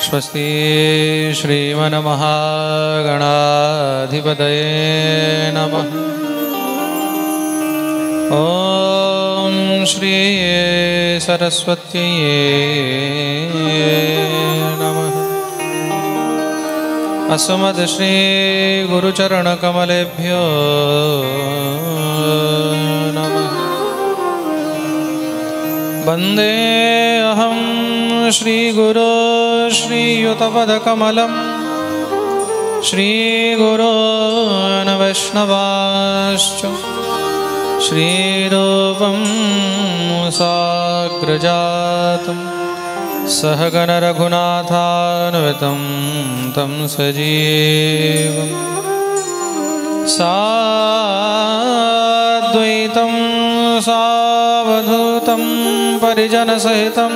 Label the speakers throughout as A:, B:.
A: स्वस्ति श्रीमन्महागणाधिपतये नमः। ॐ श्री सरस्वत्यै नमः। अस्मद् श्री गुरुचरणकमलेभ्यो नमः। वन्दे अहं श्रीगुरो श्रीयुतपदकमलं श्रीगुरोन् वैष्णवांश्च श्रीरूपं साग्रजातं सहगण रघुनाथान्वितं तं सजीवं साद्वैतं सावधूतं परिजनसहितं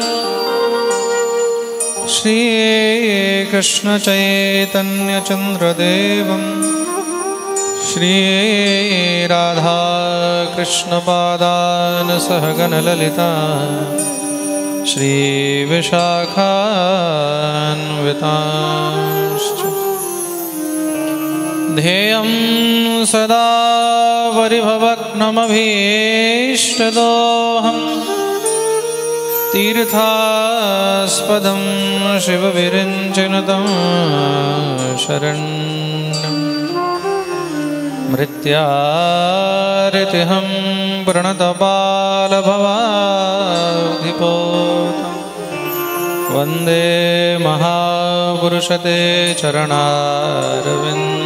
A: श्रीकृष्णचैतन्यचन्द्रदेवं श्रीराधाकृष्णपादान् सहगणललिता श्रीविशाखान्वितांश्च ध्येयं सदा परिभवग्नमभीष्टदोहम् तीर्थास्पदं शिवविरिञ्चिनुतं शरण्यं मृत्यारितिहं प्रणतपालभवाधिपोतं वन्दे महापुरुषते चरणारविन्दं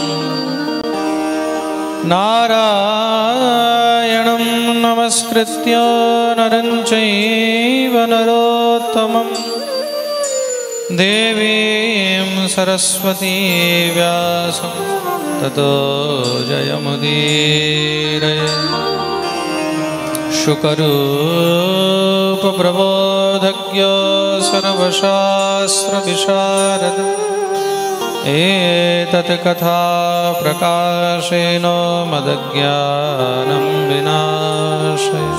A: नारायणं नमस्कृत्य नरं चैव नरोत्तमं देवीं सरस्वतीं व्यासं ततो जयमुदीरये। शुकरूपप्रबोधज्ञो सर्वशास्त्रविशारद एतत् कथा प्रकाशेन मदज्ञानं विनाशय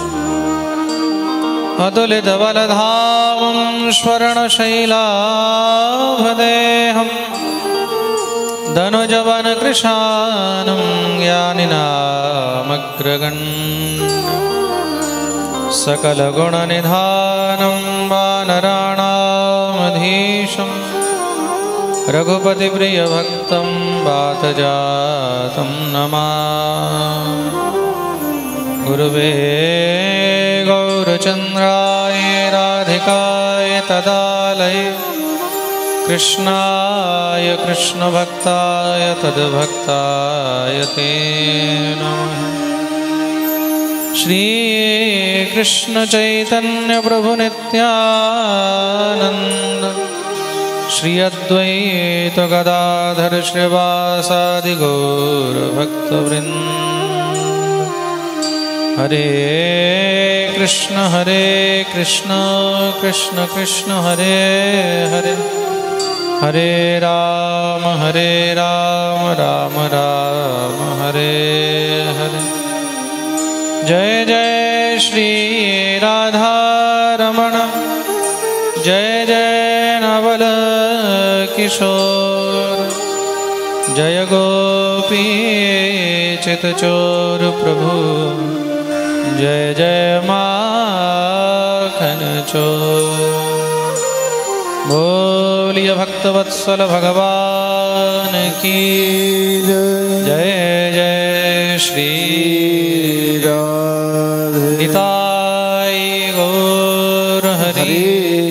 A: अतुलितबलधामं स्वर्णशैलाभदेहं धनुजवनकृशानं ज्ञानिनामग्रगण्यं सकलगुणनिधानं वानराणामधीशं रघुपतिप्रियभक्तं वातजातं नमामि। गुरुवे गौरचन्द्राय राधिकाय तदालये कृष्णाय कृष्णभक्ताय तद्भक्ताय ते नमः। श्रीकृष्णचैतन्यप्रभुनित्यानन्द श्री अद्वैत गदाधर श्रीवासादि गौरभक्तवृन्द। हरे कृष्ण कृष्ण कृष्ण हरे हरे, हरे राम राम राम हरे हरे। जय जय श्री राधा रमण, जय जय नवल किशोर, जय गोपी चितचोर प्रभु, जय जय माखन चोर। बोलिए भक्तवत्सल भगवान की जय। जय श्री राधे निताई गौर हरि।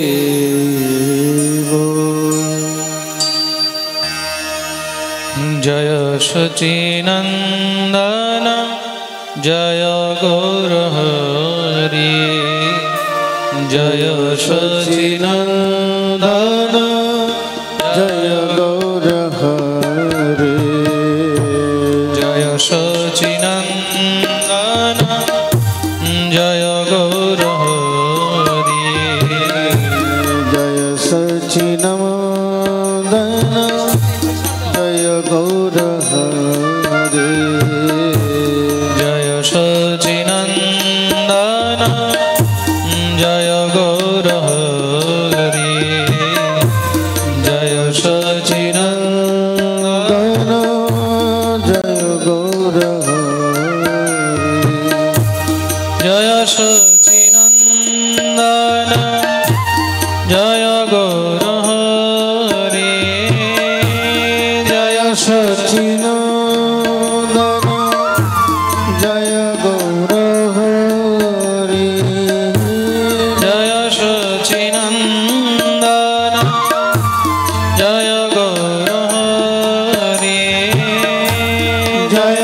A: जय सच्चिनंदन जय गौर हरि, जय सच्चिनंदन जय गौर हरि, जय सच्चिनंदन जय गौर हरि, जय सच्चिनंदन जय गौर हरि, जय सच्चिनंदन जय गौर हरि, जय गौर हरि जय सच्चिदानंद जय गौर हरि जय सच्चिदानंद जय गौर हरि जय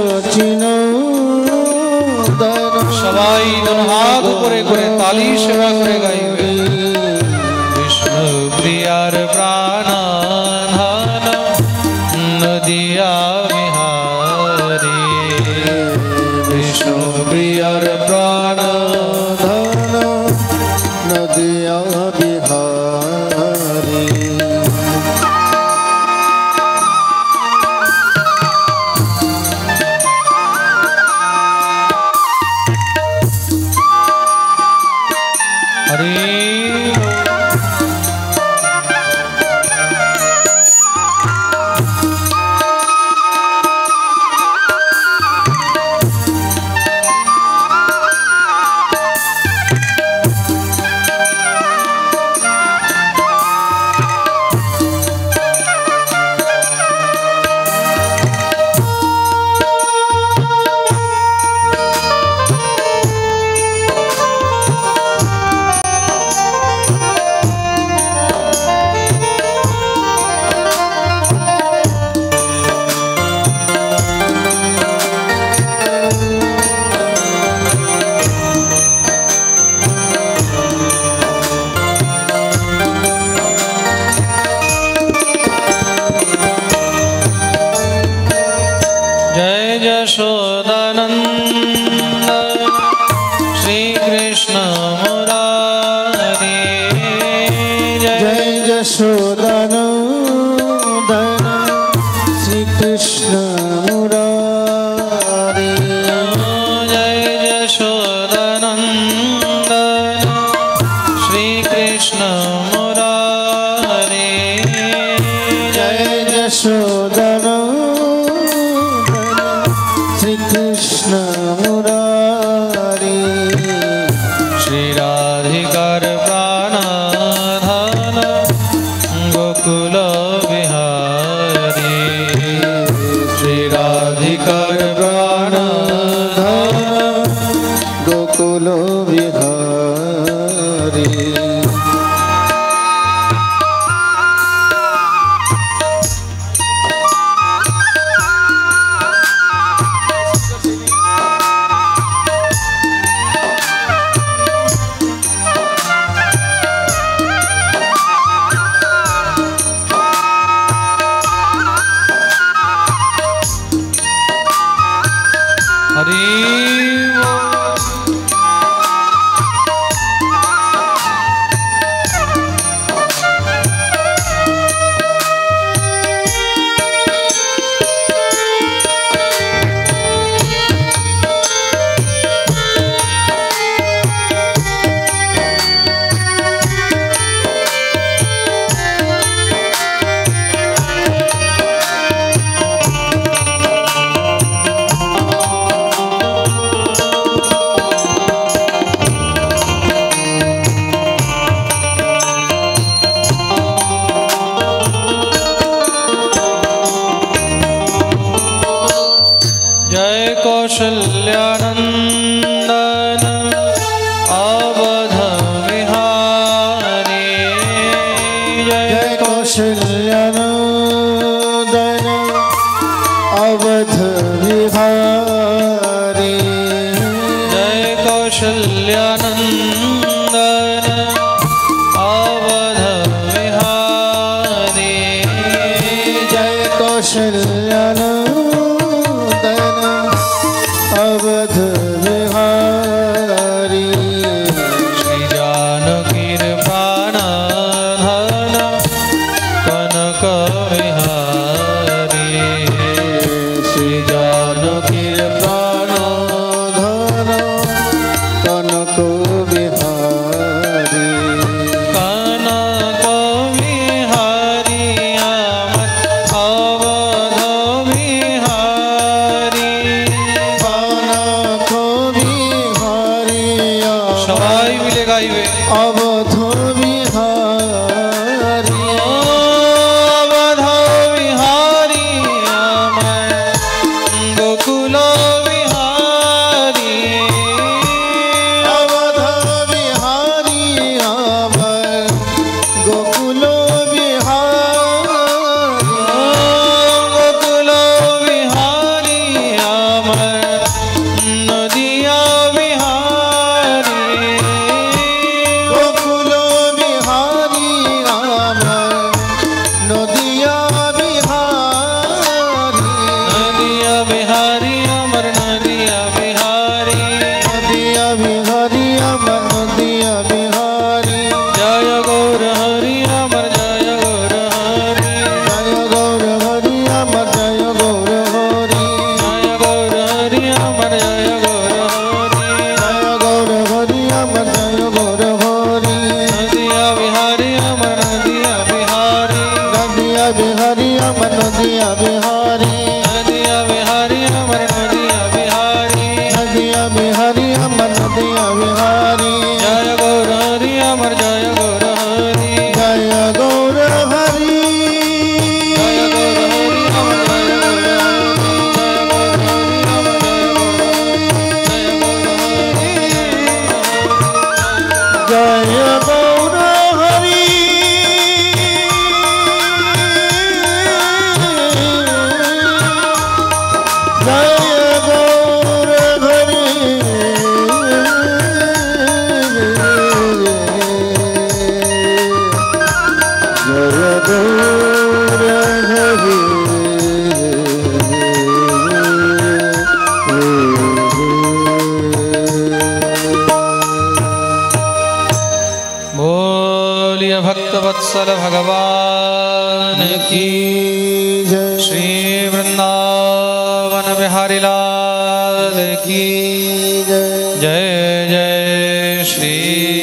A: सच्चिदानंद सबाई दोनों हाथ ऊपरे करे ताली सेवा करे गाइबे विष्णु प्रियार प्राण धन नदिया बिहारी विष्णु प्रियार प्राण धन नदिया बिहारी हरि यशोदानंद श्री कृष्ण मुरारी जय यशोदानंद श्री कृष्ण मुरारी जय यशोदानंद श्री कृष्ण मुरारी जय यशोदानंद श्री कृष्ण मुरारी श्री राधिकार प्राण धन गोकुल बिहारी श्री राधिकार प्राण धन गोकुल बिहारी कौशल्यानंदन अवध विहारी जय कौशल्यानंदन अवध विहारी जय कौशल्यानंदन अवध विहारी जय कौशल्यानंदन अवध विहारी श्री जानकीर प्राण धन कनक बोलिए भक्तवत्सल भगवान की जय। श्री वृंदावन बिहारी लाल की जय। जय जय श्री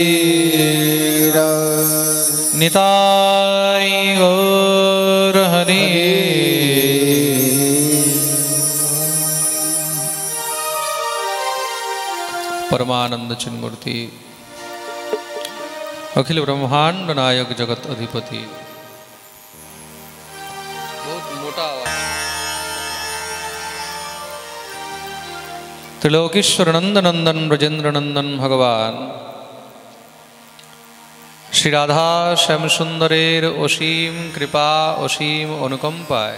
A: राम। निताई गौर हरि। परमानंद चिन्मूर्ति अखिल ब्रह्मांड नायक जगत अधिपति। बहुत मोटा आवाज। त्रिलोकेश्वर नंद नंदन ब्रजेंद्र नंदन भगवान श्री राधा श्याम सुंदरेर असीम कृपा असीम अनुकंपाय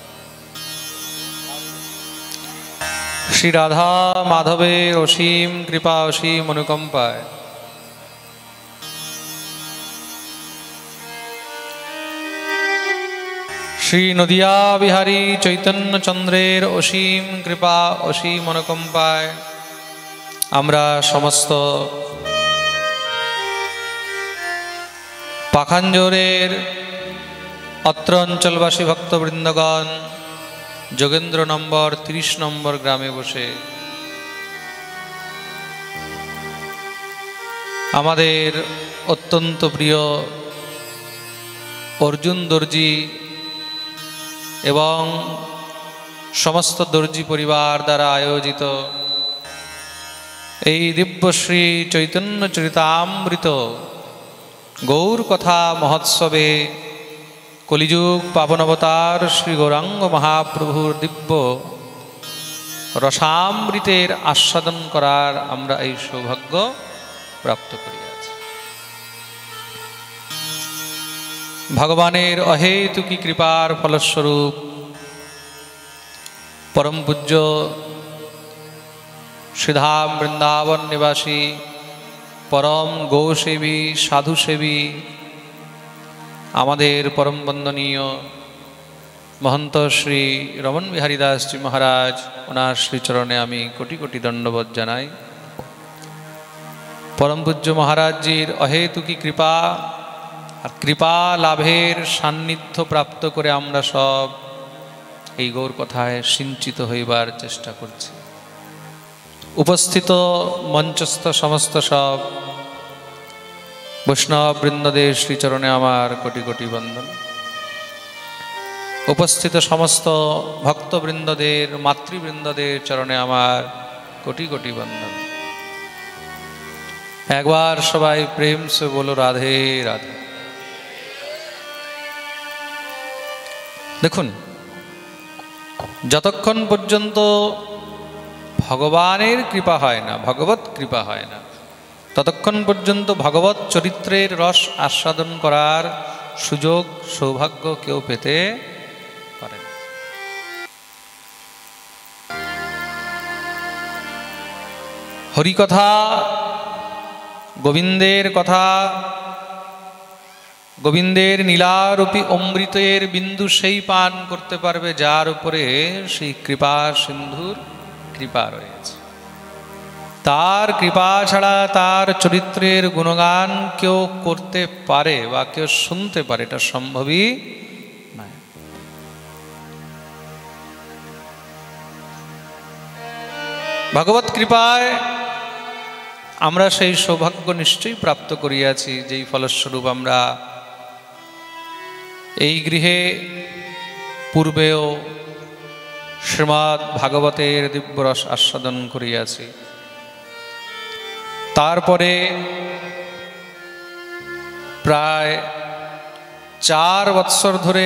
A: श्री राधा माधवेर असीम कृपा असीम अनुकंपाय श्री नदिया बिहारी चैतन्य चंद्रेर असीम कृपा असीम अनुकंपाय आमरा समस्त पाखांजोरेर अत्र अंचलवासी भक्तवृंदगण जोगेंद्र नम्बर 30 नम्बर ग्रामे बसे आमादेर अत्यंत प्रिय अर्जुन दर्जी एवं समस्त दर्जी परिवार द्वारा आयोजित এই দিব্যশ্রী চৈতন্য চরিতামৃত गौर कथा महोत्सवे कलिजुग पावन अवतार श्री गौरांग महाप्रभुर दिव्य रसामृतेर आस्वादन करार आमरा এই सौभाग्य प्राप्त करियाछि। भगवानेर अहेतुकी कृपार फलस्वरूप परम पूज्य श्रीधाम वृंदावन निवासी परम गौसेवी साधुसेवी आमादेर परम वंदनीय महंत श्री रमन बिहारी दास जी महाराज ओनार श्रीचरणे आमी कोटि कोटि दंडवत जानाई। परम पूज्य महाराज जीर अहेतुकी कृपा और कृपा लाभेर सान्निध्य प्राप्त करे आमरा सब এই गौर कथाय सिंचित हইবার चेष्टा करছি। उपस्थित मंचस्थ समस्त सब वैष्णव बृंददेर श्रीचरणे आमार कोटि कोटि बंदन। उपस्थित समस्त भक्तबृंददेर मातृबृंददेर चरणे आमार कोटि कोटि बंदन। एक बार सबाई प्रेम से बोलो राधे राधे। देखुन যতক্ষণ পর্যন্ত भगवानेर कृपा है ना भगवत कृपा है ना ततक्षण पर्यन्त भगवत चरित्रेर रस आस्वादन करार सुयोग सौभाग्य केउ पेते पारे ना। हरि कथा गोविंदेर कथा गोविंदेर नीलारूपी अमृतेर बिंदु सेई पान करते पारबे जार उपरे सेई कृपा सिंधुर कृपा रयेছে। तार कृपा छाड़ा तार चरित्रेर गुणगान क्यों करते पारे बा क्यों सुनते पारे एटा सम्भवई नय। भगवत कृपाय आमरा सेई सौभाग्य निश्चय प्राप्त करियाछि जेई फलस्वरूप आमरा এই গৃহে পূর্বেও श्रीमद् भागवतेर दिव्य रस आस्वादन करियाछि। तारपरे प्राय 4 बत्सर धरे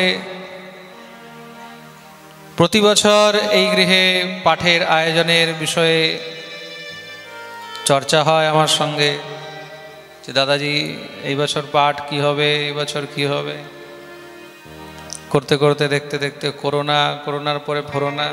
A: प्रति बछर এই गृहे पाठेर आयोजनेर विषये चर्चा हय आमार संगे जे दादाजी এই বছর पाठ की होबे এই বছর की होबे करते करते देखते देखते कोरोना कोरोनार परे फोरोना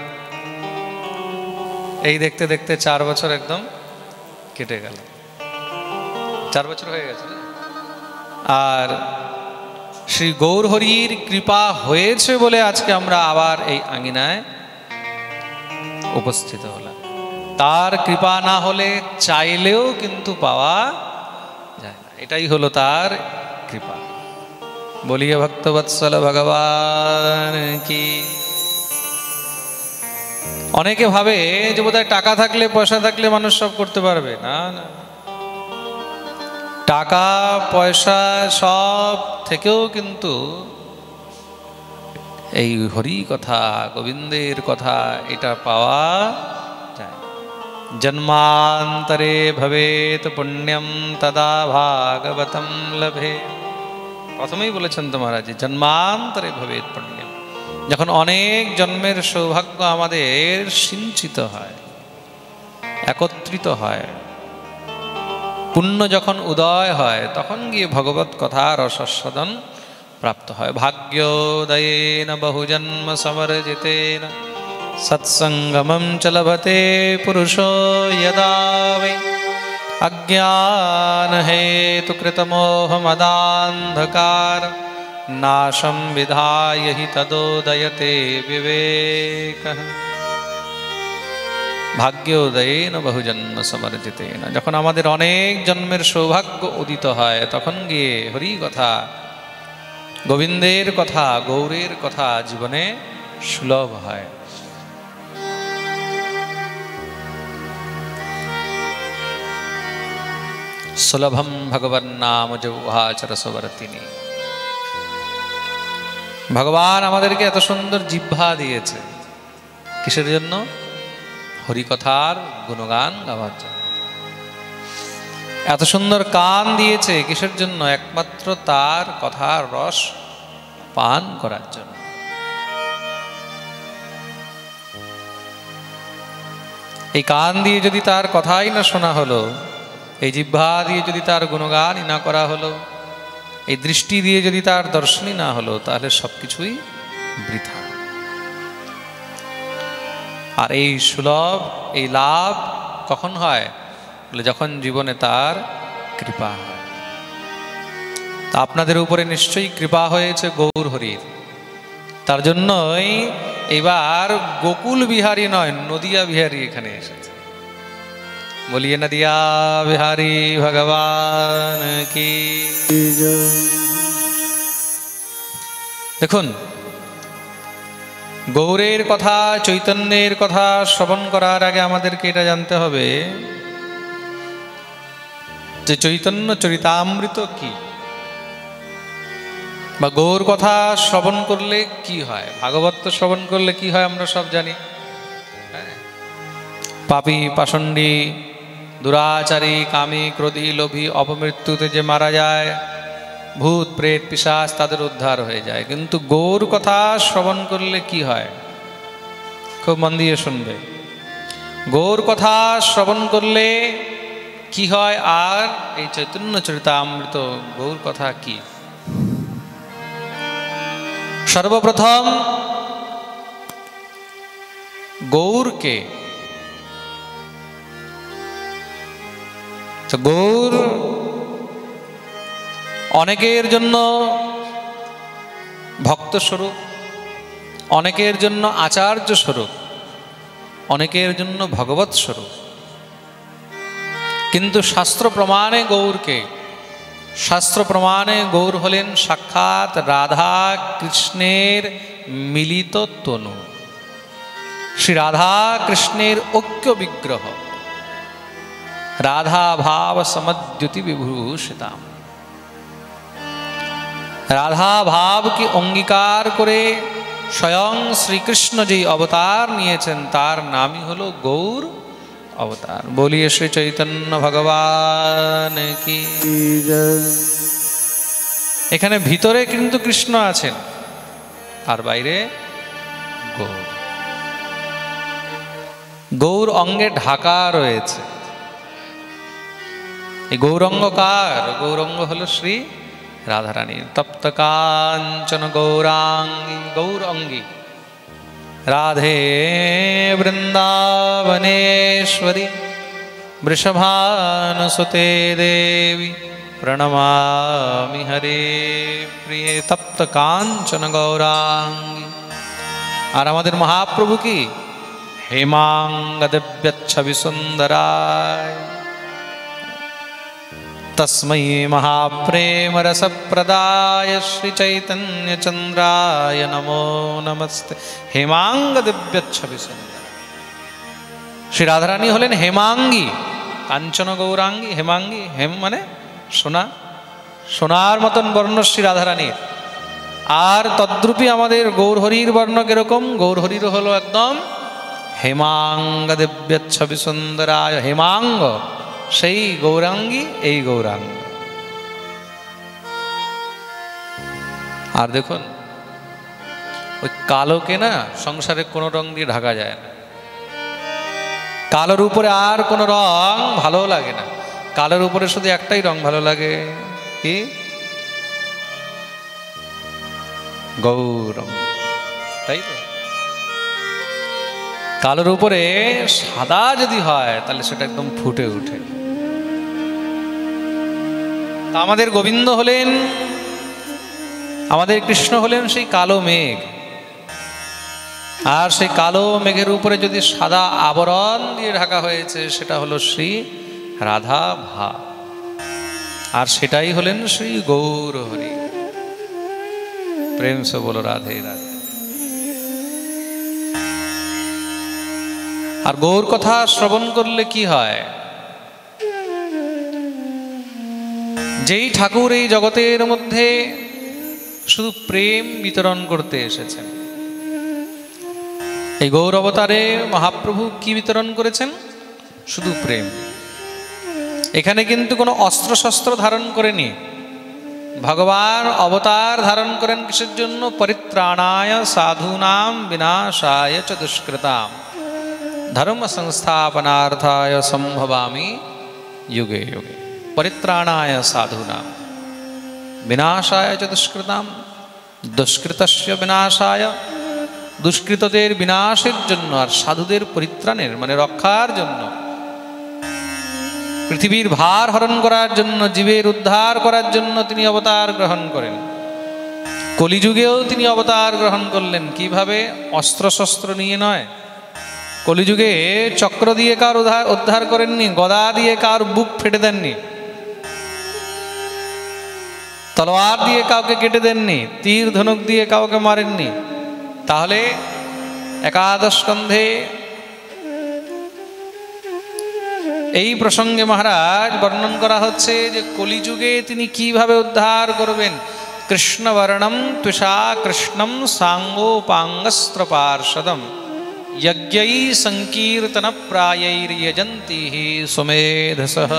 A: এই देखते देखते 4 बछर एकदम केटे गेल। 4 बछर हये गेছে আর শ্রী গৌরহরির কৃপা হয়েছে বলে আজকে আমরা আবার এই আঙিনায় উপস্থিত হলাম। তার কৃপা না হলে চাইলেও কিন্তু পাওয়া যায় না, এটাই হলো তার কৃপা। বলিয়ে ভক্তবৎসল ভগবান কি। অনেকে ভাবে যে বোধহয় টাকা থাকলে পয়সা থাকলে মানুষ সব করতে পারবে, না না, টাকা পয়সা সব থেকেও কিন্তু এই হরি কথা গোবিন্দের কথা এটা পাওয়া যায়। জন্মান্তরে ভবেত পুণ্যম তদা ভাগবতম লভে। প্রথমেই বলেছেন তো মহারাজ, জন্মান্তরে ভবেত পুণ্যম, যখন অনেক জন্মের সৌভাগ্য আমাদের সিঞ্চিত হয়, একত্রিত হয়, পুণ্য যখন উদয় হয়, তখন গিয়ে ভগবত কথা রসাস্বাদন প্রাপ্ত হয়। ভাগ্যোদয়েন বহুজন্ম সমর্জিতেন সৎসঙ্গমম চ লভতে পুরুষো যদা বৈ অজ্ঞান হেতু কৃতমোহ মদান্ধকার নাশম বিধায় হি তদোদয়তে বিবেকঃ। ভাগ্যোদয়েন বহুজন্ম সমর্জিতেন, যখন আমাদের অনেক জন্মের সৌভাগ্য উদিত হয়, তখন গিয়ে হরি কথা গোবিন্দের কথা গৌরের কথা জীবনে সুলভ হয়। সুলভম ভগবান নাম যৌহাচরসবর্তিনী। ভগবান আমাদেরকে এত সুন্দর জিহ্বা দিয়েছে, কিসের জন্য? হরিকথার গুণগান গাওয়ার জন্য। এত সুন্দর কান দিয়েছে কিসের জন্য? একমাত্র তার কথার রস পান করার জন্য। এই কান দিয়ে যদি তার কথাই না শোনা হলো, এই জিহ্বা দিয়ে যদি তার গুণগানই না করা হলো, এই দৃষ্টি দিয়ে যদি তার দর্শনই না হলো, তাহলে সবকিছুই বৃথা। আর এই সুলভ এই লাভ কখন হয়? বলে যখন জীবনে তার কৃপা হয়। তা আপনাদের উপরে নিশ্চয়ই কৃপা হয়েছে গৌর হরির, তার জন্যই এবার গোকুল বিহারী নয়, নদিয়া বিহারী এখানে এসেছে। বলিয়ে নদিয়া বিহারী ভগবান কি। দেখুন, গৌরের কথা চৈতন্যের কথা শ্রবণ করার আগে আমাদেরকে এটা জানতে হবে যে চৈতন্য চরিতামৃত কি, বা গৌর কথা শ্রবণ করলে কি হয়, ভাগবত শ্রবণ করলে কি হয় আমরা সব জানি। পাপী পাষণ্ডী দুরাচারী কামী ক্রোধী লোভী অপমৃত্যুতে যে মারা যায়, ভূত প্রেত পিশাচ তাদের উদ্ধার হয়ে যায়। কিন্তু গৌর কথা শ্রবণ করলে কি হয়? খুব মন দিয়ে শুনবে। গৌর কথা শ্রবণ করলে কি হয়, আর এই চৈতন্য চরিতামৃত গৌর কথা কি? সর্বপ্রথম গৌরকে, গৌর অনেকের জন্য ভক্ত স্বরূপ, অনেকের জন্য আচার্য স্বরূপ, অনেকের জন্য ভগবৎ স্বরূপ। কিন্তু শাস্ত্র প্রমাণে গৌরকে, শাস্ত্র প্রমাণে গৌর হলেন সাক্ষাৎ রাধা কৃষ্ণের মিলিত তনু, শ্রী রাধা কৃষ্ণের ঐক্য বিগ্রহ, রাধা ভাব সমদ্যুতি বিভূষিতা। রাধা ভাবকে অঙ্গীকার করে স্বয়ং শ্রীকৃষ্ণ যেই অবতার নিয়েছেন, তার নামই হলো গৌর অবতার। বলিয়ে শ্রী চৈতন্য ভগবান কি। এখানে ভিতরে কিন্তু কৃষ্ণ আছেন, আর বাইরে গৌর। গৌর অঙ্গে ঢাকা রয়েছে। এই গৌরঙ্গ কার? গৌরঙ্গ হলো শ্রী রাধারানীর। তপ্ত কাঞ্চন গৌরাঙ্গী, গৌর অঙ্গী রাধে বৃন্দাবনেশ্বরী বৃষভানুসুতে দেবী प्रणमामि हरे प्रिये तप्त कांचन गौरांगी। और आमादेर महाप्रभु की हेमांग दिव्यच्छवि सुंदराय तस्मै महाप्रेम रस प्रदाय श्री चैतन्य चंद्राय नमो नमस्ते। हेमांग दिव्यच्छवि सुंदर, श्री राधारानी हलेन हेमांगी, कांचन गौरांगी। हेमांगी, हेम माने सोना, सोनार मतन बर्ण श्री राधारानीर। और तद्रूपी आमादेर गौरहरिर बर्ण किरकम? गौरहरिर हलो एकदम हेमांग दिव्यच्छवि सुंदराय। हेमांग সেই গৌরাঙ্গী, এই গৌরাঙ্গ। আর দেখুন ওই কালোকে না সংসারে কোনো রং দিয়ে ঢাকা যায় না। কালোর উপরে আর কোনো রং ভালো লাগে না। কালোর উপরে শুধু একটাই রং ভালো লাগে, কি? গৌরং, তাই তো? কালোর উপরে সাদা যদি হয় তাহলে সেটা একদম ফুটে ওঠে। আমাদের গোবিন্দ হলেন, আমাদের কৃষ্ণ হলেন সেই কালো মেঘ। আর সেই কালো মেঘের উপরে যদি সাদা আবরণ দিয়ে ঢাকা হয়েছে সেটা হলো শ্রী রাধা ভাব। আর সেটাই হলেন শ্রী গৌর হরি। প্রেম সে বলো রাধে রাধে। আর গৌর কথা শ্রবণ করলে কি হয়? যেই ঠাকুর এই জগতের মধ্যে শুধু প্রেম বিতরণ করতে এসেছেন, এই গৌর অবতারে মহাপ্রভু কি বিতরণ করেছেন? শুধু প্রেম। এখানে কিন্তু কোনো অস্ত্র শস্ত্র ধারণ করেনি। ভগবান অবতার ধারণ করেন কিসের জন্য? পরিত্রাণায় সাধূনাম বিনাশায় চ দুষ্কৃতাম ধর্ম সংস্থাপনাर्थाय संभवामि युगे युगे। परित्राणाय साधूनां विनाशाय च दुष्कृतां, दुष्कृतस्य विनाशाय, দুষ্কৃতদের বিনাশের জন্য আর সাধুদের পরিত্রাণের মানে রক্ষার জন্য, পৃথিবীর ভার হরণ করার জন্য, জীবের উদ্ধার করার জন্য তিনি অবতার গ্রহণ করেন। কলিযুগেও তিনি অবতার গ্রহণ করলেন। কিভাবে? অস্ত্রশস্ত্র নিয়ে নয়। কলিযুগে চক্র দিয়ে কার উদ্ধার করেননি, গদা দিয়ে কার বুক ফেটে দেননি, তলোয়ার দিয়ে কাউকে কেটে দেননি, তীর ধনুক দিয়ে কাউকে মারেননি। তাহলে একাদশ স্কন্ধে এই প্রসঙ্গে মহারাজ বর্ণন করা হচ্ছে যে কলিযুগে তিনি কিভাবে উদ্ধার করবেন। কৃষ্ণবর্ণম তুষা কৃষ্ণম সাঙ্গোপাঙ্গস্ত্র পার্ষদম यज्ञै संकीर्तन प्रायैर्यजन्ति सुमेधसः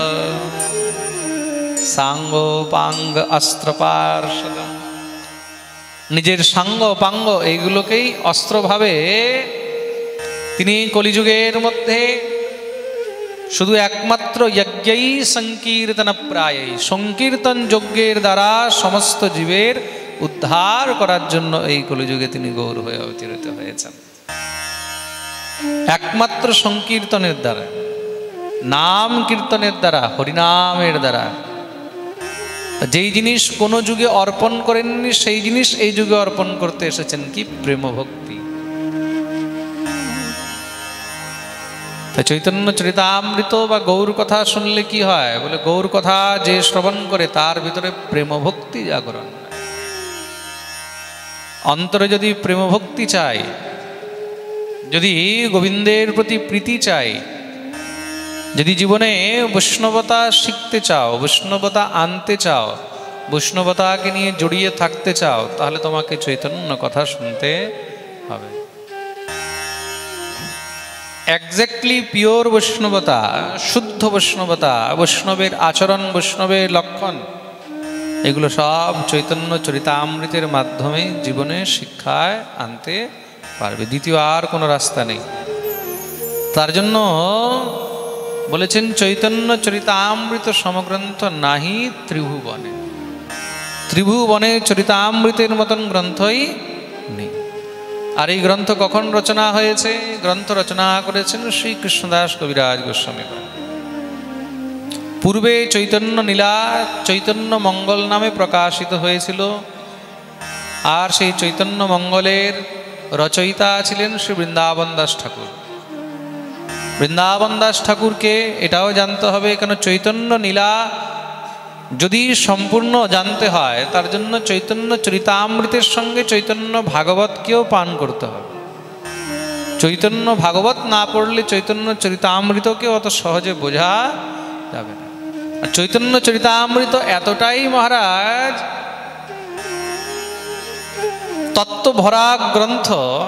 A: सांगोपांग अस्त्र पार्षदम। নিজের সাঙ্গ পাঙ্গ এইগুলোকেই অস্ত্রভাবে তিনি কলিযুগের মধ্যে শুধু একমাত্র যজ্ঞৈ সংকীর্তন প্রায়ৈ, সংকীর্তন যজ্ঞের দ্বারা সমস্ত জীবের উদ্ধার করার জন্য এই কলিযুগে তিনি গৌর হয়ে অবতীর্ণ হয়েছেন। একমাত্র সংকীর্তনের দ্বারা, নাম কীর্তনের দ্বারা, হরিনামের দ্বারা। যেই জিনিস কোনো যুগে অর্পণ করেননি সেই জিনিস এই যুগে অর্পণ করতে এসেছেন, কি? প্রেম ভক্তি। তাই চৈতন্য চরিতামৃত বা গৌর কথা শুনলে কি হয়? বলে গৌর কথা যে শ্রবণ করে তার ভিতরে প্রেম ভক্তি জাগরণ হয়। অন্তরে যদি প্রেম ভক্তি চাই, যদি গোবিন্দের প্রতি প্রীতি চাই, যদি জীবনে বৈষ্ণবতা শিখতে চাও, বৈষ্ণবতা আনতে চাও, বৈষ্ণবতাকে নিয়ে জড়িয়ে থাকতে চাও, তাহলে তোমাকে চৈতন্য কথা শুনতে হবে। এক্স্যাক্টলি পিওর বৈষ্ণবতা, শুদ্ধ বৈষ্ণবতা, বৈষ্ণবের আচরণ, বৈষ্ণবের লক্ষণ, এগুলো সব চৈতন্য চরিতামৃতের মাধ্যমে জীবনে শিক্ষায় আনতে পারবে। দ্বিতীয় আর কোনো রাস্তা নেই। তার জন্য বলেছেন চৈতন্য চরিতামৃত সমগ্রন্থ নাহি ত্রিভুবনে। ত্রিভুবনে চরিতামৃতের মতন গ্রন্থই নেই। আর এই গ্রন্থ কখন রচনা হয়েছে? গ্রন্থ রচনা করেছেন শ্রী কৃষ্ণদাস কবিরাজ গোস্বামী। পূর্বে চৈতন্য লীলা চৈতন্য মঙ্গল নামে প্রকাশিত হয়েছিল, আর সেই চৈতন্য মঙ্গলের রচয়িতা ছিলেন শ্রী বৃন্দাবন দাস ঠাকুর। বৃন্দাবন দাস ঠাকুরকে এটাও জানতে হবে, কেন চৈতন্য লীলা যদি সম্পূর্ণ জানতে হয় তার জন্য চৈতন্য চরিতামৃতের সঙ্গে চৈতন্য ভাগবতকেও পান করতে হবে। চৈতন্য ভাগবত না পড়লে চৈতন্য চরিতামৃতকে অত সহজে বোঝা যাবে না। আর চৈতন্য চরিতামৃত এতটাই মহারাজ তত্ত্ব ভরা গ্রন্থ,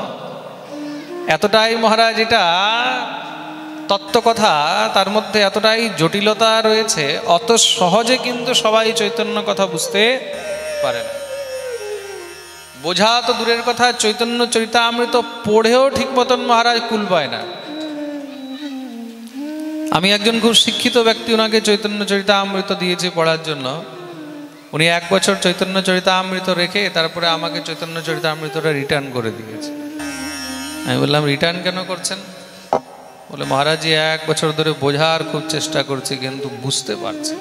A: এতটাই মহারাজ এটা তত্ত্বকথা, তার মধ্যে এতটাই জটিলতা রয়েছে, অত সহজে কিন্তু সবাই চৈতন্য কথা বুঝতে পারে না। বোঝা তো দূরের কথা, চৈতন্য চরিতামৃত পড়েও ঠিক মতন মহারাজ কুল পায় না। আমি একজন খুব শিক্ষিত ব্যক্তি, ওনাকে চৈতন্য চরিতামৃত দিয়েছি পড়ার জন্য। উনি 1 বছর চৈতন্য চরিতামৃত রেখে তারপরে আমাকে চৈতন্য চরিতামৃতটা রিটার্ন করে দিয়েছে। আমি বললাম, রিটার্ন কেন করছেন? বলে, মহারাজ 1 বছর ধরে বোঝার খুব চেষ্টা করছি কিন্তু বুঝতে পারছি।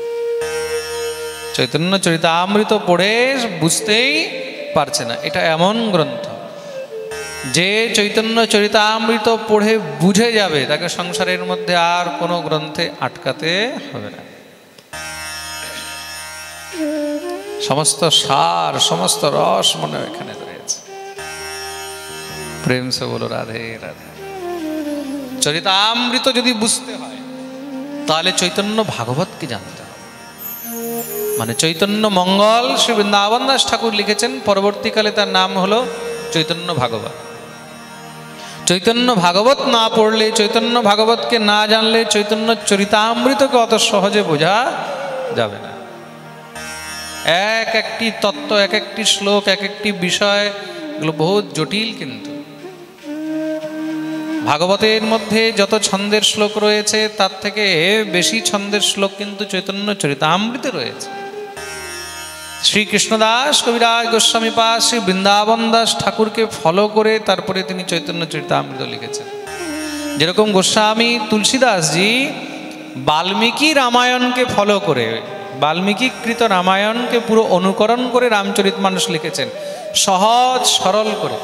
A: চৈতন্য চরিতামৃত পড়ে বুঝতেই পারছে না। এটা এমন গ্রন্থ যে চৈতন্য চরিতামৃত পড়ে বুঝে যাবে, তাকে সংসারের মধ্যে আর কোনো গ্রন্থে আটকাতে হবে না। সমস্ত সার, সমস্ত রস মনে এখানে রয়েছে। প্রেম সে বলো রাধে রাধে। চরিতামৃত যদি বুঝতে হয় তাহলে চৈতন্য ভাগবতকে জানতে হবে। মানে চৈতন্য মঙ্গল শ্রী বৃন্দাবন দাস ঠাকুর লিখেছেন, পরবর্তীকালে তার নাম হলো চৈতন্য ভাগবত। চৈতন্য ভাগবত না পড়লে, চৈতন্য ভাগবতকে না জানলে চৈতন্য চরিতামৃতকে অত সহজে বোঝা যাবে না। এক একটি তত্ত্ব, এক একটি শ্লোক, এক একটি বিষয়, এগুলো বহুত জটিল। কিন্তু ভাগবতের মধ্যে যত ছন্দের শ্লোক রয়েছে তার থেকে বেশি ছন্দের শ্লোক কিন্তু চৈতন্য চরিতামৃতে রয়েছে। শ্রীকৃষ্ণদাস কবিরাজ গোস্বামীপাদ শ্রী বৃন্দাবন দাস ঠাকুরকে ফলো করে তারপরে তিনি চৈতন্য চরিতামৃত লিখেছেন। যেরকম গোস্বামী তুলসীদাসজি বাল্মীকি রামায়ণকে ফলো করে, বাল্মীকি কৃত রামায়ণকে পুরো অনুকরণ করে রামচরিতমানস লিখেছেন, সহজ সরল করে।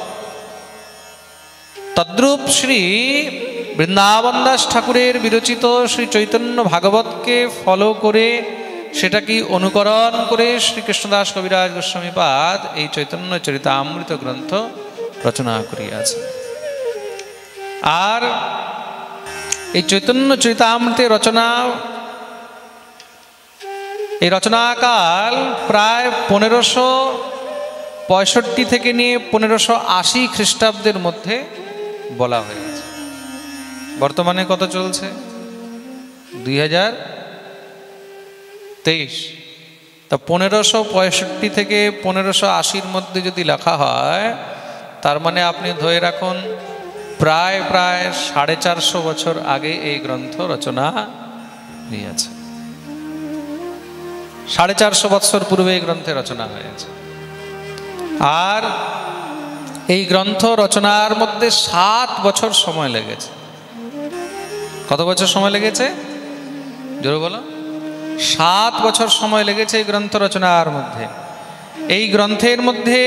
A: তদ্রূপ শ্রী বৃন্দাবন দাস ঠাকুরের বিরচিত শ্রী চৈতন্য ভাগবতকে ফলো করে, সেটাকে অনুকরণ করে শ্রীকৃষ্ণদাস কবিরাজ গোস্বামীপাদ এই চৈতন্য চরিতামৃত গ্রন্থ রচনা করিয়াছে। আর এই চৈতন্য চরিতামৃতের রচনা, এই রচনাকাল প্রায় 1565 থেকে নিয়ে 1580 খ্রিস্টাব্দের মধ্যে বলা হয়েছে। বর্তমানে কত চলছে? 2023। তা 1565 থেকে 1580 মধ্যে যদি লেখা হয়, তার মানে আপনি ধরে রাখুন প্রায় 450 বছর আগে এই গ্রন্থ রচনা হয়েছে। 450 বৎসর পূর্বে এই গ্রন্থের রচনা হয়েছে। আর এই গ্রন্থ রচনার মধ্যে 7 বছর সময় লেগেছে। কত বছর সময় লেগেছে? জোরে বলো। 7 বছর সময় লেগেছে এই গ্রন্থ রচনার মধ্যে। এই গ্রন্থের মধ্যে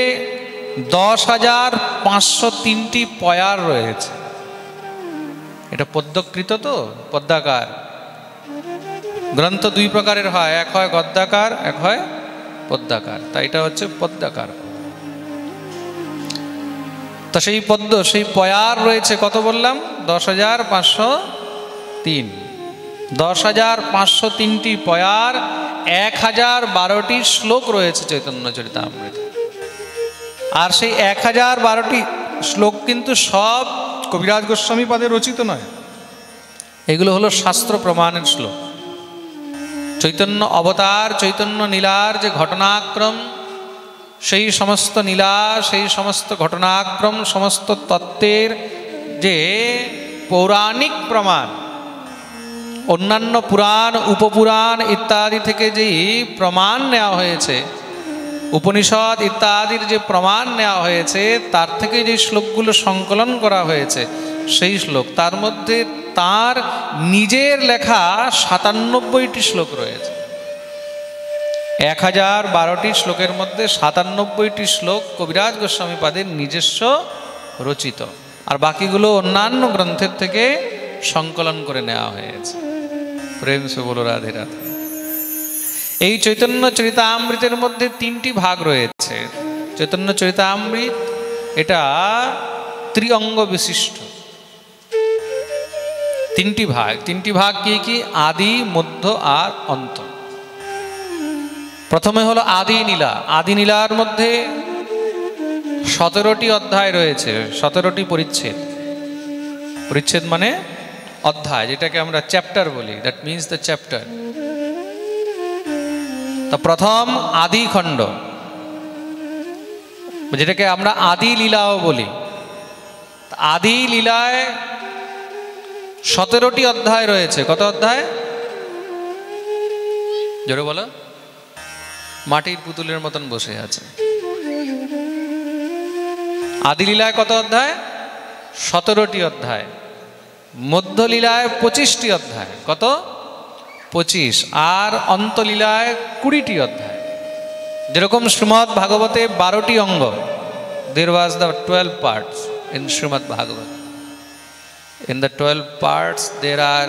A: 10,503টি পয়ার রয়েছে। এটা পদ্যকৃত, তো পদ্মাকার গ্রন্থ 2 প্রকারের হয়, এক হয় গদ্যাকার, এক হয় পদ্মাকার। তাই এটা হচ্ছে পদ্মাকার। তো সেই পদ্য, সেই পয়ার রয়েছে কত বললাম? 10,503। 10,503টি পয়ার, 1012টি শ্লোক রয়েছে চৈতন্য চরিতামৃত। আর সেই 1012টি শ্লোক কিন্তু সব কবিরাজ গোস্বামীপাদের রচিত নয়, এগুলো হলো শাস্ত্র প্রমাণের শ্লোক। চৈতন্য অবতার, চৈতন্য লীলার যে ঘটনাক্রম, সেই সমস্ত লীলা, সেই সমস্ত ঘটনাক্রম, সমস্ত তত্ত্বের যে পৌরাণিক প্রমাণ, অন্যান্য পুরাণ, উপপুরাণ ইত্যাদি থেকে যেই প্রমাণ নেওয়া হয়েছে, উপনিষদ ইত্যাদির যে প্রমাণ নেওয়া হয়েছে, তার থেকে যে শ্লোকগুলো সংকলন করা হয়েছে সেই শ্লোক, তার মধ্যে তার নিজের লেখা ৯৭টি শ্লোক রয়েছে। ১০১২টি শ্লোকের মধ্যে ৯৭টি শ্লোক কবিরাজ গোস্বামীপাদের নিজস্ব রচিত, আর বাকিগুলো অন্যান্য গ্রন্থের থেকে সংকলন করে নেওয়া হয়েছে। প্রেম সে বলো রাধে রাধে। এই চৈতন্য চরিতামৃতের মধ্যে 3টি ভাগ রয়েছে। চৈতন্য চরিতামৃত এটা ত্রিঅঙ্গ বিশিষ্ট। 3টি ভাগ। 3টি ভাগ কি কি? আদি, মধ্য আর অন্ত। প্রথমে হলো আদি লীলা। আদি লীলার মধ্যে 17টি অধ্যায় রয়েছে, 17টি পরিচ্ছেদ। পরিচ্ছেদ মানে অধ্যায়, যেটাকে আমরা চ্যাপ্টার বলি, দ্যাট মিনস দ্য চ্যাপ্টার। তো প্রথম আদি খণ্ড, যেটাকে আমরা আদি লীলাও বলি। আদি লীলায় 17টি অধ্যায় রয়েছে। কত অধ্যায়? জোরে বলো। মাটির পুতুলের মতন বসে আছে। আদি লীলায় কত অধ্যায়? 17টি অধ্যায়। মধ্য লীলায় 25টি অধ্যায়। কত? 25। আর অন্তলীলায় 20টি অধ্যায়। যেরকম শ্রীমদ্ ভাগবতে 12টি অঙ্গ, there was the 12 parts in Srimad Bhagavat. In the 12 parts there are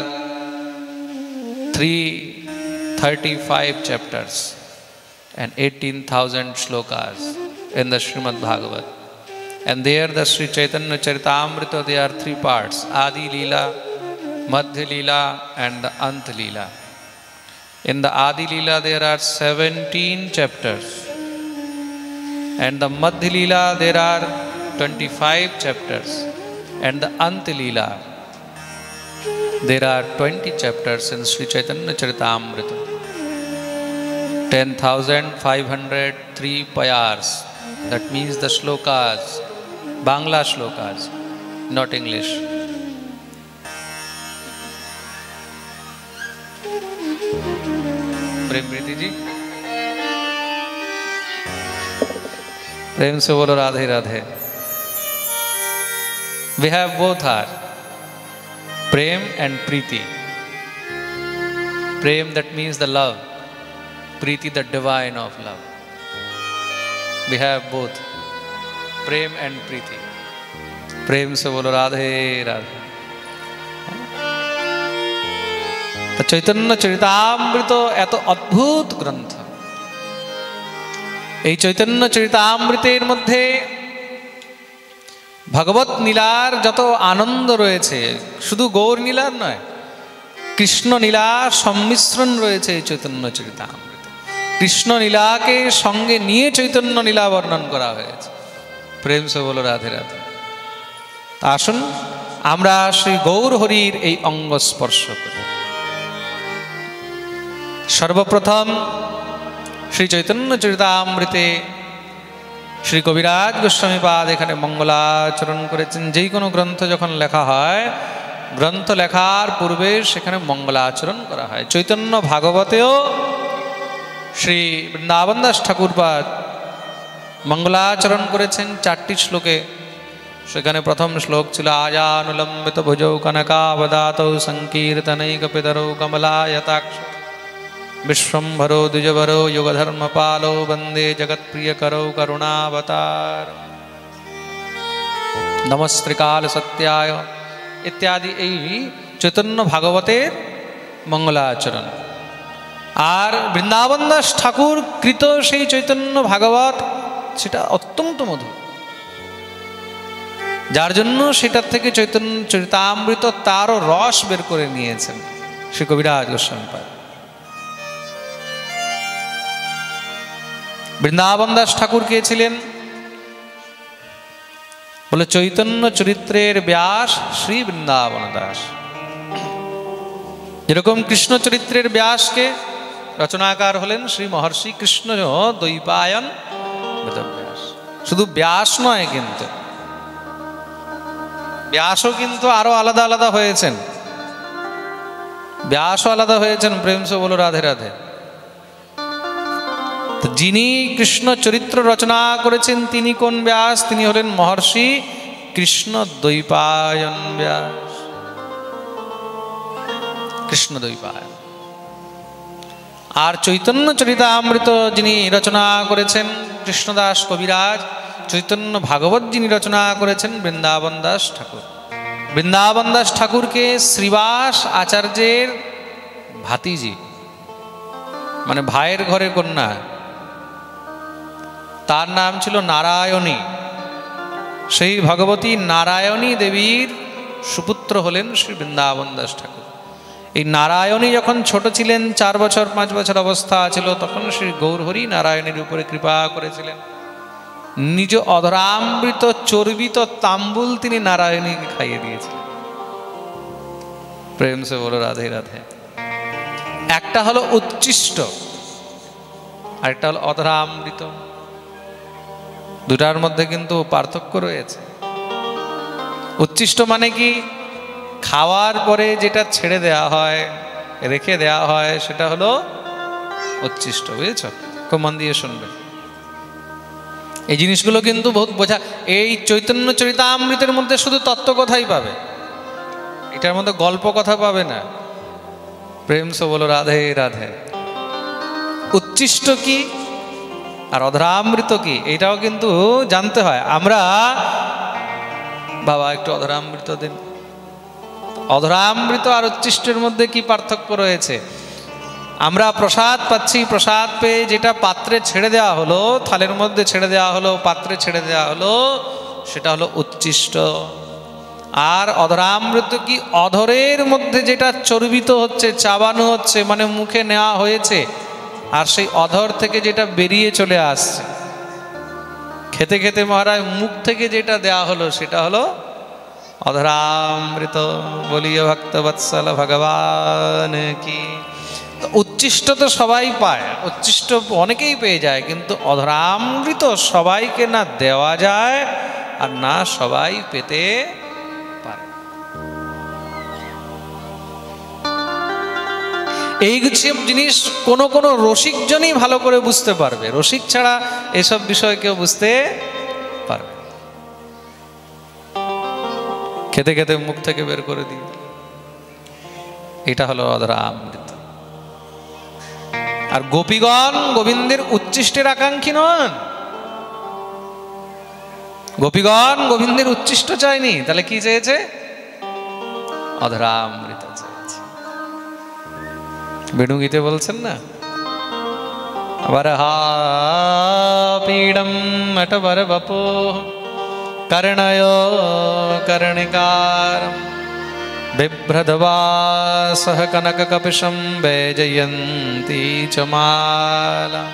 A: 335 chapters and 18,000 shlokas in the Srimad Bhagavat. And there the Sri Chaitanya Charitamrita, there are 3 parts: Adi Leela, Madhya Leela and the Ant Leela. In the Adi Leela there are 17 chapters, and the Madhya Leela there are 25 chapters, and the Ant Leela there are 20 chapters in Sri Chaitanya Charitamrita. 10,503 payars, that means the shlokas, Bangla shlokas, not English. प्रेम प्रीति जी, प्रेम से बोलो Radhe Radhe. We have both are Prem and Preeti. Prem, that means the love. Preeti, the divine of love. We have both Prem and Preeti. Prem se bolo Radhe Radhe. তো চৈতন্য চরিতামৃত এত অদ্ভুত গ্রন্থ। এই চৈতন্য চরিতামৃতের মধ্যে ভগবত নীলার যত আনন্দ রয়েছে, শুধু গৌর নীলার নয়, কৃষ্ণ নীলার সম্মিশ্রণ রয়েছে এই চৈতন্য চরিতামৃতে। কৃষ্ণ নীলাকে সঙ্গে নিয়ে চৈতন্য নীলা বর্ণন করা হয়েছে। প্রেম সে বলো রাধে রাধে। তা আসুন আমরা শ্রী গৌর হরির এই অঙ্গ স্পর্শ করি। সর্বপ্রথম শ্রী চৈতন্য চরিতামৃতে শ্রী কবিরাজ গোস্বামীপাদ এখানে মঙ্গলাচরণ করেছেন। যেই কোনো গ্রন্থ যখন লেখা হয়, গ্রন্থ লেখার পূর্বে সেখানে মঙ্গলাচরণ করা হয়। চৈতন্য ভাগবতেও শ্রী বৃন্দাবন দাস ঠাকুরপাদ মঙ্গলাচরণ করেছেন 4টি শ্লোকে। সেখানে প্রথম শ্লোক ছিল আজানুলম্বিত ভুজৌ কনকাবদাতৌ সংকীর্তনৈক পিতরৌ কমলায়তাক্ষ विश्वम्भरो द्विजभरो युगधर्मपालो वंदे जगत्प्रियकरौ करुणावतार नमस्त्रिकाल सत्याय इत्यादि এই চৈতন্য ভাগবতের মঙ্গলাচরণ। আর বৃন্দাবন দাস ঠাকুর কৃত সেই চৈতন্য ভাগবত, সেটা অত্যন্ত মধুর, যার জন্য সেটার থেকে চৈতন্য চরিতামৃত তারও রস বের করে নিয়েছেন শ্রী কবিরাজ গোস্বামীপাদ। বৃন্দাবন দাস ঠাকুর কে ছিলেন? বলে চৈতন্য চরিত্রের ব্যাস শ্রী বৃন্দাবন দাস। যেরকম কৃষ্ণ চরিত্রের ব্যাসকে রচনাকার হলেন শ্রী মহর্ষি কৃষ্ণ দ্বৈপায়ন বেদব্যাস। শুধু ব্যাস নয়, কিন্তু ব্যাসও কিন্তু আরো আলাদা আলাদা হয়েছেন। ব্যাসও আলাদা হয়েছেন। প্রেম সে বলো রাধে রাধে। যিনি কৃষ্ণ চরিত্র রচনা করেছেন তিনি কোন ব্যাস? তিনি হলেন মহর্ষি কৃষ্ণ দ্বৈপায়ন ব্যাস। কৃষ্ণদ্বৈপায়ন। আর চৈতন্য চরিতামৃত যিনি রচনা করেছেন কৃষ্ণদাস কবিরাজ, চৈতন্য ভাগবত যিনি রচনা করেছেন বৃন্দাবন দাস ঠাকুর। বৃন্দাবন দাস ঠাকুরকে শ্রীবাস আচার্যের ভাতিজি, মানে ভাইয়ের ঘরের কন্যা, তার নাম ছিল নারায়ণী। সেই ভগবতী নারায়ণী দেবীর সুপুত্র হলেন শ্রী বৃন্দাবন দাস ঠাকুর। এই নারায়ণী যখন ছোট ছিলেন, 4 বছর 5 বছর অবস্থা ছিল, তখন শ্রী গৌরহরি নারায়ণীর উপরে কৃপা করেছিলেন। নিজ অধরামৃত চর্বিত তাম্বুল তিনি নারায়ণীকে খাইয়ে দিয়েছিলেন। প্রেম সে বলো রাধে রাধে। একটা হলো উচ্ছিষ্ট, আরেকটা হলো অধরামৃত। দুটার মধ্যে কিন্তু পার্থক্য রয়েছে। উচ্ছিষ্ট মানে কি? খাওয়ার পরে যেটা ছেড়ে দেয়া হয়, রেখে দেয়া হয়, সেটা হলো উচ্ছিষ্ট। বুঝেছ? খুব মন দিয়ে শুনবে। এই জিনিসগুলো কিন্তু বহুত বোঝা। এই চৈতন্য চরিতামৃতের মধ্যে শুধু তত্ত্ব কথাই পাবে, এটার মধ্যে গল্প কথা পাবে না। প্রেম সে বলো রাধে রাধে। উচ্ছিষ্ট কি আর অধরামৃত কি, এটাও কিন্তু জানতে হয়। আমরা বাবা একটু অধরামৃত দিন। অধরামৃত আর উচ্ছিষ্টের মধ্যে কি পার্থক্য রয়েছে? আমরা প্রসাদ পাচ্ছি, প্রসাদ পেয়ে যেটা পাত্রে ছেড়ে দেওয়া হলো, থালের মধ্যে ছেড়ে দেওয়া হলো, পাত্রে ছেড়ে দেওয়া হলো, সেটা হলো উচ্ছিষ্ট। আর অধরামৃত কি? অধরের মধ্যে যেটা চর্বিত হচ্ছে, চাবানো হচ্ছে, মানে মুখে নেওয়া হয়েছে, আর সেই অধর থেকে যেটা বেরিয়ে চলে আসছে, খেতে খেতে মহারাজ মুখ থেকে যেটা দেয়া হলো, সেটা হলো অধরামৃত। বলিয়ে ভক্তবৎসল ভগবান কি। উচ্ছিষ্ট তো সবাই পায়, উচ্ছিষ্ট অনেকেই পেয়ে যায়, কিন্তু অধরামৃত সবাইকে না দেওয়া যায় আর না সবাই পেতে পারে। এই সব জিনিস কোনো কোনো রসিকজনই ভালো করে বুঝতে পারবে, রসিক ছাড়া এসব বিষয় কেউ বুঝতে পারবে। খেতে খেতে মুখ থেকে বের করে দিই, এটা হলো অধরামৃত। আর গোপীগণ গোবিন্দের উচ্ছিষ্টের আকাঙ্ক্ষী নন। গোপীগণ গোবিন্দের উচ্ছিষ্ট চায়নি, তাহলে কি চেয়েছে? অধরামৃত চেয়েছে। বেণু গীতে বলছেন না, বরহা পীড়ম মটবর বপো কর্ণয় কর্ণিকারম বিভ্রদবাসহ কনক কপিশম বৈজয়ন্তী চ মালা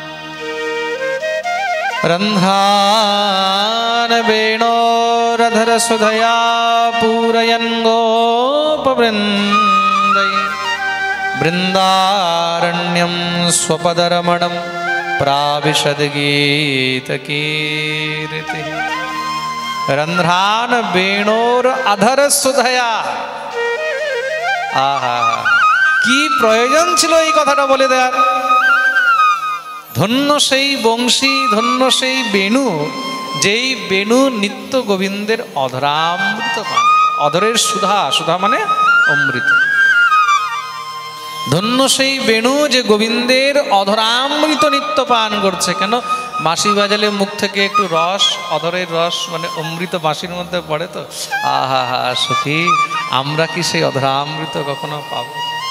A: রন্ধ্রান বেণোরধর সুধয়া পূরয়न् গোপবৃন্दै বৃন্দারণ্যম स्वपदरमणं प्राविशद गीतकीर्ति। रंध्रान बेणोर अधर सुधया। आहा, কি প্রয়োজন ছিল এই কথাটা বলে দেয়ার। ধন্য সেই বংশী, ধন্য সেই বেণু, যেই বেণু নিত্য গোবিন্দের অধরামৃত পান। অধরের সুধা, সুধা মানে অমৃত। ধন্য সেই বেণু যে গোবিন্দের অধরামৃত নিত্য পান করছে। কেন? বাঁশি বাজালে মুখ থেকে একটু রস, অধরের রস মানে অমৃত বাঁশির মধ্যে পড়ে তো। আহা হা সখী, আমরা কি সেই অধরামৃত কখনো পাব?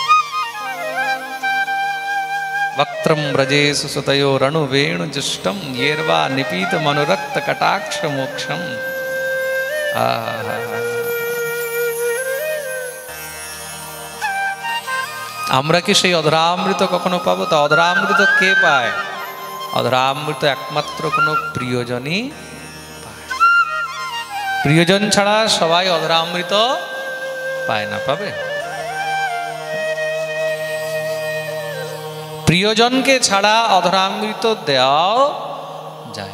A: वक्त्रं व्रजेषु सुतयो रणुवेणुजुष्टं येर्वा निपीत मनोरक्त कटाक्ष मोक्षम। আমরা কি সেই অধরামৃত কখনো পাবো? তা অধরামৃত কে পায়? অধরামৃত একমাত্র কোনো প্রিয়জনই পায়। প্রিয়জন ছাড়া সবাই অধরামৃত পায় না। পাবে? প্রিয়জনকে ছাড়া অধরামৃত দেওয়াও যায়।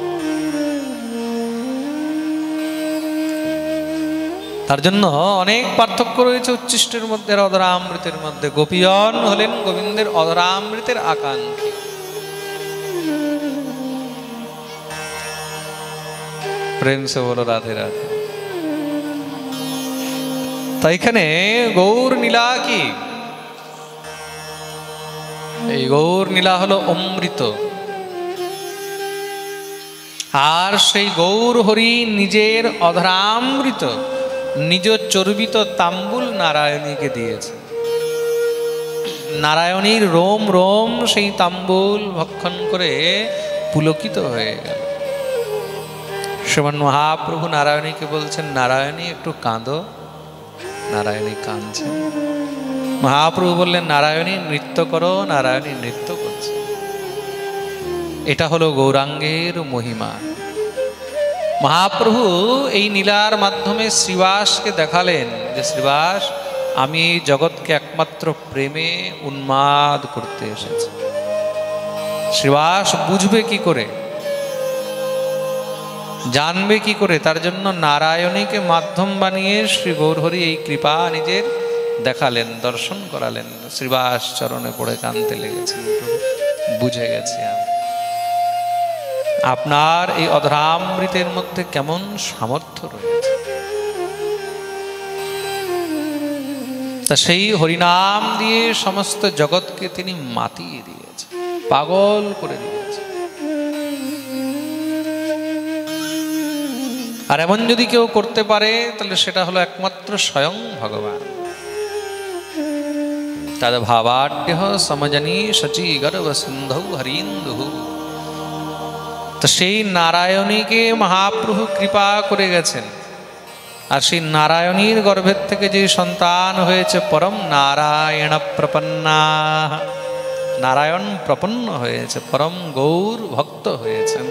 A: তার জন্য অনেক পার্থক্য রয়েছে উচ্ছিষ্টের মধ্যে, অধরামৃতের মধ্যে। গোপীগণ হলেন গোবিন্দের অধরামৃতের আকাঙ্ক্ষী। প্রেম সে বলো রাধে রাধে। তাই এখানে গৌর নীলা কি এই গৌর নীলা হলো অমৃত, আর সেই গৌর হরি নিজের অধরামৃত নিজ চর্বিত তাম্বুল নারায়ণীকে দিয়েছে। নারায়ণীর রোম রোম সেই তাম্বুল ভক্ষণ করে পুলকিত হয়ে গেল। শ্রীমান মহাপ্রভু নারায়ণীকে বলছেন, নারায়ণী একটু কাঁদো। নারায়ণী কাঁদছেন। মহাপ্রভু বললেন, নারায়ণী নৃত্য করো। নারায়ণী নৃত্য করছে। এটা হলো গৌরাঙ্গের মহিমা। মহাপ্রভু এই নীলার মাধ্যমে শ্রীবাসকে দেখালেন যে শ্রীবাস, আমি এই জগৎকে একমাত্র প্রেমে উন্মাদ করতে এসেছি। শ্রীবাস বুঝবে কি করে, জানবে কি করে? তার জন্য নারায়ণীকে মাধ্যম বানিয়ে শ্রী গৌরহরি এই কৃপা নিজের দেখালেন, দর্শন করালেন। শ্রীবাস চরণে পড়ে কাঁদতে লেগেছেন। বুঝে গেছি আপনার এই অধরামৃতের মধ্যে কেমন সামর্থ্য রয়েছে। তা সেই হরিনাম দিয়ে সমস্ত জগৎকে তিনি মাতিয়ে দিয়েছে, পাগল করে দিয়েছে। আর এমন যদি কেউ করতে পারে তাহলে সেটা হলো একমাত্র স্বয়ং ভগবান। তদ ভাবাঢ্য সমজনী শচী গর্ভ সিন্ধৌ হরিন্দু। তো সেই নারায়ণীকে মহাপ্রভু কৃপা করে গেছেন। আর সেই নারায়ণীর গর্ভের থেকে যে সন্তান হয়েছে পরম নারায়ণ প্রপন্না, নারায়ণ প্রপন্ন হয়েছে, পরম গৌর ভক্ত হয়েছেন।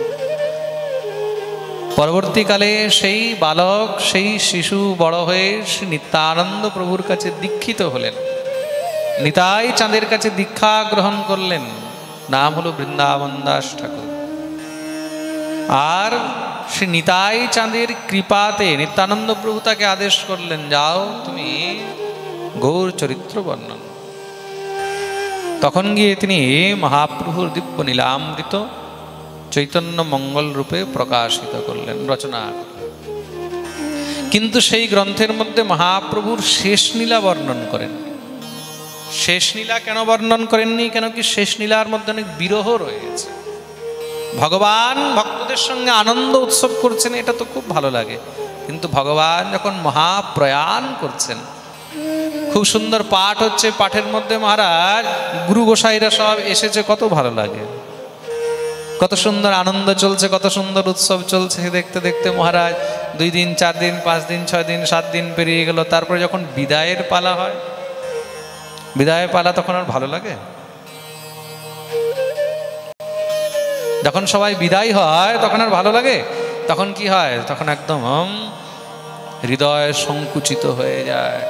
A: পরবর্তীকালে সেই বালক, সেই শিশু বড় হয়ে শ্রী নিত্যানন্দ প্রভুর কাছে দীক্ষিত হলেন। নিতাই চাঁদের কাছে দীক্ষা গ্রহণ করলেন। নাম হলো বৃন্দাবন দাস ঠাকুর। আর শ্রী নিতাই চাঁদের কৃপাতে নিত্যানন্দ প্রভু তাকে আদেশ করলেন, যাও তুমি গৌর চরিত্র বর্ণন। তখন গিয়ে তিনি মহাপ্রভুর দিব্য নীলামৃত চৈতন্য মঙ্গল রূপে প্রকাশিত করলেন, রচনা করলেন। কিন্তু সেই গ্রন্থের মধ্যে মহাপ্রভুর শেষ নীলা বর্ণন করেন। শেষ নীলা কেন বর্ণন করেননি? কেন কি শেষ নীলার মধ্যে অনেক বিরহ রয়েছে। ভগবান ভক্তদের সঙ্গে আনন্দ উৎসব করছেন, এটা তো খুব ভালো লাগে। কিন্তু ভগবান যখন মহাপ্রয়াণ করছেন, খুব সুন্দর পাঠ হচ্ছে, পাঠের মধ্যে মহারাজ গুরু গোসাইরা সব এসেছে, কত ভালো লাগে। কত সুন্দর আনন্দ চলছে, কত সুন্দর উৎসব চলছে। দেখতে দেখতে মহারাজ 2 দিন 4 দিন 5 দিন 6 দিন 7 দিন পেরিয়ে গেল। তারপরে যখন বিদায়ের পালা হয়, বিদায়ের পালা তখন আর ভালো লাগে? যখন সবাই বিদায় হয় তখন আর ভালো লাগে? তখন কি হয়? তখন একদম হৃদয় সংকুচিত হয়ে যায়,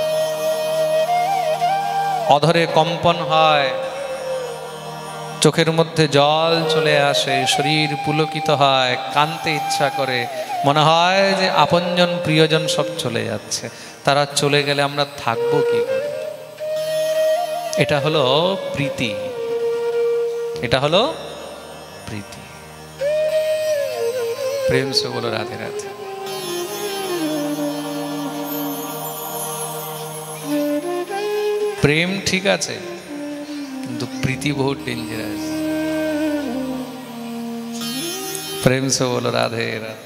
A: অধরে কম্পন হয়, চোখের মধ্যে জল চলে আসে, শরীর পুলকিত হয়, কাঁদতে ইচ্ছা করে। মনে হয় যে আপনজন প্রিয়জন সব চলে যাচ্ছে, তারা চলে গেলে আমরা থাকবো কি করে? এটা হলো প্রীতি, এটা হলো প্রীতি। প্রেম সে বলো রাধে রাধে। প্রেম ঠিক আছে, কিন্তু প্রীতি বহু ডেঞ্জারাস। প্রেম সে বলো রাধে রাধে।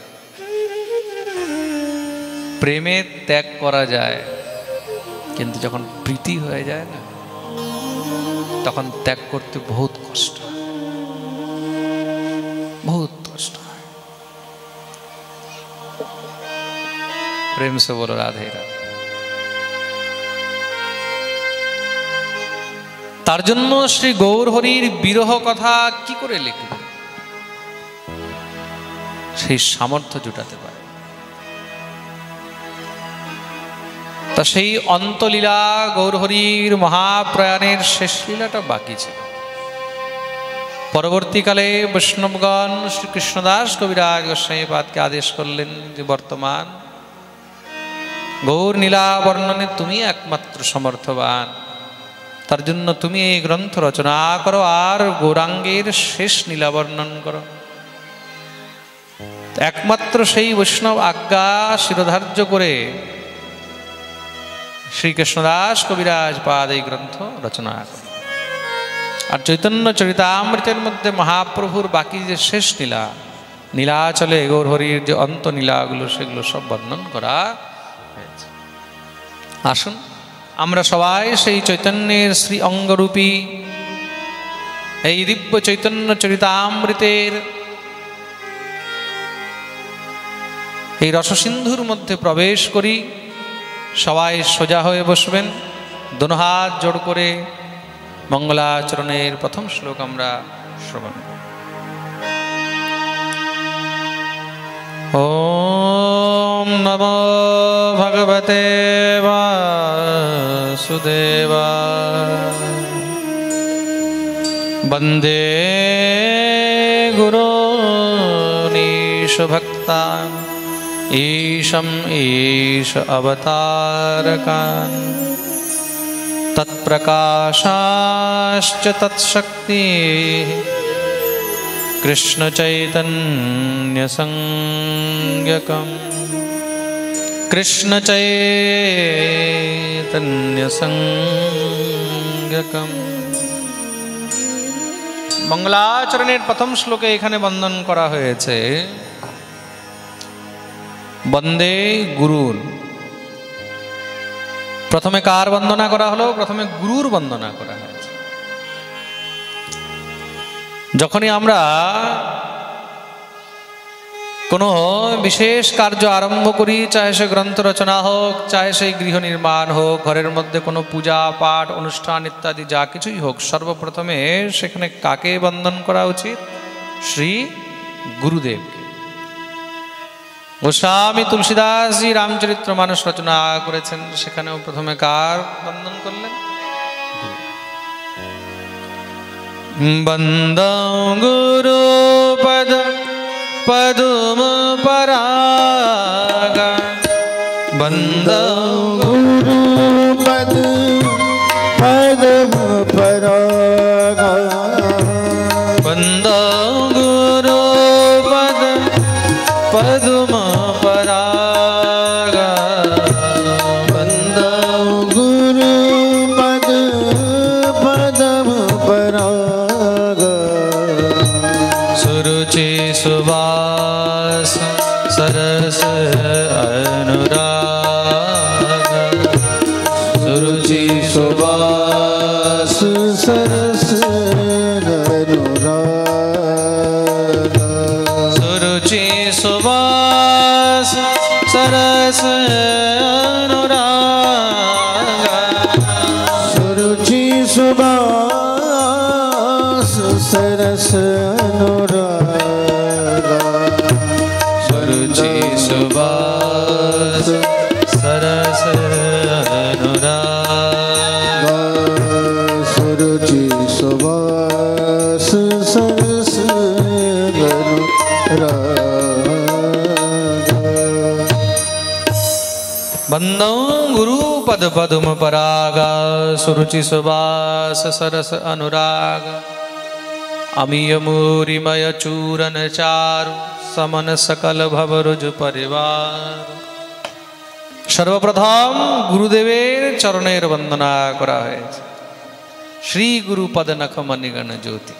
A: প্রেমে ত্যাগ করা যায়, কিন্তু যখন প্রীতি হয়ে যায় না, তখন ত্যাগ করতে বহুত কষ্ট, बहुत कष्ट है। प्रेम से बोलो राधे राधे। তার জন্য শ্রী গৌর হরির বিরহ কথা কি করে লিখবে? সেই সামর্থ্য জুটাতে পারে। তা সেই অন্তলীলা গৌর হরির মহাপ্রয়াণের শেষ লীলাটা বাকি ছিল। পরবর্তীকালে বৈষ্ণবগণ শ্রী কৃষ্ণদাস কবিরাজ গোস্বামীপাদকে আদেশ করলেন যে বর্তমান গৌর নীলা বর্ণনে তুমি একমাত্র সমর্থবান, তার জন্য তুমি এই গ্রন্থ রচনা করো আর গৌরাঙ্গের শেষ নীলা বর্ণন করো। একমাত্র সেই বৈষ্ণব আজ্ঞা শিরোধার্য করে শ্রী কৃষ্ণদাস কবিরাজ পাদ এই গ্রন্থ রচনা করে। আর চৈতন্য চরিতামৃতের মধ্যে মহাপ্রভুর বাকি যে শেষ লীলা, নীলাচলে গৌরহরির যে অন্ত লীলাগুলো, সেগুলো সব বর্ণন করা হয়েছে। আসুন আমরা সবাই সেই চৈতন্যের শ্রী অঙ্গরূপী এই দিব্য চৈতন্য চরিতামৃতের এই রসসিন্ধুর মধ্যে প্রবেশ করি। সবাই সোজা হয়ে বসবেন, দোনো হাত জোড় করে মঙ্গলাচরণের প্রথম শ্লোক আমরা শ্রবণ করব। ওম নমো ভগবতে বাসুদেবায় বন্দে গুরুনীশ ভক্তান ईशम ईश अवतारकान् तत्प्रकाशाश्च तत्शक्ति कृष्ण चैतन्य संज्ञकम् कृष्ण चैतन्य संज्ञकम्। मंगलाचरणের प्रथम श्लोके এখানে বন্দন করা হয়েছে বন্দে গুরুর। প্রথমে কার বন্দনা করা হলো? প্রথমে গুরুর বন্দনা করা হয়েছে। যখনই আমরা কোনো বিশেষ কার্য আরম্ভ করি, চাহে সে গ্রন্থ রচনা হোক, চাহে সেই গৃহ নির্মাণ হোক, ঘরের মধ্যে কোনো পূজা পাঠ অনুষ্ঠান ইত্যাদি যা কিছুই হোক, সর্বপ্রথমে সেখানে কাকে বন্দন করা উচিত? শ্রী গুরুদেবকে। গোস্বামী তুলসীদাসজি রামচরিত্র মানস রচনা করেছেন, সেখানেও প্রথমে কার বন্দন করলেন? বন্দং গুরু পদ পদম পরাগ বন্দং
B: গুরু পদ পদম পরাগ
A: বন্দং গুরু পদ পদম পরাগ
B: বন্দং গুরু পদ পদম পরাগ
A: सुरुचि सुवास सरस अनुराग सुरुचि
B: सुवास सरस अनुराग
A: सुरुचि सुवास सरस अनुराग
B: सुरुचि सुवास सरस अनुराग
A: सुरुचि सुवास सरस अनुराग
B: सुरुचि सुवास सरस अनुराग
A: बंदौ गुरु पद पदम पराग सुरुचि सुवास सरस अनुराग अमीय मूरिमय चूरन चारु समन सकल भवरुज परिवार। सर्वप्रथम गुरुदेवेर चरणेर वंदना करा हयेछे। श्री गुरु पद नख मणिगण ज्योति।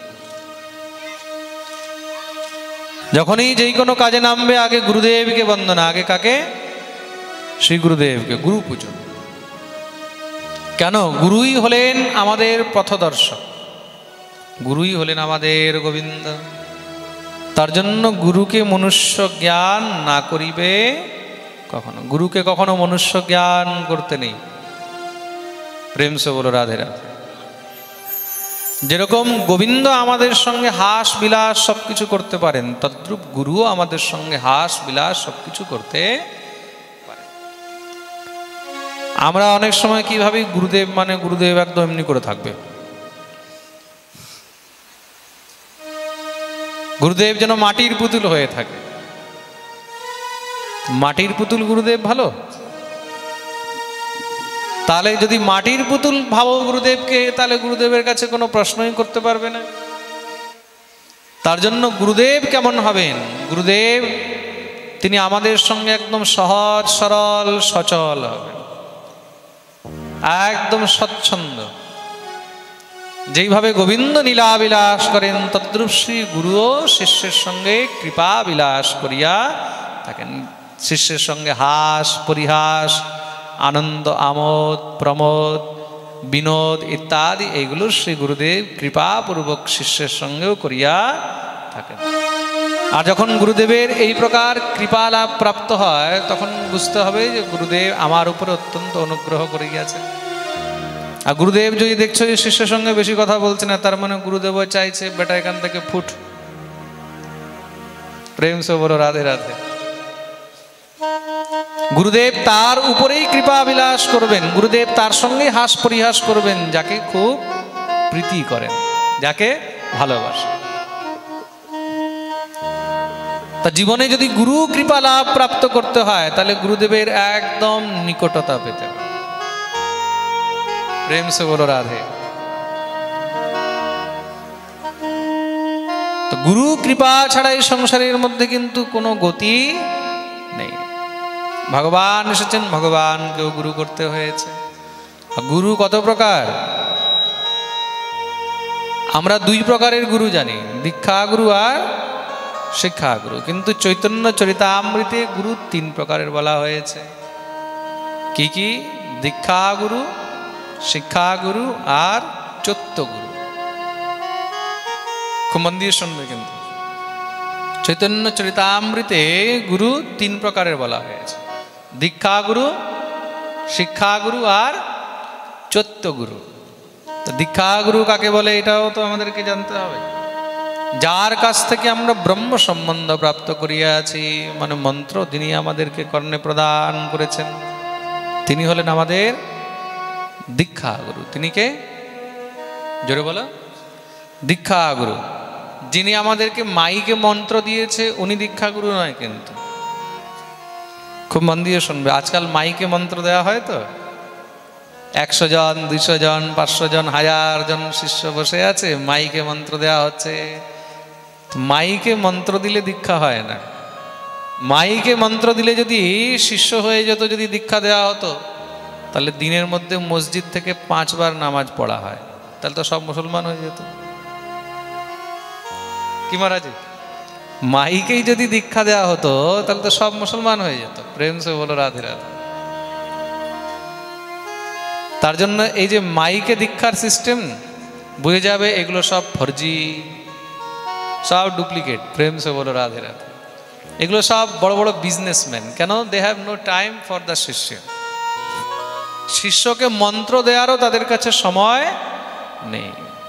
A: যখনই যেই কোনো কাজে নামবে আগে গুরুদেবকে বন্দনা। আগে কাকে? শ্রী গুরুদেবকে। গুরু পুজো। কেন? গুরুই হলেন আমাদের পথদর্শক, গুরুই হলেন আমাদের গোবিন্দ। তার জন্য গুরুকে মনুষ্য জ্ঞান না করিবে কখনো। গুরুকে কখনো মনুষ্য জ্ঞান করতে নেই। প্রেম সে বলো রাধে রাধে। যেরকম গোবিন্দ আমাদের সঙ্গে হাস বিলাস সবকিছু করতে পারেন, তদ্রূপ গুরুও আমাদের সঙ্গে হাস বিলাস সবকিছু করতে পারে। আমরা অনেক সময় কি ভাবি, গুরুদেব মানে গুরুদেব একদম এমনি করে থাকবে, গুরুদেব যেন মাটির পুতুল হয়ে থাকে। মাটির পুতুল গুরুদেব ভালো? তাহলে যদি মাটির পুতুল ভাবো গুরুদেবকে, তাহলে গুরুদেবের কাছে কোনো প্রশ্নই করতে পারবে না। তার জন্য গুরুদেব কেমন হবেন? গুরুদেব তিনি আমাদের সঙ্গে একদম সহজ সরল সচল হবেন, একদম স্বচ্ছন্দ। যেইভাবে গোবিন্দ লীলা বিলাস করেন তদ্রূপ শ্রী গুরুও শিষ্যের সঙ্গে কৃপা বিলাস করিয়া থাকেন। শিষ্যের সঙ্গে হাস পরিহাস, আনন্দ আমোদ প্রমোদ বিনোদ ইত্যাদি এইগুলো শ্রী গুরুদেব কৃপাপূর্বক শিষ্যের সঙ্গেও করিয়া থাকেন। আর যখন গুরুদেবের এই প্রকার কৃপা লাভ প্রাপ্ত হয় তখন বুঝতে হবে যে গুরুদেব আমার উপরে অত্যন্ত অনুগ্রহ করে গিয়েছেন। আর গুরুদেব যদি দেখছো যে শিষ্যের সঙ্গে বেশি কথা বলছে না, তার মানে গুরুদেবও চাইছে বেটা এখান থেকে ফুট। প্রেম সে বলো রাধে রাধে। গুরুদেব তার উপরেই কৃপা বিলাস করবেন, গুরুদেব তার সঙ্গে হাস পরিহাস করবেন যাকে খুব প্রীতি করেন, যাকে ভালোবাসেন। তা জীবনে যদি গুরু কৃপা লাভ প্রাপ্ত করতে হয় তাহলে গুরুদেবের একদম নিকটতা পেতে হবে। প্রেম সে বলো রাধে। তো গুরু কৃপা ছাড়া এই সংসারের মধ্যে কিন্তু কোনো গতি নেই। ভগবান এসেছেন, ভগবানকেও গুরু করতে হয়েছে। গুরু কত প্রকার? আমরা দুই প্রকারের গুরু জানি, দীক্ষা গুরু আর শিক্ষা গুরু। কিন্তু চৈতন্য চরিতামৃতে গুরু তিন প্রকারের বলা হয়েছে। কি কি? দীক্ষা গুরু, শিক্ষা গুরু আর চৈত্য গুরু। খুব মন দিয়ে শুনবে কিন্তু। চৈতন্য চরিতামৃতে গুরু তিন প্রকারের বলা হয়েছে, দীক্ষা গুরু, শিক্ষা গুরু আর চৈত্য গুরু। তো দীক্ষা গুরু কাকে বলে এটাও তো আমাদেরকে জানতে হবে। যার কাছ থেকে আমরা ব্রহ্ম সম্বন্ধ প্রাপ্ত করিয়াছি, মানে মন্ত্র তিনি আমাদেরকে কর্ণে প্রদান করেছেন, তিনি হলেন আমাদের দীক্ষা গুরু। তিনি কে? জোরে বলো। দীক্ষা গুরু। যিনি আমাদেরকে মাইকে মন্ত্র দিয়েছে উনি দীক্ষা গুরু নয় কিন্তু। খুব মন দিয়ে শুনবে। আজকাল মাইকে মন্ত্র দেওয়া হয় তো, 100 জন 200 জন 500 জন 1000 জন শিষ্য বসে আছে, মাইকে মন্ত্র দেওয়া হচ্ছে। মাইকে মন্ত্র দিলে দীক্ষা হয় না। মাইকে মন্ত্র দিলে যদি শিষ্য হয়ে যেত, যদি দীক্ষা দেওয়া হতো, তাহলে দিনের মধ্যে মসজিদ থেকে 5 বার নামাজ পড়া হয়, তাহলে তো সব মুসলমান হয়ে যেত। কি মহারাজ? মাইকেই যদি দীক্ষা দেওয়া হতো তাহলে তো সব মুসলমান হয়ে যেত। প্রেম সে বলো রাধে রাধে। তার জন্য এই যে মাইকে দীক্ষার সিস্টেম বুঝে যাবে এগুলো সব ফর্জি, সব ডুপ্লিকেট। প্রেম সে বলো রাধে রাধে। এগুলো সব বড় বড় বিজনেসম্যান। কেন? They have no time for the শিষ্য। শিষ্যকে মন্ত্র দেওয়ারও তাদের কাছে সময় নেই।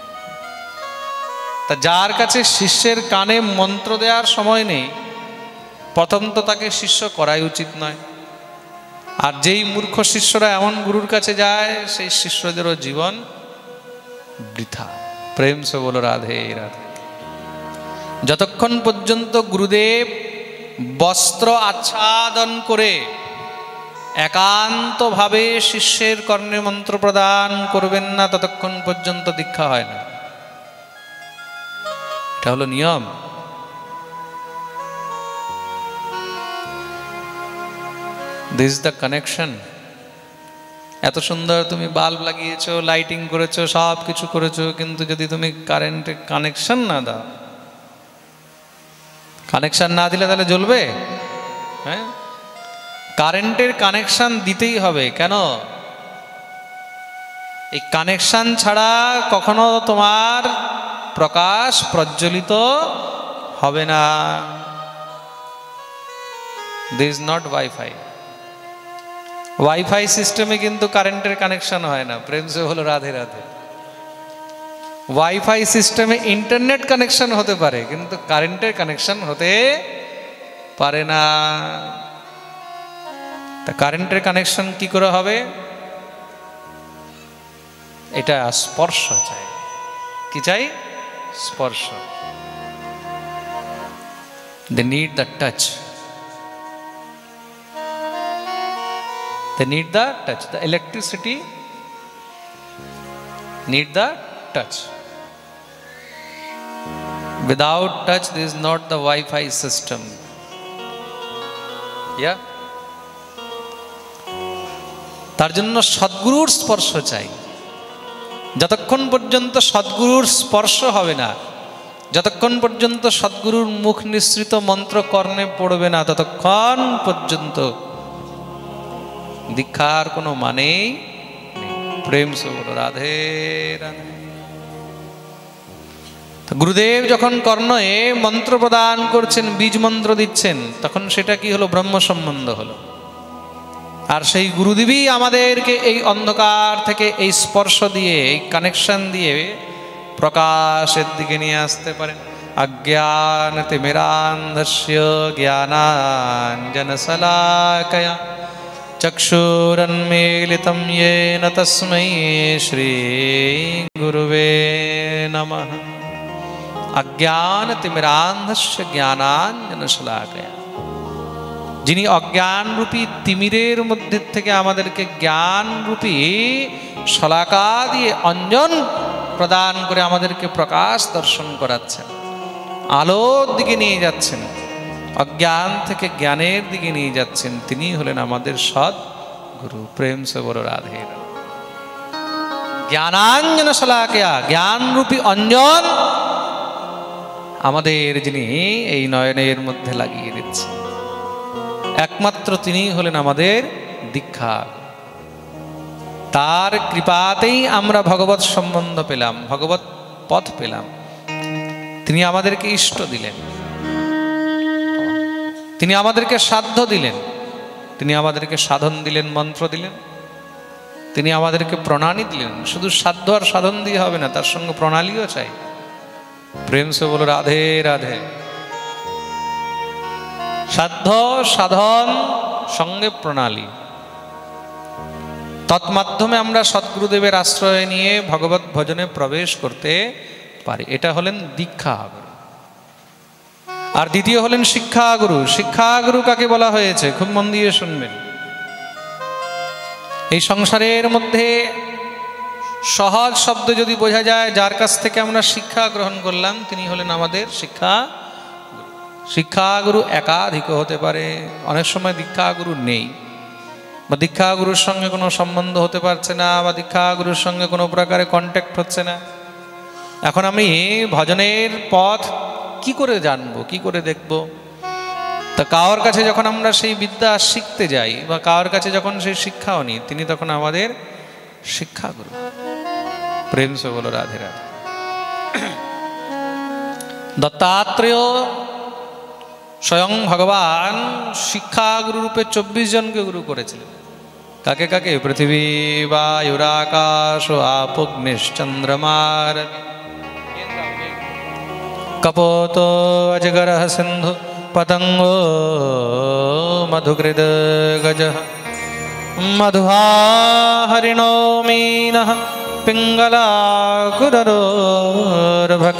A: তা যার কাছে শিষ্যের কানে মন্ত্র দেওয়ার সময় নেই, প্রথম তো তাকে শিষ্য করাই উচিত নয়। আর যেই মূর্খ শিষ্যরা এমন গুরুর কাছে যায়, সেই শিষ্যদেরও জীবন বৃথা। প্রেম সে বলো রাধে রাধে। যতক্ষণ পর্যন্ত গুরুদেব বস্ত্র আচ্ছাদন করে একান্তভাবে শিষ্যের কর্ণে মন্ত্র প্রদান করবেন না, ততক্ষণ পর্যন্ত দীক্ষা হয় না। এটা হলো নিয়ম। This is the connection. এত সুন্দর তুমি বাল্ব লাগিয়েছো, লাইটিং করেছো, সব কিছু করেছো, কিন্তু যদি তুমি কারেন্টের কানেকশন না দাও, কানেকশন না দিলে তাহলে জ্বলবে? হ্যাঁ, কারেন্টের কানেকশন দিতেই হবে। কেন? এই কানেকশন ছাড়া কখনো তোমার প্রকাশ প্রজ্বলিত হবে না। This is not wifi. Wifi সিস্টেমে কিন্তু কারেন্টের কানেকশন হয় না। প্রেম সে হলো রাধে রাধে। ওয়াইফাই সিস্টেমে ইন্টারনেট কানেকশন হতে পারে, কিন্তু কারেন্টের কানেকশন হতে পারে না। তা কারেন্টের কানেকশন কি করে হবে? এটা স্পর্শ চাই। কি চাই? স্পর্শ। They need the touch. They need the touch. The electricity need the touch. Without touch, there is not the Wi-Fi system. Yeah. তার জন্য সদ্গুরুর স্পর্শ চাই। যতক্ষণ পর্যন্ত সদ্গুরুর স্পর্শ হবে না, যতক্ষণ পর্যন্ত সদ্গুরুর মুখ নিঃসৃত মন্ত্র কর্ণে পড়বে না, ততক্ষণ পর্যন্ত দীক্ষার কোনো মানেই নেই। প্রেম সে বলো রাধে রাধে। গুরুদেব যখন কর্ণে মন্ত্র প্রদান করছেন, বীজ মন্ত্র দিচ্ছেন, তখন সেটা কি হলো? ব্রহ্ম সম্বন্ধ হলো। আর সেই গুরুদেবই আমাদেরকে এই অন্ধকার থেকে এই স্পর্শ দিয়ে, এই কানেকশন দিয়ে প্রকাশের দিকে নিয়ে আসতে পারেন। অজ্ঞান তিমিরান্ধস্য জ্ঞানাঞ্জনশলাকয়া চক্ষুরন্মীলিতং येन তস্मै শ্রী গুরুবে নমঃ। অজ্ঞান তিমিরান্ধস্য জ্ঞানাঞ্জনশলাকয়া, যিনি অজ্ঞান রূপী তিমিরের মধ্যে থেকে আমাদেরকে জ্ঞান রূপী শলাকা দিয়ে অঞ্জন প্রদান করে আমাদেরকে প্রকাশ দর্শন করাচ্ছেন, আলোর দিকে নিয়ে যাচ্ছেন, অজ্ঞান থেকে জ্ঞানের দিকে নিয়ে যাচ্ছেন, তিনি হলেন আমাদের সৎ গুরু। প্রেম সে বলো রাধে। জ্ঞানাঞ্জন শলাকা, জ্ঞান রূপী অঞ্জন আমাদের যিনি এই নয়নের মধ্যে লাগিয়ে দিচ্ছেন, একমাত্র তিনিই হলেন আমাদের দীক্ষা। তার কৃপাতেই আমরা ভগবত সম্বন্ধ পেলাম, ভগবত পথ পেলাম। তিনি আমাদেরকে ইষ্ট দিলেন, তিনি আমাদেরকে সাধ্য দিলেন, তিনি আমাদেরকে সাধন দিলেন, মন্ত্র দিলেন, তিনি আমাদেরকে প্রণালী দিলেন। শুধু সাধ্য আর সাধন দিয়ে হবে না, তার সঙ্গে প্রণালীও চাই। প্রেম সে বলো রাধে রাধে। সাধ্য সাধন সঙ্গে প্রণালী, তৎমাধ্যমে আমরা সদ্গুরুদেবের আশ্রয় নিয়ে ভগবত ভজনে প্রবেশ করতে পারি। এটা হলেন দীক্ষাগুরু। আর দ্বিতীয় হলেন শিক্ষাগুরু। শিক্ষাগুরু কাকে বলা হয়েছে? খুব মন দিয়ে শুনবেন। এই সংসারের মধ্যে সহজ শব্দ যদি বোঝা যায়, যার কাছ থেকে আমরা শিক্ষা গ্রহণ করলাম, তিনি হলেন আমাদের শিক্ষা। শিক্ষাগুরু একাধিক হতে পারে, অনেক সময় দীক্ষাগুরু নেই, বা দীক্ষাগুরুর সঙ্গে কোনো সম্বন্ধ হতে পারছে না, বা দীক্ষাগুরুর সঙ্গে কোনো প্রকারে কন্ট্যাক্ট হচ্ছে না। এখন আমি ভজনের পথ কি করে জানবো, কি করে দেখব? তা কারোর কাছে যখন আমরা সেই বিদ্যা শিখতে যাই, বা কারোর কাছে যখন সেই শিক্ষাও নিই, তিনি তখন আমাদের শিক্ষাগুরু। প্রেম সে বলো রাধে রাধে। দত্তাত্রেয় স্বয়ং ভগবান শিক্ষাগুরু রূপে 24 জনকে গুরু করেছিলেন। কাকে কাকে? পৃথিবী বায়ুরাকাশ আপগ্নিশ্চন্দ্রমার কপোত অজগর সিন্ধু পতঙ্গো মধুকৃদ গজ মধুহা হরিণো মীন পিঙ্গলা কুরোর্ভক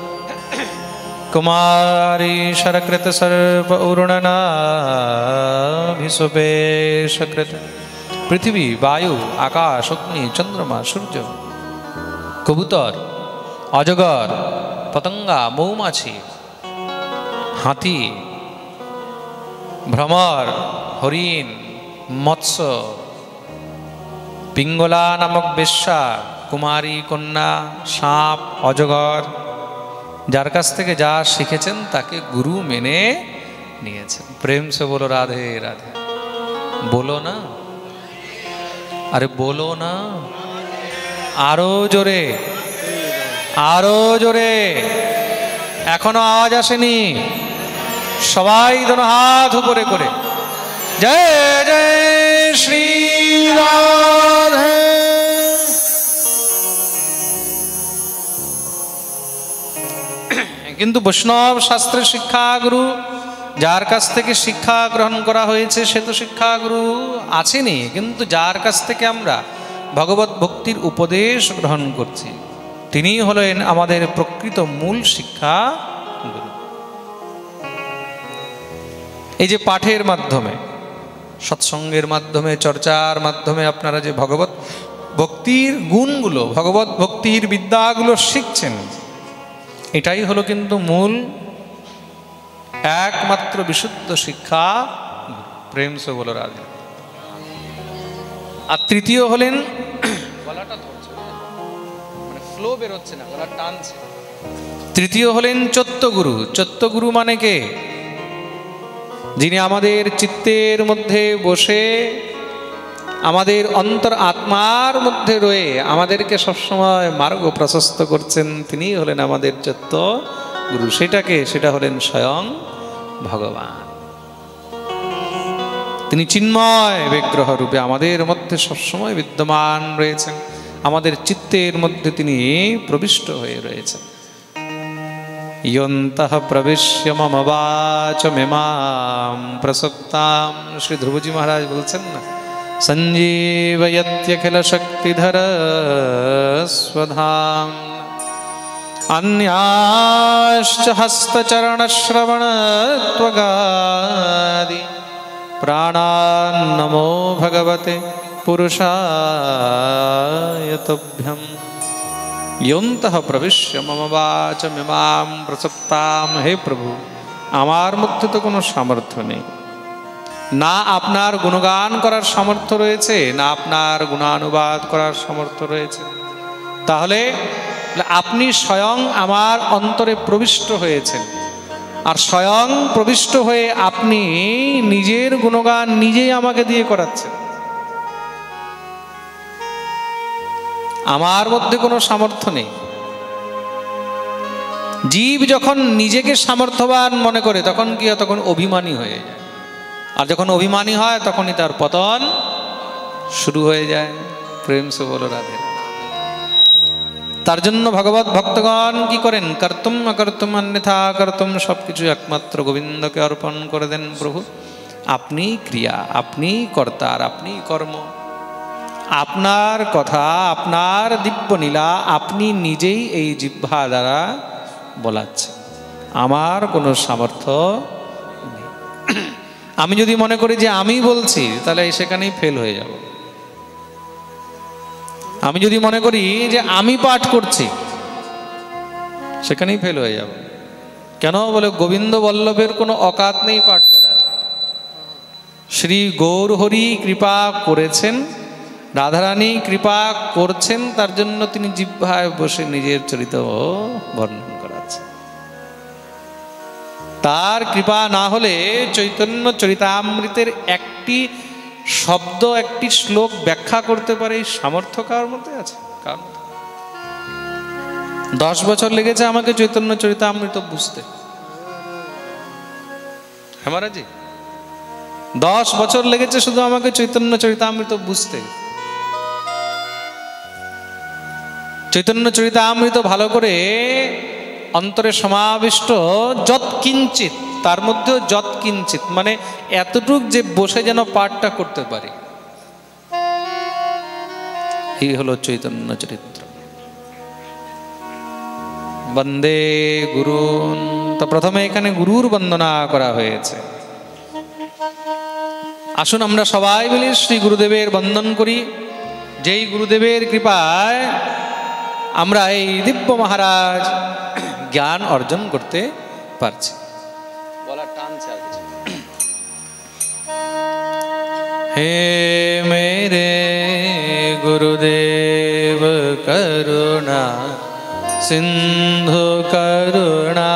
A: कुमारी शरकृत सर्प उरुणनाभिसुपेशकृत पृथ्वी वायु आकाश अग्नि चंद्रमा सूर्य कबूतर अजगर पतंगा मौमाछी हाथी भ्रमर हरिण मत्स्य पिंगला नामक बेश्या कुमारी कन्या साप अजगर যার কাছ থেকে যা শিখেছেন তাকে গুরু মেনে নিয়েছেন। প্রেম সে বলো রাধে রাধে। বলো না, আরে বলো না, আরো জোরে, আরো জোরে। এখনো আওয়াজ আসেনি। সবাই দোনো হাত উপরে করে জয় জয় শ্রী রাধে। কিন্তু বৈষ্ণব শাস্ত্রের শিক্ষাগুরু, যার কাছ থেকে শিক্ষা গ্রহণ করা হয়েছে, সে তো শিক্ষাগুরু আছেনি, কিন্তু যার কাছ থেকে আমরা ভগবত ভক্তির উপদেশ গ্রহণ করছি, তিনি হলেন আমাদের প্রকৃত মূল শিক্ষা গুরু। এই যে পাঠের মাধ্যমে, সৎসঙ্গের মাধ্যমে, চর্চার মাধ্যমে আপনারা যে ভগবত ভক্তির গুণগুলো, ভগবত ভক্তির বিদ্যাগুলো শিখছেন, এটাই হলো কিন্তু মূল একমাত্র বিশুদ্ধ শিক্ষা। প্রেম সে বলো রাধে। আর তৃতীয় হলেন, ফ্লো বেরোচ্ছে না, গলা টানছে। তৃতীয় হলেন চত্বগুরু। চত্বগুরু মানে কে? যিনি আমাদের চিত্তের মধ্যে বসে আমাদের অন্তর আত্মার মধ্যে রয়ে আমাদেরকে সবসময় মার্গ প্রশস্ত করছেন, তিনি হলেন আমাদের চত্বগুরু। সেটা হলেন স্বয়ং ভগবান। তিনি চিন্ময় বিগ্রহ রূপে আমাদের মধ্যে সবসময় বিদ্যমান রয়েছেন, আমাদের চিত্তের মধ্যে তিনি প্রবিষ্ট হয়ে রয়েছেন। ইয়ন্তঃ প্রবিশ্য মম বাচমিমাম প্রসুপ্তাম, শ্রী ধ্রুবজি মহারাজ বলছেন না, সঞ্জীবয়ত্যখিল শক্তিধর স্বধাম अन्याश्च हस्तचरणश्रवणत्वगादि प्राणान्नमो भगवते पुरुषाय तुभ्यम्। योऽन्तः प्रविश्य मम वाचमिमां प्रसुप्तां, हे प्रभु, আমার মধ্যে তো কোনো সামর্থ্য নেই, না আপনার গুণগান করার সামর্থ্য রয়েছে, না আপনার গুণানুবাদ করার সামর্থ্য রয়েছে। তাহলে আপনি স্বয়ং আমার অন্তরে প্রবিষ্ট হয়েছেন, আর স্বয়ং প্রবিষ্ট হয়ে আপনি নিজের গুণগান নিজেই আমাকে দিয়ে করাচ্ছেন। আমার মধ্যে কোনো সামর্থ্য নেই। জীব যখন নিজেকে সামর্থ্যবান মনে করে তখন কি হয়? তখন অভিমানী হয়ে যায়। আর যখন অভিমানী হয় তখনই তার পতন শুরু হয়ে যায়। প্রেম সে বলো রাধে। তার জন্য ভগবত ভক্তগণ কি করেন? কর্তুম অকর্তুম অন্যথা কর্তুম, সবকিছু একমাত্র গোবিন্দকে অর্পণ করে দেন। প্রভু আপনি ক্রিয়া, আপনি কর্তা, আর আপনি কর্ম। আপনার কথা, আপনার দিব্য লীলা আপনি নিজেই এই জিহ্বা দ্বারা বলাচ্ছেন। আমার কোনো সামর্থ্য নেই। আমি যদি মনে করি যে আমি বলছি, তাহলে সেখানেই ফেল হয়ে যাব। আমি যদি মনে করি যে আমি পাঠ করছি, সেখানেই ফেল হয়ে যাব। কেন বলে? গোবিন্দ বল্লভের কোনো অকাত নেই পাঠ করার। শ্রী গৌর হরি কৃপা করেছেন, রাধারানী কৃপা করছেন, তার জন্য তিনি জিহ্বায় বসে নিজের চরিত্র বর্ণন করাচ্ছেন। তার কৃপা না হলে চৈতন্য চরিতামৃতের একটি শব্দ, একটি শ্লোক ব্যাখ্যা করতে পারে এই সামর্থ্য কার মধ্যে আছে? কার মধ্যে? 10 বছর লেগেছে আমাকে চৈতন্য চরিতামৃত বুঝতে। হ্যাঁ মহারাজি, 10 বছর লেগেছে শুধু আমাকে চৈতন্য চরিতামৃত বুঝতে। চৈতন্য চরিতামৃত ভালো করে অন্তরে সমাবিষ্ট যৎকিঞ্চিত, তার মধ্যেও যৎকিঞ্চিত মানে এতটুক যে বসে যেন পাঠটা করতে পারি, এই হলো চৈতন্য চরিত্র। বন্দে গুরুন, তো প্রথমে এখানে গুরুর বন্দনা করা হয়েছে। আসুন আমরা সবাই মিলে শ্রী গুরুদেবের বন্দন করি, যেই গুরুদেবের কৃপায় আমরা এই দিব্য মহারাজ জ্ঞান অর্জন করতে পারছি। বলার টানছে আর কিছু। হে মেরে গুরুদেব করুণা সিন্ধু করুণা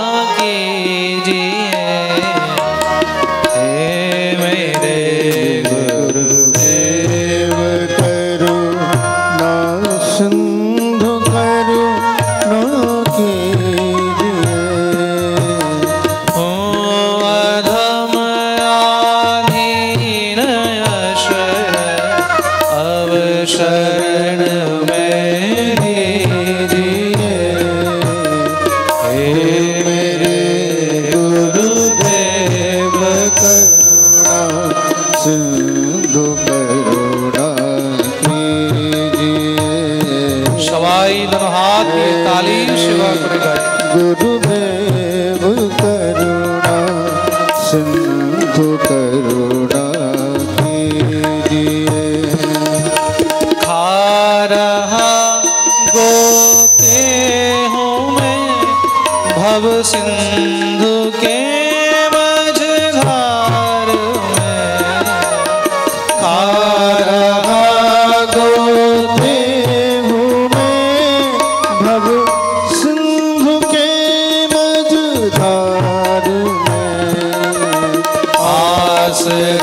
A: कीजिए, हे मेरे
B: गुरुदेव करुणा सिंधु करुणा कीजिए।
A: हो अधम आधीन अशरण अब शरण में दीजिए,
B: हे मेरे गुरुदेव करुणा सिंधु करुणा कीजिए।
A: सवाई दोनों हाथ में ताली सेवा करे गाए।
B: गुरुदेव करुणा सिंधु करुणा कीजिए।
A: खा रहा गोते हूँ मैं भव सिंधु के मझधार में, खा रहा
B: गोते हूँ मैं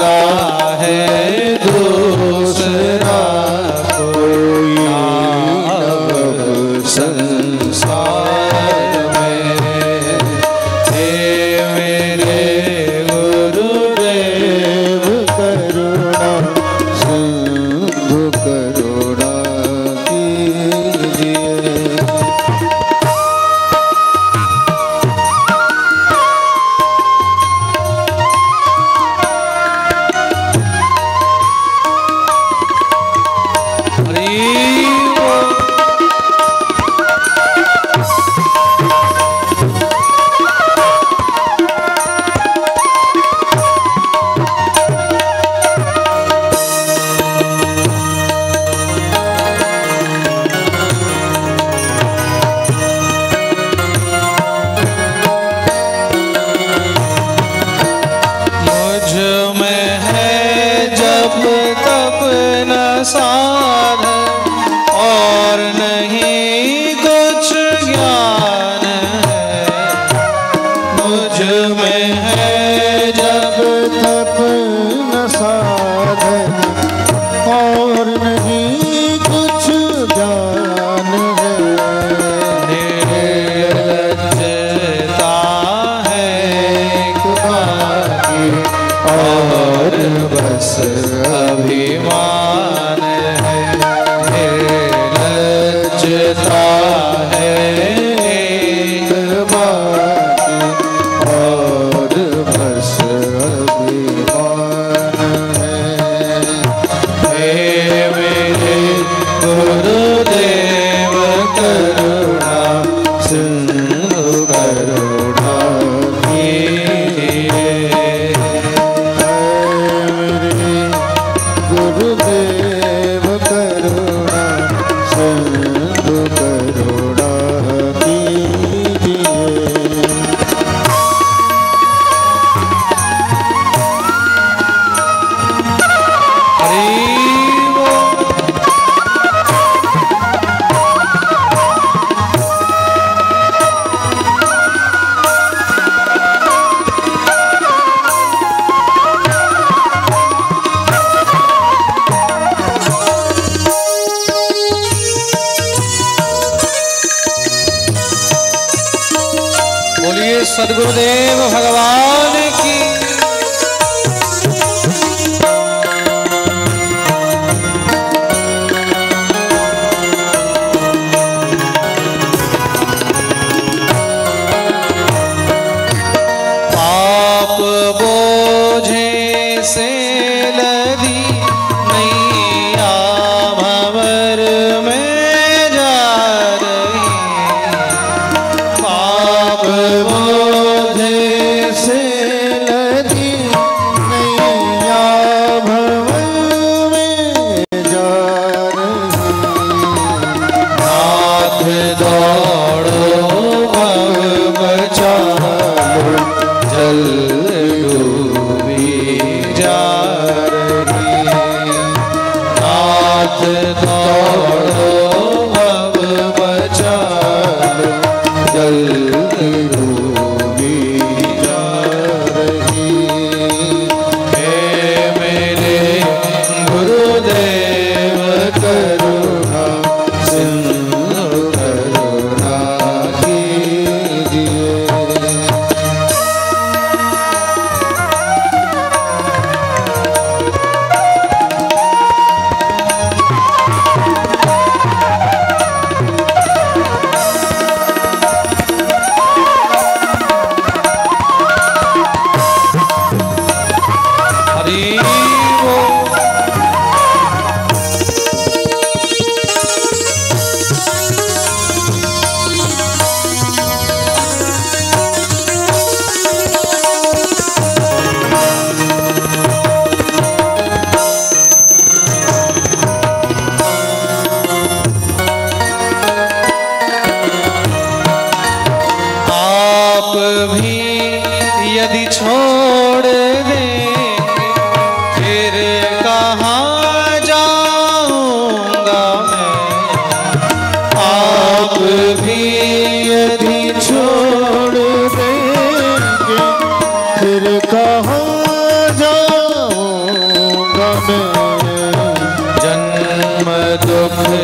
A: लगा है दूसरा कोई अब संसार में। हे मेरे गुरुदेव
B: करुणा सिंधु करुणा कीजिए।
A: सद्गुरुदेव भगवान की। पाप बोझे से लदी नैया भंवर में जा रही। पाप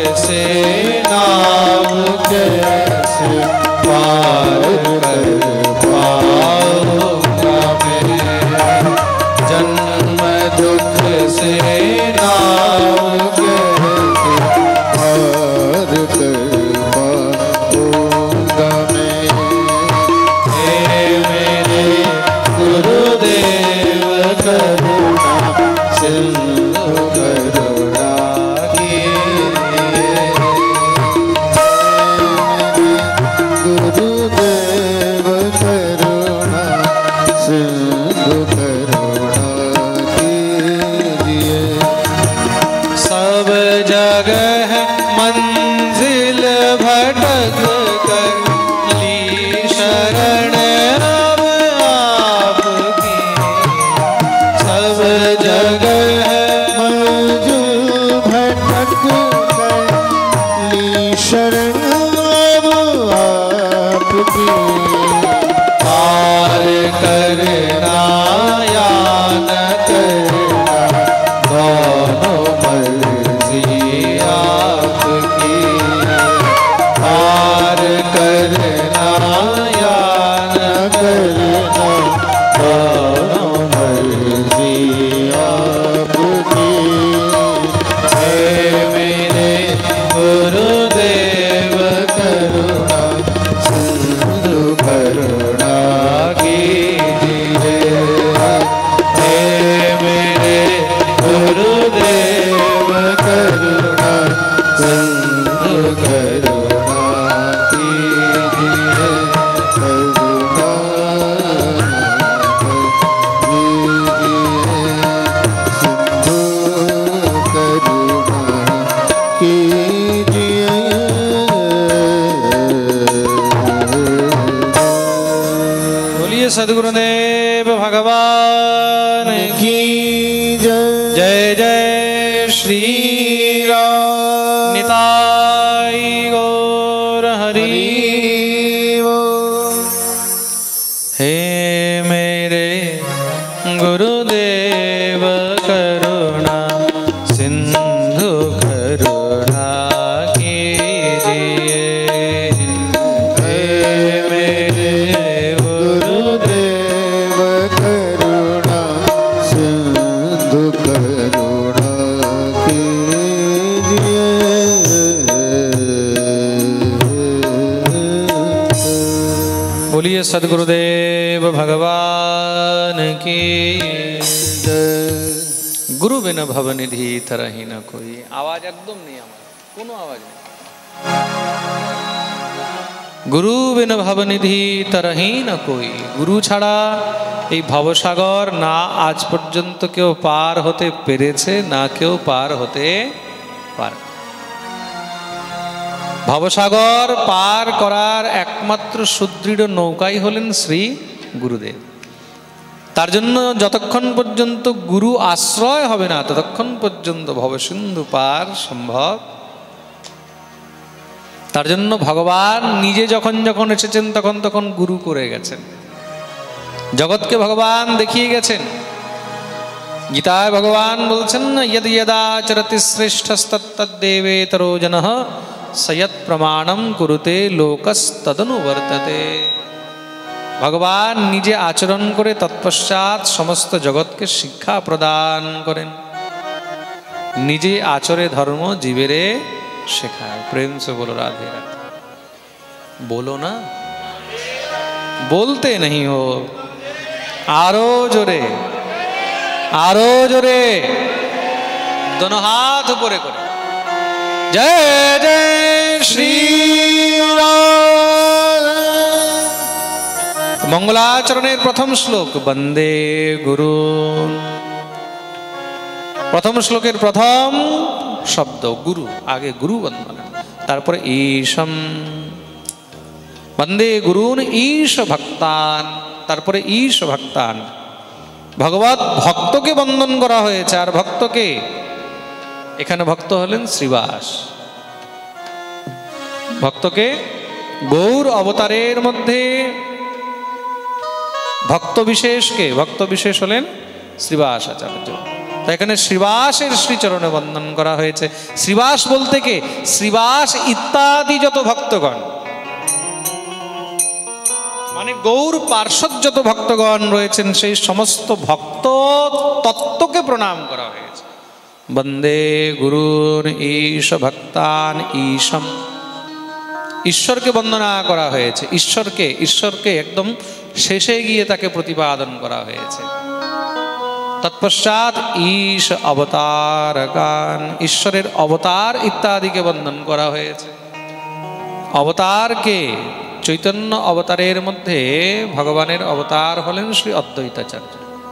B: से नाव कैसे पार कर पाऊंगा मैं, जन्म दुख से नाव कैसे पार कर पाऊंगा मैं। हे मेरे गुरुदेव करुणा सिंधु करुणा कीजिए। गुरुदेव करुणा सिंधु करुणा कीजिए। सब जगह मंजिल भटक कर ली शरण अब आपकी, सब जगह मंजिल भटक कर ली शरण अब आपकी। पार करना या न करना दोनों मर्जी आपकी, पार करना या न करना दोनों मर्जी आपकी। हे मेरे गुरुदेव करुणा सिंधु करुणा कीजिए। हे मेरे गुरुदेव करुणा सिंधु करुणा कीजिए। करुणा कीजिए सिंधु करुणा कीजिए।
A: बोलिए सद्गुरुदेव भगवान
B: की जय।
A: जय जय श्री राम। निताई गौर हरि। हे मेरे गुरुदेव करुणा सिंधु करुणा कीजिए। हे मेरे
B: गुरुदेव करुणा सिंधु करुणा कीजिए।
A: बोलिए सद्गुरुदेव भगवान की जय। गुरु बिन भवनिधि तरही न कोई। आवाज एकदम नहीं, आवाज कोनो आवाज नहीं। गुरु बिन भवनिधि तरही न कोई। गुरु ছাড়া এই ভবসাগর না আজ পর্যন্ত কেউ পার হতে পেরেছে, না কেউ পার হতে পারে। ভবসাগর পার করার একমাত্র সুদৃঢ় নৌকাই হলেন শ্রী গুরুদেব। তার জন্য যতক্ষণ পর্যন্ত গুরু আশ্রয় হবে না ততক্ষণ পর্যন্ত ভবসিন্ধু পার সম্ভব। তার জন্য ভগবান নিজে যখন যখন এসেছেন তখন তখন গুরু করে গেছেন, জগৎকে ভগবান দেখিয়ে গেছেন। গীতায় ভগবান বলছেন না, ইয়দ ইয়দা চরতি শ্রেষ্ঠস্তত্তদ্দেবেতরো জনঃ সয়ৎ প্রমাণম কুরুতে লোকস্তদনুবর্ততে। ভগবান নিজে আচরণ করে তৎপশ্চাৎ সমস্ত জগৎকে শিক্ষা প্রদান করেন। নিজে আচরে ধর্ম জীবেরে শেখায়। প্রেম সে বলো রাধে রাধে। बोलो ना, बोलते नहीं हो। आरो जोरे, आरो जोरे, दोनों हाथ ऊपरे करे। जय जय श्री राम। मंगलाचरणेर प्रथम श्लोक वंदे गुरु। प्रथम श्लोकेर प्रथम शब्द गुरु, आगे गुरु वंदना, तारपर ईशम वंदे गुरुन ईश भक्तान, तारपरे ईश भक्तान। भगवत भक्त के बंधन करा হয়েছে। আর ভক্তকে এখানে ভক্ত হলেন শ্রীবাস। ভক্তকে গৌর অবতারের মধ্যে ভক্ত বিশেষকে, ভক্ত বিশেষ হলেন শ্রীবাস আচার্য। তো এখানে শ্রীবাসের শ্রীচরণে বন্দন করা হয়েছে। শ্রীবাস বলতে কে? শ্রীবাস ইত্যাদি যত ভক্তগণ, মানে গৌর পার্ষদ যত ভক্তগণ রয়েছেন সেই সমস্ত ভক্ত তত্ত্বকে প্রণাম করা হয়েছে। বন্দে গুরুন ঈশ ভক্তান ঈশম, ঈশ্বরকে বন্দনা করা হয়েছে। ঈশ্বরকে একদম শেষে গিয়ে তাকে প্রতিপাদন করা হয়েছে। তৎপশ্চাৎ ঈশ অবতারকান, ঈশ্বরের অবতার ইত্যাদিকে বন্দন করা হয়েছে। অবতারকে, চৈতন্য অবতারের মধ্যে ভগবানের অবতার হলেন শ্রী অদ্বৈতাচার্য।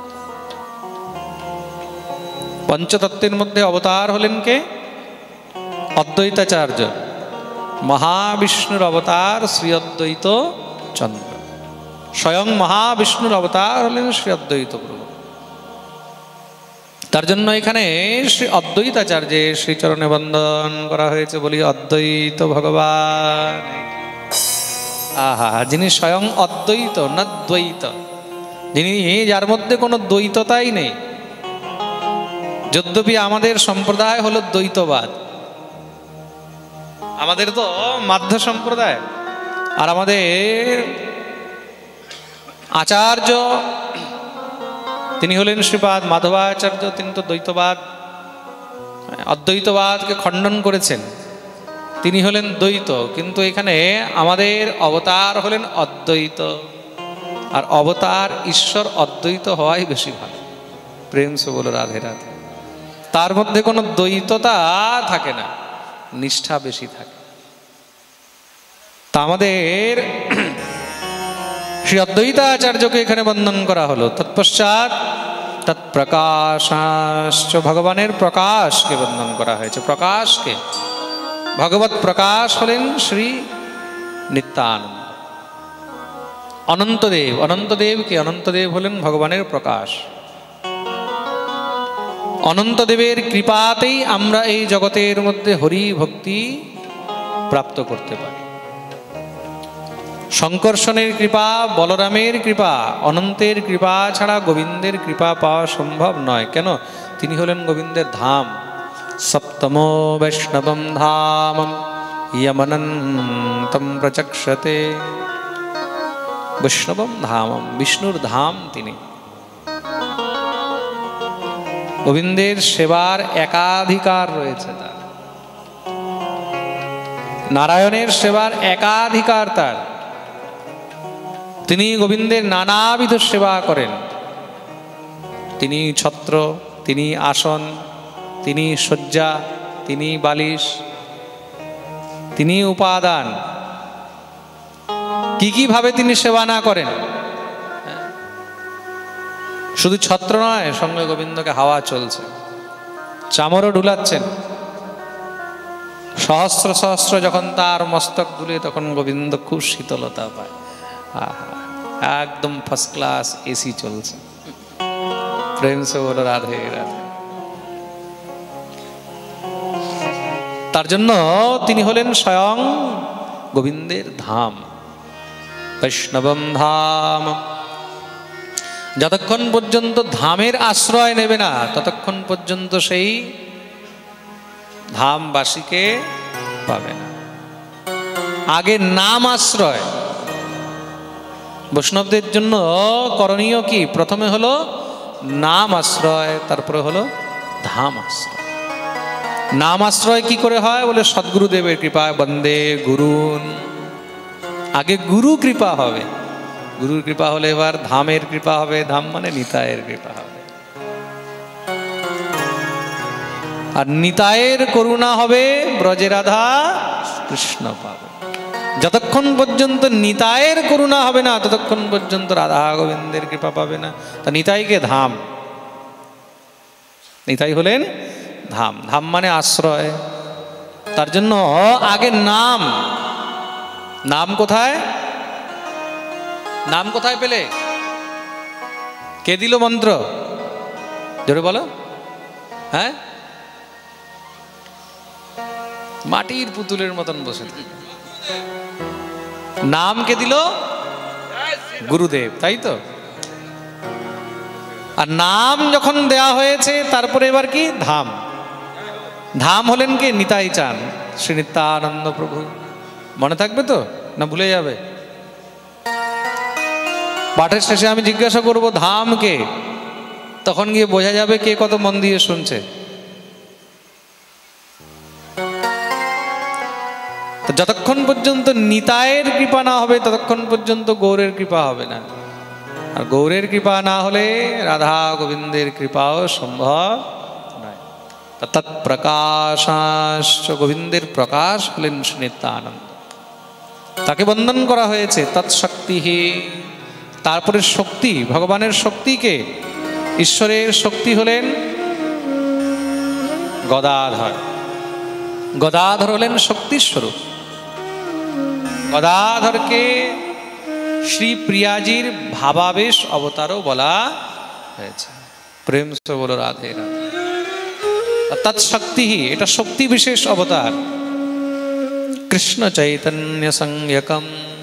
A: পঞ্চতত্ত্বের মধ্যে অবতার হলেন কে? অদ্বৈতাচার্য। মহাবিষ্ণুর অবতার শ্রী অদ্বৈত চন্দ্র, স্বয়ং মহাবিষ্ণুর অবতার হলেন শ্রী অদ্বৈত প্রভু। তার জন্য এখানে শ্রী অদ্বৈতাচার্যের শ্রীচরণে বন্দন করা হয়েছে। বলি অদ্বৈত ভগবান। আহা, যিনি স্বয়ং অদ্বৈত, না দ্বৈত, যিনি, যার মধ্যে কোনো দ্বৈততাই নেই। যদ্যপি আমাদের সম্প্রদায় হলো দ্বৈতবাদ, আমাদের তো মাধ্য সম্প্রদায়, আর আমাদের আচার্য তিনি হলেন শ্রীপাদ মাধবাচার্য, তিনি তো দ্বৈতবাদ, অদ্বৈতবাদকে খণ্ডন করেছেন, তিনি হলেন দ্বৈত। কিন্তু এখানে আমাদের অবতার হলেন অদ্বৈত, আর অবতার ঈশ্বর অদ্বৈত হওয়াই বেশি ভালো। প্রেম সে বলো রাধে রাধে। তার মধ্যে কোনো দ্বৈততা থাকে না, নিষ্ঠা বেশি থাকে। তা আমাদের শ্রী অদ্বৈতাচার্যকে এখানে বন্দন করা হলো। তৎপশ্চাৎ তৎপ্রকাশাশ্চ, ভগবানের প্রকাশকে বন্দন করা হয়েছে। প্রকাশকে, ভগবত প্রকাশ হলেন শ্রী নিত্যানন্দ। অনন্তদেব, অনন্তদেবকে, অনন্তদেব হলেন ভগবানের প্রকাশ। অনন্তদেবের কৃপাতেই আমরা এই জগতের মধ্যে হরি ভক্তি প্রাপ্ত করতে পারি। শঙ্কর্ষণের কৃপা, বলরামের কৃপা, অনন্তের কৃপা ছাড়া গোবিন্দের কৃপা পাওয়া সম্ভব নয়। কেন? তিনি হলেন গোবিন্দের ধাম। সপ্তমো বৈষ্ণবম ধামম ইয়মনন্তম প্রচক্ষতে। বৈষ্ণবম ধামম, বিষ্ণুর ধাম তিনি। গোবিন্দের সেবার একাধিকার রয়েছে তার, নারায়ণের সেবার একাধিকার তার। তিনি গোবিন্দের নানাবিধ সেবা করেন। তিনি ছত্র, তিনি আসন, তিনি শয্যা, তিনি বালিশ, তিনি উপাদান। কি কি ভাবে তিনি সেবা না করেন? শুধু ছত্র নয়, সঙ্গে গোবিন্দকে হাওয়া চলছে, চামরও ডুলাচ্ছেন। সহস্র সহস্র যখন তার মস্তক দুলে, তখন গোবিন্দ খুব শীতলতা পায়। একদম ফার্স্ট ক্লাস এসি চলছে। প্রেম সে বলো রাধে রাধে। তার জন্য তিনি হলেন স্বয়ং গোবিন্দের ধাম, বৈষ্ণবম ধাম। যতক্ষণ পর্যন্ত ধামের আশ্রয় নেবে না, ততক্ষণ পর্যন্ত সেই ধামবাসীকে পাবে না। আগে নাম আশ্রয়। বৈষ্ণবদের জন্য করণীয় কি? প্রথমে হলো নাম আশ্রয়, তারপরে হলো ধাম আশ্রয়। নাম আশ্রয় কি করে হয়? বলে সদ্গুরুদেবের কৃপায়, বন্দে গুরুন। আগে গুরু কৃপা হবে, গুরুর কৃপা হলে এবার ধামের কৃপা হবে। ধাম মানে নিতায়ের কৃপা হবে, আর নিতায়ের করুণা হবে, ব্রজে রাধা কৃষ্ণ পাবে। যতক্ষণ পর্যন্ত নিতায়ের করুণা হবে না, ততক্ষণ পর্যন্ত রাধা গোবিন্দের কৃপা পাবে না। তা নিতাইকে ধাম, নিতাই হলেন ধাম। ধাম মানে আশ্রয়। তার জন্য আগে নাম। নাম কোথায়? নাম কোথায় পেলে? কে দিল মন্ত্র? জোরে বলো। হ্যাঁ, মাটির পুতুলের মতন বসে থাকে। নাম কে দিল? গুরুদেব, তাই তো? আর নাম যখন দেয়া হয়েছে তারপরে এবার কি ধাম, ধাম হলেন কে? নিতাই চান, শ্রী নিত্যানন্দ প্রভু। মনে থাকবে তো না ভুলে যাবে? পাঠের শেষে আমি জিজ্ঞাসা করব ধাম কে, তখন গিয়ে বোঝা যাবে কে কত মন দিয়ে শুনছে। তো যতক্ষণ পর্যন্ত নিতায়ের কৃপা না হবে ততক্ষণ পর্যন্ত গৌরের কৃপা হবে না, আর গৌরের কৃপা না হলে রাধা গোবিন্দের কৃপাও সম্ভব নয়। তৎপ্রকাশাশ্চ, গোবিন্দের প্রকাশ হলেন শ্রী নিত্যানন্দ, তাকে বন্দন করা হয়েছে। তৎশক্তি, তারপরে শক্তি, ভগবানের শক্তিকে, ঈশ্বরের শক্তি হলেন গদাধর। গদাধর হলেন শক্তির স্বরূপ। গদাধরকে শ্রী প্রিয়াজির ভাবাবেশ অবতারও বলা হয়েছে। প্রেম সে বলো রাধে রাধে। তৎশক্তি, এটা শক্তি বিশেষ অবতার। কৃষ্ণ চৈতন্য সংযকম,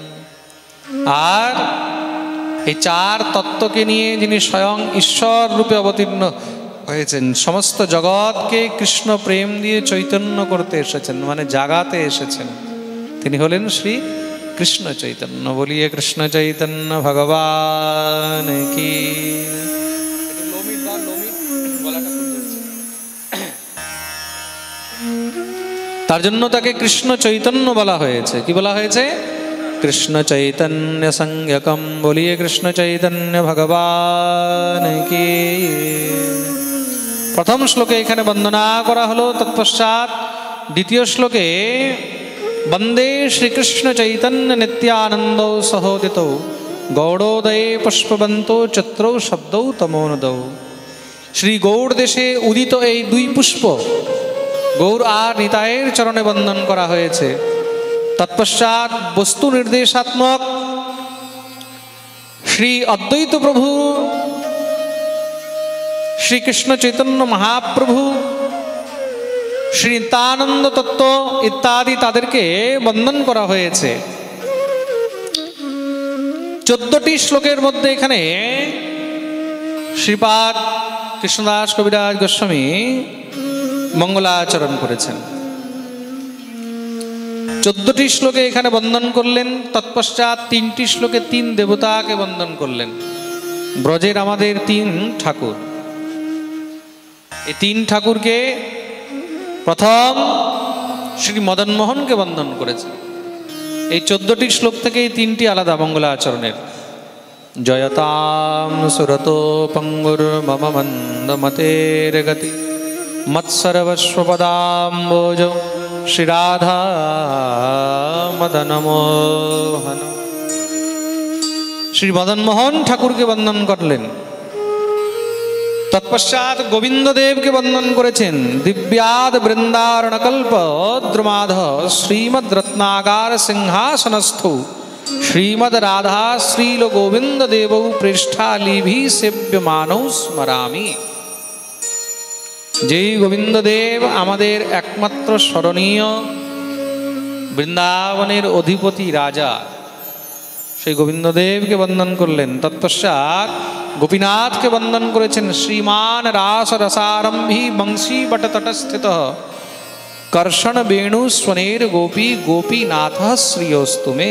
A: আর এই চার তত্ত্বকে নিয়ে যিনি স্বয়ং ঈশ্বর রূপে অবতীর্ণ হয়েছেন, সমস্ত জগৎকে কৃষ্ণ প্রেম দিয়ে চৈতন্য করতে এসেছেন, মানে জাগাতে এসেছেন, তিনি হলেন শ্রী কৃষ্ণ চৈতন্য। বলিয়ে কৃষ্ণ চৈতন্য ভগবান কি। তার জন্য তাকে কৃষ্ণ চৈতন্য বলা হয়েছে। কি বলা হয়েছে? কৃষ্ণ চৈতন্য সংযকম। বলিয়ে কৃষ্ণ চৈতন্য ভগবান কি। প্রথম শ্লোকে এখানে বন্দনা করা হলো, তৎপশ্চাৎ দ্বিতীয় শ্লোকে বন্দে শ্রীকৃষ্ণ চৈতন্য নিত্যানন্দ সহোদিত গৌড়োদয়ে পুষ্পবন্ত চত্রৌ শব্দৌ তমোনদৌ। শ্রী গৌড় দেশে উদিত এই দুই পুষ্প গৌর আর নিতায়ের চরণে বন্দন করা হয়েছে। তৎপশ্চাৎ বস্তু নির্দেশাত্মক শ্রী অদ্বৈত প্রভু, শ্রীকৃষ্ণ চৈতন্য মহাপ্রভু, শ্রী নিত্যানন্দ তত্ত্ব ইত্যাদি তাদেরকে বন্দন করা হয়েছে। 14টি শ্লোকের মধ্যে এখানে শ্রীপাদ কৃষ্ণদাস কবিরাজ গোস্বামী মঙ্গলাচরণ করেছেন। 14টি শ্লোকে এখানে বন্দন করলেন। তৎপশ্চাৎ 3টি শ্লোকে 3 দেবতাকে বন্দন করলেন। ব্রজের আমাদের 3 ঠাকুর, এই 3 ঠাকুরকে প্রথম শ্রী মদন মোহনকে বন্দন করেছেন। এই 14টি শ্লোক থেকে এই 3টি আলাদা মঙ্গলাচরণের। জয়তাম সুরত পঙ্গুর মম মন্দ মতের গতি মৎসর্বস্বপদাম্বোজ শ্রী রাধা মদন মোহন। শ্রী মদন মোহন ঠাকুরকে বন্দন করলেন। তৎপশ্চাৎ গোবিন্দ দেবকে বন্দন করেছেন। দিব্যাদ বৃন্দারণকল্প দ্রুমাধ শ্রীমদ রত্নাগার সিংহাসনস্থ শ্রীমদ রাধা শ্রীল গোবিন্দ দেবৌ পৃষ্ঠালিভি সেব্যমানৌ স্মরামি। যেই গোবিন্দ দেব আমাদের একমাত্র স্মরণীয় বৃন্দাবনের অধিপতি রাজা, সেই গোবিন্দ দেবকে বন্দন করলেন। তৎপশ্চাৎ গোপীনাথকে বন্দন করেছেন। শ্রীমান রাস রসারম্ভী বংশী বটতটস্থিত কর্ষণ বেণু স্বনের গোপী গোপীনাথ শ্রীয়স্তু মে।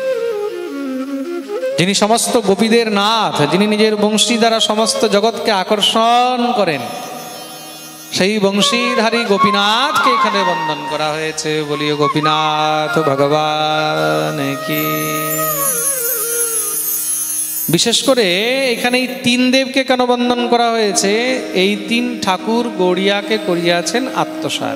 A: যিনি সমস্ত গোপীদের নাথ, যিনি নিজের বংশী দ্বারা সমস্ত জগৎকে আকর্ষণ করেন, সেই বংশীধারী গোপীনাথকে এখানে বন্দন করা হয়েছে। বলিয়ে গোপীনাথ ভগবান কি। বিশেষ করে এখানে এই 3 দেবকে কেন বন্দন করা হয়েছে? এই 3 ঠাকুর গৌড়িয়াকে করিয়াছেন আত্মসার।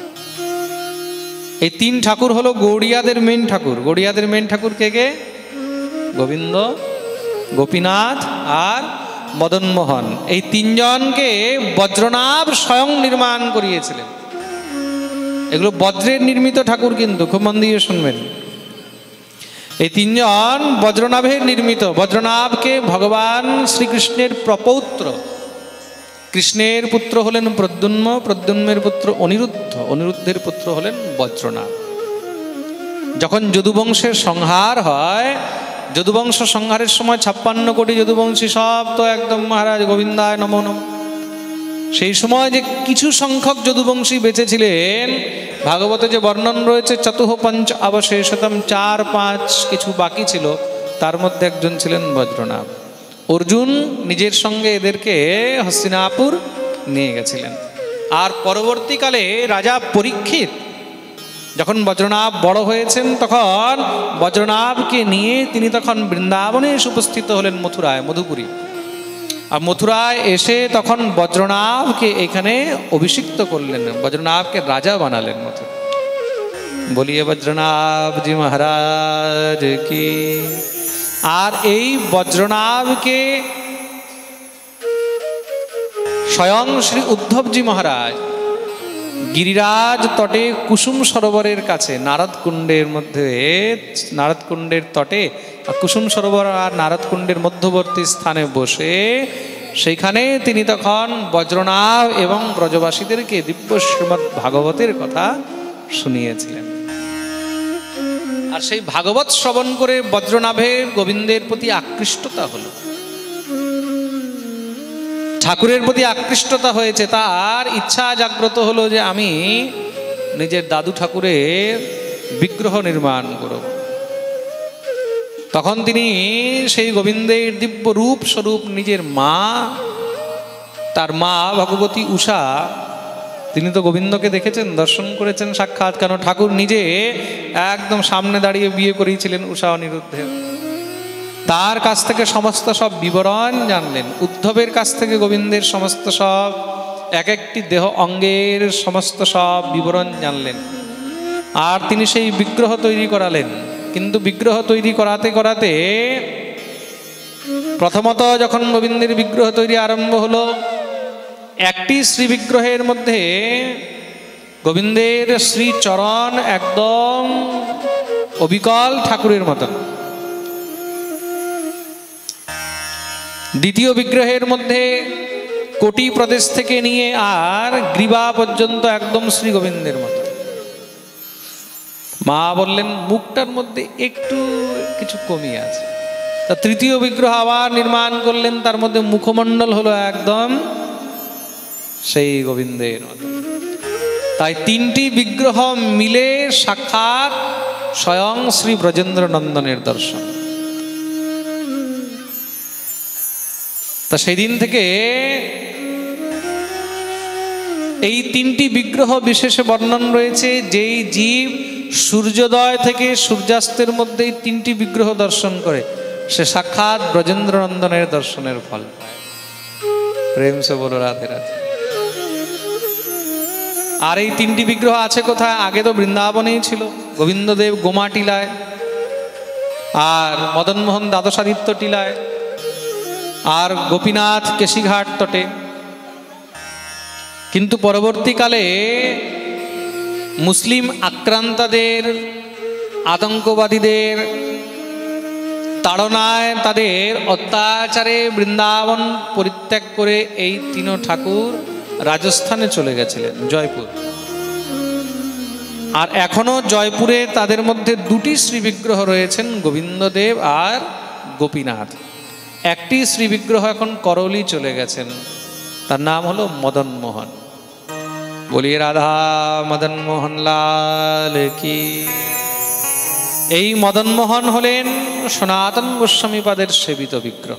A: এই 3 ঠাকুর হলো গৌড়িয়াদের মেন ঠাকুর। গৌড়িয়াদের মেন ঠাকুর কে কে? গোবিন্দ, গোপীনাথ আর মদন মোহন। এই 3 জনকে বজ্রনাভ স্বয়ং নির্মাণ করিয়েছিলেন। এগুলো বজ্রের নির্মিত ঠাকুর, কিন্তু খুব মন দিয়ে শুনবেন। এই 3 জন বজ্রনাভের নির্মিত। বজ্রনাভকে ভগবান শ্রীকৃষ্ণের প্রপৌত্র। কৃষ্ণের পুত্র হলেন প্রদ্যুম্ন, প্রদ্যুম্নের পুত্র অনিরুদ্ধ, অনিরুদ্ধের পুত্র হলেন বজ্রনাভ। যখন যদুবংশের সংহার হয়, যদুবংশ সংহারের সময় 56 কোটি যদুবংশী সব তো একদম মহারাজ গোবিন্দায় নমো নমঃ। সেই সময় যে কিছু সংখ্যক যদুবংশী বেঁচেছিলেন, ভাগবতে যে বর্ণন রয়েছে চতুঃ পঞ্চ অবশেষতম, 4-5 কিছু বাকি ছিল, তার মধ্যে একজন ছিলেন বজ্রনাভ। অর্জুন নিজের সঙ্গে এদেরকে হস্তিনাপুর নিয়ে গেছিলেন। আর পরবর্তীকালে রাজা পরীক্ষিত যখন বজ্রনাভ বড় হয়েছেন, তখন বজ্রনাভকে নিয়ে তিনি তখন বৃন্দাবনে এসে উপস্থিত হলেন মথুরায়, মধুপুরী। আর মথুরায় এসে তখন বজ্রনাভকে এখানে অভিষিক্ত করলেন, বজ্রনাভকে রাজা বানালেন মথুরা। বলিয়ে বজ্রনাভজি মহারাজ কি। আর এই বজ্রনাভকে স্বয়ং শ্রী উদ্ধবজি মহারাজ গিরিরাজ তটে কুসুম সরোবরের কাছে, নারদকুণ্ডের মধ্যে, নারদকুণ্ডের তটে কুসুম সরোবর আর নারদকুণ্ডের মধ্যবর্তী স্থানে বসে সেইখানে তিনি তখন বজ্রনাভ এবং ব্রজবাসীদেরকে দিব্য শ্রীমদ্ ভাগবতের কথা শুনিয়েছিলেন। আর সেই ভাগবত শ্রবণ করে বজ্রনাভের গোবিন্দের প্রতি আকৃষ্টতা হলো, ঠাকুরের প্রতি আকৃষ্টতা হয়েছে। তার ইচ্ছা জাগ্রত হলো যে আমি নিজের দাদু ঠাকুরের বিগ্রহ নির্মাণ করব। তখন তিনি সেই গোবিন্দের দিব্য রূপ স্বরূপ নিজের মা, তার মা ভগবতী উষা, তিনি তো গোবিন্দকে দেখেছেন, দর্শন করেছেন সাক্ষাৎ, কেন ঠাকুর নিজে একদম সামনে দাঁড়িয়ে বিয়ে করিয়েছিলেন উষা অনিরুদ্ধের। তার কাছ থেকে সমস্ত সব বিবরণ জানলেন, উদ্ধবের কাছ থেকে গোবিন্দের সমস্ত সব এক একটি দেহ অঙ্গের সমস্ত সব বিবরণ জানলেন। আর তিনি সেই বিগ্রহ তৈরি করালেন। কিন্তু বিগ্রহ তৈরি করাতে করাতে প্রথমত যখন গোবিন্দের বিগ্রহ তৈরি আরম্ভ হলো, একটি শ্রী বিগ্রহের মধ্যে গোবিন্দের শ্রী চরণ একদম অবিকল ঠাকুরের মতন, দ্বিতীয় বিগ্রহের মধ্যে কোটি প্রদেশ থেকে নিয়ে আর গ্রীবা পর্যন্ত একদম শ্রী গোবিন্দের মতো। মা বললেন মুখটার মধ্যে একটু কিছু কমি আছে। তা তৃতীয় বিগ্রহ আবার নির্মাণ করলেন, তার মধ্যে মুখমণ্ডল হলো একদম সেই গোবিন্দের মতো। তাই তিনটি বিগ্রহ মিলে সাক্ষাৎ স্বয়ং শ্রী ব্রজেন্দ্র নন্দনের দর্শন। তা সেই দিন থেকে এই তিনটি বিগ্রহ বিশেষে বর্ণন রয়েছে। যেই জীব সূর্যোদয় থেকে সূর্যাস্তের মধ্যে এই তিনটি বিগ্রহ দর্শন করে, সে সাক্ষাৎ ব্রজেন্দ্র নন্দনের দর্শনের ফল পায়। প্রেম সে বলো রাধে রাধে। আর এই তিনটি বিগ্রহ আছে কোথায়? আগে তো বৃন্দাবনেই ছিল, গোবিন্দদেব গোমা টিলায়, আর মদনমোহন দ্বাদশাদিত্য টিলায়, আর গোপীনাথ কেশিঘাট তটে। কিন্তু পরবর্তীকালে মুসলিম আক্রান্তদের, আতঙ্কবাদীদের তাড়নায়, তাদের অত্যাচারে বৃন্দাবন পরিত্যাগ করে এই তিন ঠাকুর রাজস্থানে চলে গেছিলেন, জয়পুর। আর এখনো জয়পুরে তাদের মধ্যে দুটি শ্রী বিগ্রহ রয়েছেন, গোবিন্দদেব আর গোপীনাথ। একটি শ্রী বিগ্রহ এখন করৌলি চলে গেছেন, তার নাম হলো মদন মোহন। বলিয়ে রাধা মদন মোহন লাল কি। এই মদন মোহন হলেন সনাতন গোস্বামী পাদের সেবিত বিগ্রহ,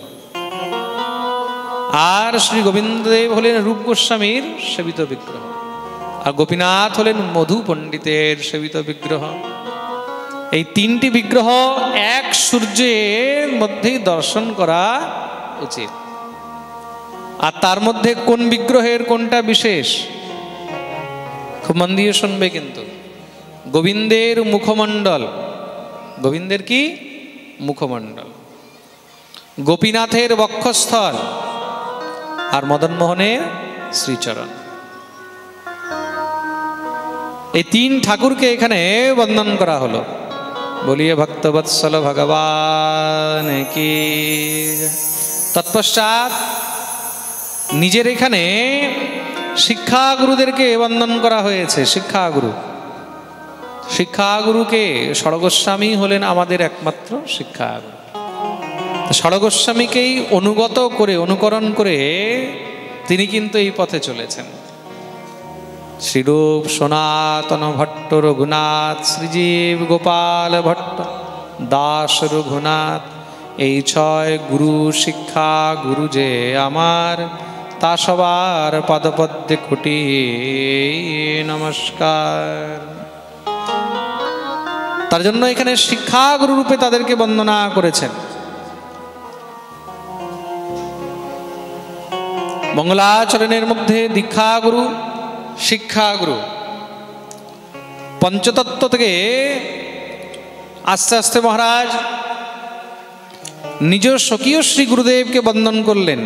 A: আর শ্রী গোবিন্দদেব হলেন রূপ গোস্বামীর সেবিত বিগ্রহ, আর গোপীনাথ হলেন মধু পণ্ডিতের সেবিত বিগ্রহ। এই তিনটি বিগ্রহ এক সূর্যের মধ্যেই দর্শন করা উচিত। আর তার মধ্যে কোন বিগ্রহের কোনটা বিশেষ, খুব মন দিয়ে শুনবে কিন্তু। গোবিন্দের মুখমণ্ডল, গোবিন্দের কি মুখমণ্ডল, গোপীনাথের বক্ষস্থল, আর মদনমোহনের শ্রীচরণ। এই তিন ঠাকুরকে এখানে বন্দন করা হলো। বলিয়ে ভক্তবৎসল ভগবান কি। তৎপশ্চাৎ নিজের এখানে শিক্ষাগুরুদেরকে বন্দন করা হয়েছে। শিক্ষাগুরু, শিক্ষাগুরুকে ষড়গোস্বামী হলেন আমাদের একমাত্র শিক্ষাগুরু। ষড়গোস্বামীকেই অনুগত করে, অনুকরণ করে তিনি কিন্তু এই পথে চলেছেন। শ্রীরূপ সনাতন ভট্ট রঘুনাথ, শ্রীজীব গোপাল ভট্ট দাস রঘুনাথ, এই ছয় গুরু শিক্ষা গুরু যে আমার, তা সবার পদপদ্মে কোটি নমস্কার। তার জন্য এখানে শিক্ষা গুরু রূপে তাদেরকে বন্দনা করেছেন। মঙ্গলাচরণের মধ্যে দীক্ষা গুরু, শিক্ষা গুরু, পঞ্চতত্ত্ব থেকে আস্তে আস্তে মহারাজ নিজ স্বকীয় শ্রী গুরুদেবকে বন্দন করলেন,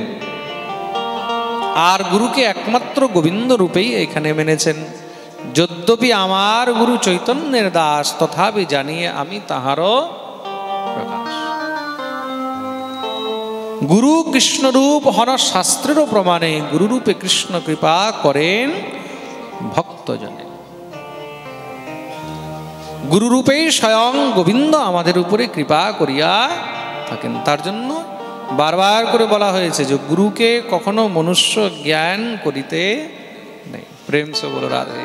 A: আর গুরুকে একমাত্র গোবিন্দ রূপেই এখানে মেনেছেন। যদ্যপি আমার গুরু চৈতন্যের দাস, তথাপি জানিয়ে আমি তাহারও প্রকাশ। গুরু কৃষ্ণরূপ হন শাস্ত্রেরও প্রমাণে, গুরুরূপে কৃষ্ণ কৃপা করেন ভক্তজনে। গুরুরূপেই স্বয়ং গোবিন্দ আমাদের উপরে কৃপা করিয়া থাকেন। তার জন্য বারবার করে বলা হয়েছে যে গুরুকে কখনো মনুষ্য জ্ঞান করিতে নেই। প্রেম সে বলো রাধে।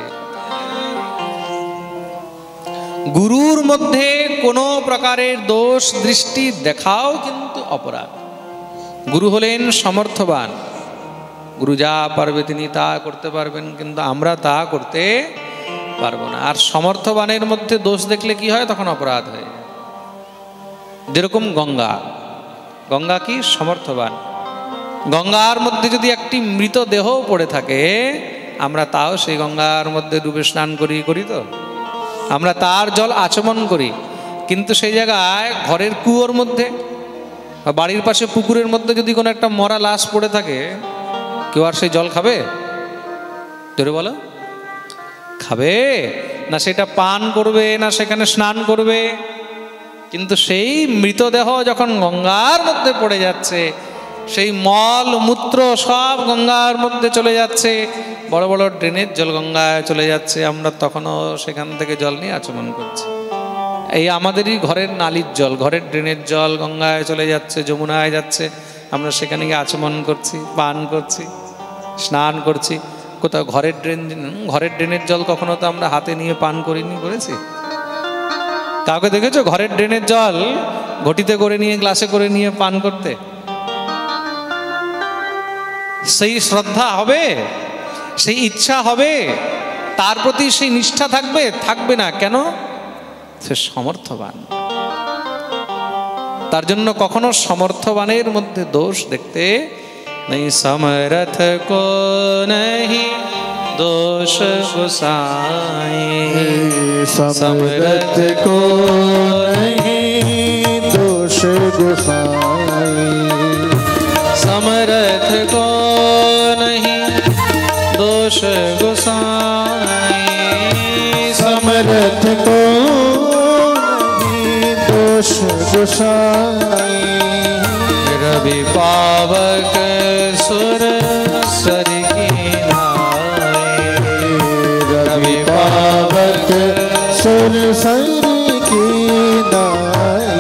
A: গুরুর মধ্যে কোনো প্রকারের দোষ দৃষ্টি দেখাও কিন্তু অপরাধ। গুরু হলেন সমর্থবান, গুরু যা পারবে তিনি তা করতে পারবেন, কিন্তু আমরা তা করতে পারবো না। আর সমর্থবানের মধ্যে দোষ দেখলে কি হয়? তখন অপরাধ হয়। যেরকম গঙ্গা, গঙ্গা কি সমর্থবান, গঙ্গার মধ্যে যদি একটি মৃতদেহ পড়ে থাকে, আমরা তাও সেই গঙ্গার মধ্যে ডুবে স্নান করি তো, আমরা তার জল আচমন করি। কিন্তু সেই জায়গায় ঘরের কুয়োর মধ্যে বা বাড়ির পাশে পুকুরের মধ্যে যদি কোনো একটা মরা লাশ পড়ে থাকে, কেউ আর সেই জল খাবে? জোরে বলো, খাবে না? সেটা পান করবে না সেখানে স্নান করবে? কিন্তু সেই মৃতদেহ যখন গঙ্গার মধ্যে পড়ে যাচ্ছে, সেই মল মূত্র সব গঙ্গার মধ্যে চলে যাচ্ছে, বড় বড় ড্রেনের জল গঙ্গায় চলে যাচ্ছে, আমরা তখনও সেখান থেকে জল নিয়ে আচমন করছি। এই আমাদেরই ঘরের নালীর জল, ঘরের ড্রেনের জল গঙ্গায় চলে যাচ্ছে, যমুনায় যাচ্ছে, আমরা সেখানে গিয়ে আচমন করছি, পান করছি, স্নান করছি। কোথাও ঘরের ড্রেনের জল কখনো তো আমরা হাতে নিয়ে পান করিনি, করেছি? কাউকে দেখেছো ঘরের ড্রেনের জল ঘটিতে করে নিয়ে, গ্লাসে করে নিয়ে পান করতে? সেই শ্রদ্ধা হবে, সেই ইচ্ছা হবে, তার প্রতি সেই নিষ্ঠা থাকবে? থাকবে না। কেন? সে সমর্থবান। তার জন্য কখনো সমর্থবানের মধ্যে দোষ দেখতে নেই। সমর্থ কো নহি দোষ গোসাই,
B: समर्थ को नहीं दोष गोसाई,
A: समर्थ को नहीं दोष गोसाई,
B: समर्थ को नहीं दोष गोसाई।
A: रवि पावक सुर सर की नाई, रवि
B: पावक सुर सर की नाई।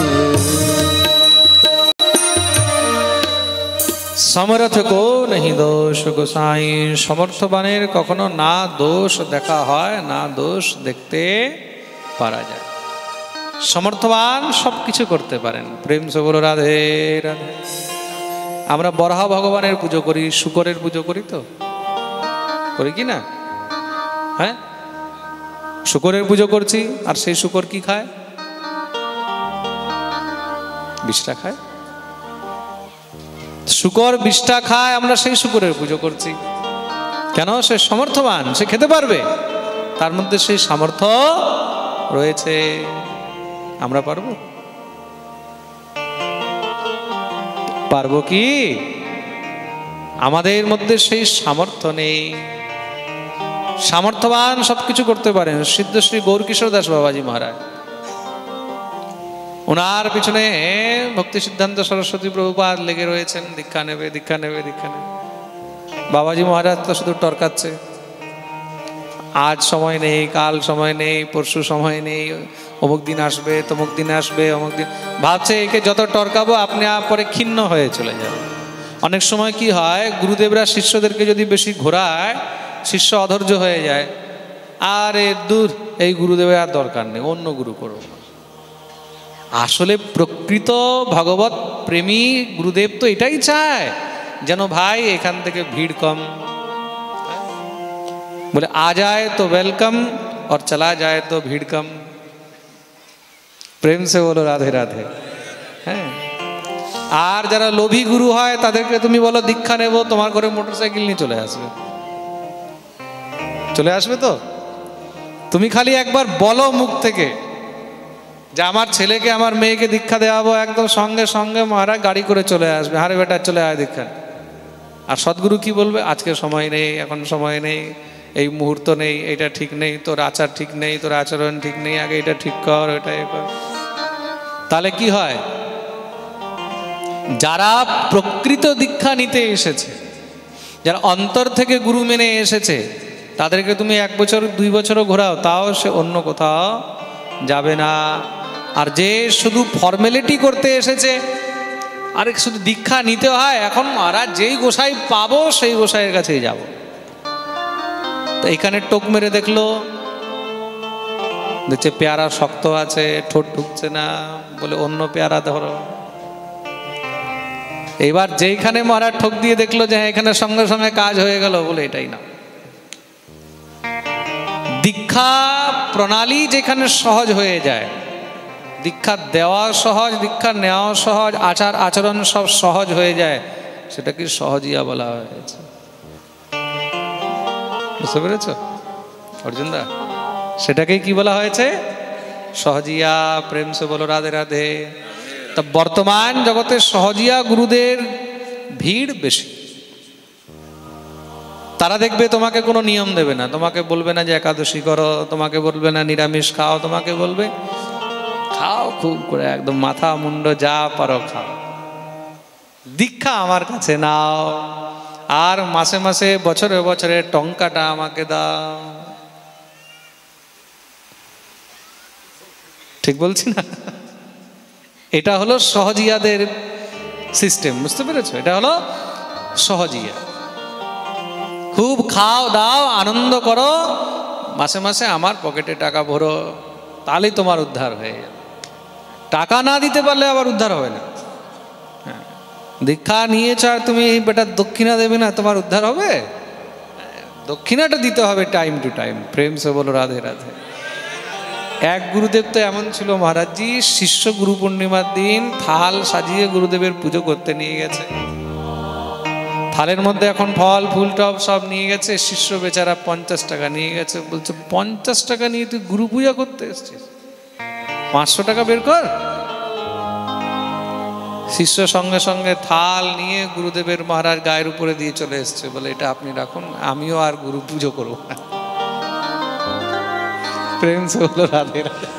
A: समर्थ को नहीं दोष गोसाई। সমর্থবানের কখনো না দোষ দেখা হয়, না দোষ দেখতে পারা যায়। সমর্থবান সব কিছু করতে পারেন। প্রেম সে বলো রাধে রাধে। আমরা বরাহ ভগবানের পুজো করি, শুকরের পুজো করি তো, করি কি না? হ্যাঁ, শুকরের পুজো করছি, আর সেই শুকর কি খায়? বিষটা খায়। শুকর বিষটা খায়, আমরা সেই শুকরের পুজো করছি। কেন? সে সমর্থবান, সে খেতে পারবে, তার মধ্যে সেই সামর্থ্য রয়েছে। আমরা পারবো? পারবো কি? আমাদের মধ্যে সেই সামর্থ্য নেই। সামর্থ্যবান সবকিছু করতে পারেন সিদ্ধশ্রী গৌরকিশোর দাস বাবাজি মহারাজ। ওনার পিছনে ভক্তি সিদ্ধান্ত সরস্বতী প্রভুপাদ লেগে রয়েছেন, দীক্ষা নেবে, দীক্ষা নেবে, দীক্ষা নেবে। বাবাজি মহারাজ তো শুধু টরকাচ্ছে, আজ সময় নেই, কাল সময় নেই, পরশু সময় নেই, অমুক দিন আসবে, তমুক দিন আসবে, অমুক দিন, ভাবছে একে যত টরকাবো আপনি পরে ক্ষিণ্ণ হয়ে চলে যাবে। অনেক সময় কি হয়, গুরুদেবরা শিষ্যদেরকে যদি বেশি ঘোরায়, শিষ্য অধৈর্য হয়ে যায়, আরে দূর, এই গুরুদেবের আর দরকার নেই, অন্য গুরু করো। আসলে প্রকৃত ভগবত প্রেমী গুরুদেব তো এটাই চায়, যেন ভাই এখান থেকে ভিড় কম, বলে आ जाए तो वेलकम और चला जाए तो भीड़ कम। প্রেম সে বলো রাধে রাধে। হ্যাঁ, আর যারা লোভী গুরু হয় তাদেরকে তুমি বলো দীক্ষা নেব, তোমার ঘরে মোটরসাইকেল নিয়ে চলে আসবে। চলে আসবে তো? তুমি খালি একবার বলো মুখ থেকে যে আমার ছেলেকে আমার মেয়েকে দীক্ষা দেওয়াবো, একদম সঙ্গে সঙ্গে মহারাজ গাড়ি করে চলে আসবে, হারে বেটা চলে আয় দীক্ষা। আর সদ্গুরু কি বলবে, আজকে সময় নেই, এখন সময় নেই, এই মুহূর্ত নেই, এটা ঠিক নেই, তোর আচার ঠিক নেই, তোর আচরণ ঠিক নেই, আগে এটা ঠিক কর, ওটা এ কর। তাহলে কি হয়, যারা প্রকৃত দীক্ষা নিতে এসেছে, যারা অন্তর থেকে গুরু মেনে এসেছে, তাদেরকে তুমি 1 বছর 2 বছরও ঘোরাও, তাও সে অন্য কোথাও যাবে না। আর যে শুধু ফর্মালিটি করতে এসেছে, আরে শুধু দীক্ষা নিতে হয়, এখন মহারাজ যেই গোসাই পাবো সেই গোসাইয়ের কাছেই যাব। তো এখানে টোক মেরে দেখলো, দেখছে পেয়ারা শক্ত আছে, ঠোঁট ঢুকছে না, বলে অন্য পেয়ারা ধরো। এবার যেইখানে মহারাজ ঠোক দিয়ে দেখলো যে এখানে সঙ্গে সঙ্গে কাজ হয়ে গেল, বলে এটাই না। দীক্ষা প্রণালী যেখানে সহজ হয়ে যায়, দীক্ষা দেওয়া সহজ, দীক্ষা নেওয়া সহজ, আচার আচরণ সব সহজ হয়ে যায়, সেটাকে সহজিয়া বলা হয়েছে। বুঝতে পেরেছ অর্জুন দা? সেটাকেই কি বলা হয়েছে? সহজিয়া। প্রেম সে বলো রাধে রাধে। তা বর্তমান জগতে সহজিয়া গুরুদের ভিড় বেশি। তারা দেখবে তোমাকে কোনো নিয়ম দেবে না, তোমাকে বলবে না যে একাদশী করো, তোমাকে বলবে না নিরামিষ খাও, তোমাকে বলবে খাও খুব করে, একদম মাথা মুন্ড যা পারো খাও, দীক্ষা আমার কাছে নাও, আর মাসে মাসে বছরে বছরে টঙ্কাটা আমাকে দাও। ঠিক বলছি না? এটা হলো সহজিয়াদের সিস্টেম, বুঝতে পেরেছো? এটা হলো সহজিয়া। খুব খাও দাও, আনন্দ করো, মাসে মাসে আমার পকেটে টাকা ভরো, তাহলেই তোমার উদ্ধার হয়ে যাবে। টাকা না দিতে পারলে আবার উদ্ধার হবে না। দীক্ষা নিয়েছ আর তুমি বেটা দক্ষিণা দেবে না, তোমার উদ্ধার হবে? দক্ষিণাটা দিতে হবে টাইম টু টাইম। প্রেম সে বলো রাধে রাধে। এক গুরুদেব তো এমন ছিল মহারাজজি, শিষ্য গুরু পূর্ণিমার দিন থাল সাজিয়ে গুরুদেবের পুজো করতে নিয়ে গেছে। থালের মধ্যে এখন ফল ফুল টপ সব নিয়ে গেছে, শিষ্য বেচারা 50 টাকা নিয়ে গেছে। বলছে 50 টাকা নিয়ে তুই গুরু পূজা করতে এসছিস, 500 টাকা বের কর। শিষ্য সঙ্গে সঙ্গে থাল নিয়ে গুরুদেবের মহারাজ গায়ের উপরে দিয়ে চলে এসছে, বলে এটা আপনি রাখুন, আমিও আর গুরু পুজো করবো না। প্রেম সে বলো রাধে রাধে।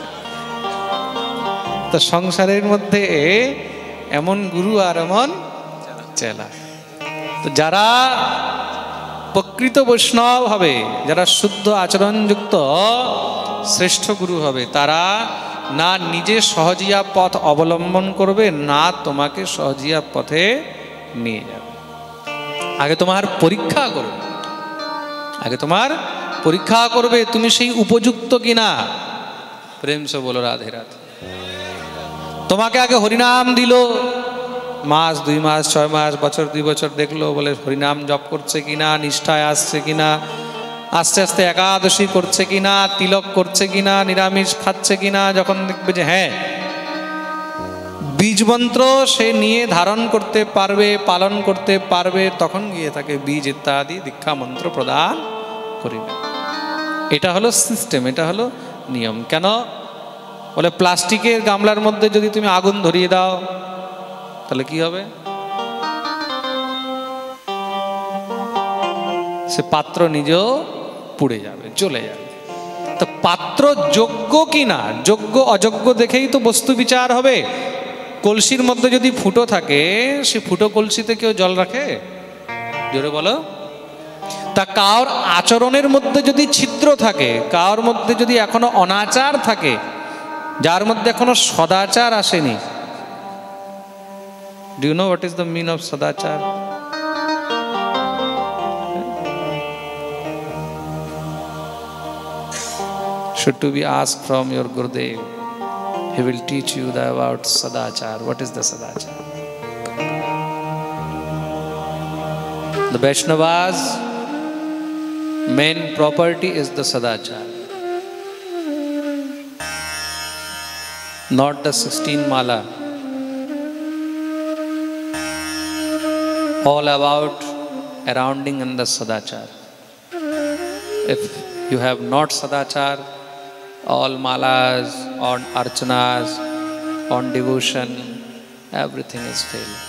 A: তো সংসারের মধ্যে এমন গুরু আর এমন চেলা। তো যারা প্রকৃত বৈষ্ণব হবে, যারা শুদ্ধ আচরণযুক্ত শ্রেষ্ঠ গুরু হবে, তারা না নিজে সহজিয়া পথ অবলম্বন করবে, না তোমাকে সহজিয়া পথে নিয়ে যাবে। আগে তোমার পরীক্ষা করবে, আগে তোমার পরীক্ষা করবে তুমি সেই উপযুক্ত কিনা। প্রেম সে বলো রাধে রাধে। তোমাকে আগে হরিনাম দিল, মাস 2 মাস 6 মাস বছর 2 বছর দেখলো, বলে হরিনাম জপ করছে কিনা, নিষ্ঠায় আসছে কিনা, আস্তে আস্তে একাদশী করছে কিনা, তিলক করছে কিনা, নিরামিষ খাচ্ছে কিনা। যখন দেখবে যে হ্যাঁ বীজ মন্ত্র সে নিয়ে ধারণ করতে পারবে, পালন করতে পারবে, তখন গিয়ে তাকে বীজ ইত্যাদি দীক্ষা মন্ত্র প্রদান করিবে। এটা হলো সিস্টেম, এটা হলো নিয়ম। কেন বলে প্লাস্টিকের গামলার মধ্যে যদি তুমি আগুন ধরিয়ে দাও তাহলে কি হবে? সে পাত্র নিজেও পুড়ে যাবে, জ্বলে যাবে। তো পাত্র যোগ্য কিনা, যোগ্য অযোগ্য দেখেই তো বস্তু বিচার হবে। কলসির মধ্যে যদি ফুটো থাকে, সে ফুটো কলসিতে কেউ জল রাখে? জোরে বলো। তা কার আচরণের মধ্যে যদি ছিদ্র থাকে, কার মধ্যে যদি এখনো অনাচার থাকে, যার মধ্যে এখনো সদাচার আসেনি। Do you know what is the mean of sadachar? Should to be asked from your Gurudev. He will teach you about sadachar. What is the sadachar? The Vaishnavas' main property is the sadachar, not the 16 mala. All about surrounding in the sadachar. If you have not sadachar, all malas, on archanas, on devotion, everything is failed.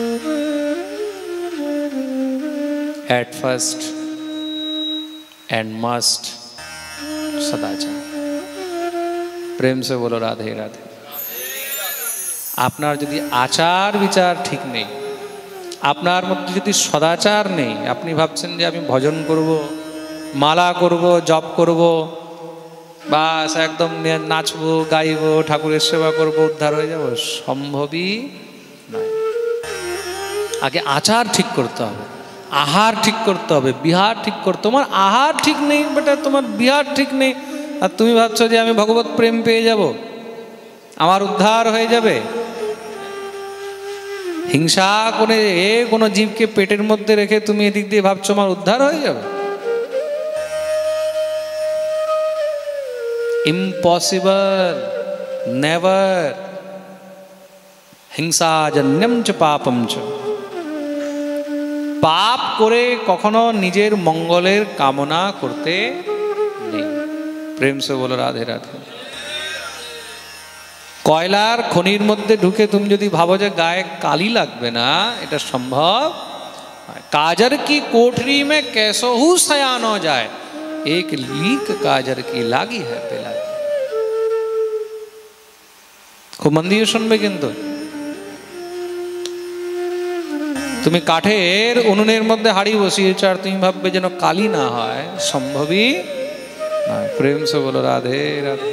A: At first and must sadachar. প্রেম সে বলো রাধে রাধে। আপনার যদি আচার বিচার ঠিক নেই, আপনার মধ্যে যদি সদাচার নেই, আপনি ভাবছেন যে আমি ভজন করব, মালা করব, জপ করব, বাস একদম নাচবো, গাইবো, ঠাকুরের সেবা করব, উদ্ধার হয়ে যাব, সম্ভবই নয়। আগে আচার ঠিক করতে হবে, আহার ঠিক করতে হবে, বিহার ঠিক করতে। তোমার আহার ঠিক নেই বেটা, তোমার বিহার ঠিক নেই, আর তুমি ভাবছো যে আমি ভগবত প্রেম পেয়ে যাব, আমার উদ্ধার হয়ে যাবে। হিংসা করে কোনো জীবকে পেটের মধ্যে রেখে তুমি এদিক দিয়ে ভাবছো আমার উদ্ধার হয়ে যাবে? Impossible, never. হিংসা জন্যম চ পাপম চ। পাপ করে কখনো নিজের মঙ্গলের কামনা করতে নেই। প্রেম সে বলো রাধে রাধে। কয়লার খনির মধ্যে ঢুকে তুমি যদি ভাবো যে গায়ে কালি লাগবে না, এটা সম্ভব। কাজর কি কোঠরি মে कैसो हु सयान हो जाए, एक लीक काजर की लागी है पेला। খুব মন দিয়ে শুনবে কিন্তু। তুমি কাঠের উনুনের মধ্যে হাড়ি বসিয়েছো আর তুমি ভাববে যেন কালি না হয়, সম্ভবই নয়। প্রেম সে বলো রাধে রাধে।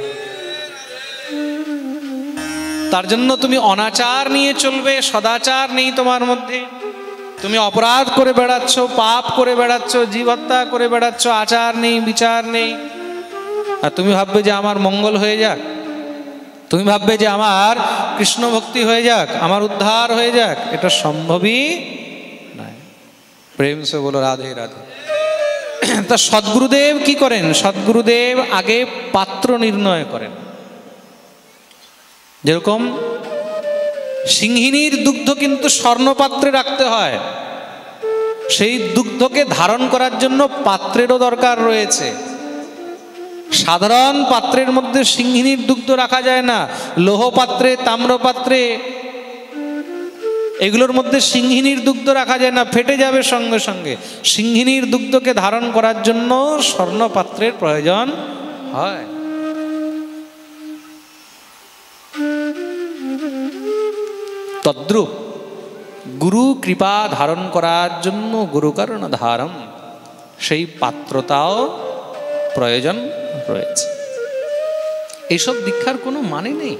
A: তার জন্য তুমি অনাচার নিয়ে চলবে, সদাচার নেই তোমার মধ্যে। তুমি অপরাধ করে বেড়াচ্ছ, পাপ করে বেড়াচ্ছ, জীব হত্যা করে বেড়াচ্ছ, আচার নেই, বিচার নেই। আর তুমি ভাববে যে আমার মঙ্গল হয়ে যাক, তুমি ভাববে যে আমার কৃষ্ণ ভক্তি হয়ে যাক, আমার উদ্ধার হয়ে যাক, এটা সম্ভবই নয়। প্রেম সে বলো রাধে রাধে। তা সদ্গুরুদেব কি করেন? সদ্গুরুদেব আগে পাত্র নির্ণয় করেন। যেরকম সিংহিনীর দুগ্ধ কিন্তু স্বর্ণপাত্রে রাখতে হয়, সেই দুগ্ধকে ধারণ করার জন্য পাত্রেরও দরকার রয়েছে। সাধারণ পাত্রের মধ্যে সিংহিনীর দুগ্ধ রাখা যায় না। লৌহ পাত্রে, তাম্রপাত্রে, এগুলোর মধ্যে সিংহিনীর দুগ্ধ রাখা যায় না, ফেটে যাবে সঙ্গে সঙ্গে। সিংহিনীর দুগ্ধকে ধারণ করার জন্য স্বর্ণপাত্রের প্রয়োজন হয়। তদ্রূপ গুরু কৃপা ধারণ করার জন্য গুরুকরণ ধারণ, সেই পাত্রতাও প্রয়োজন রয়েছে। এইসব দীক্ষার কোনো মানে নেই।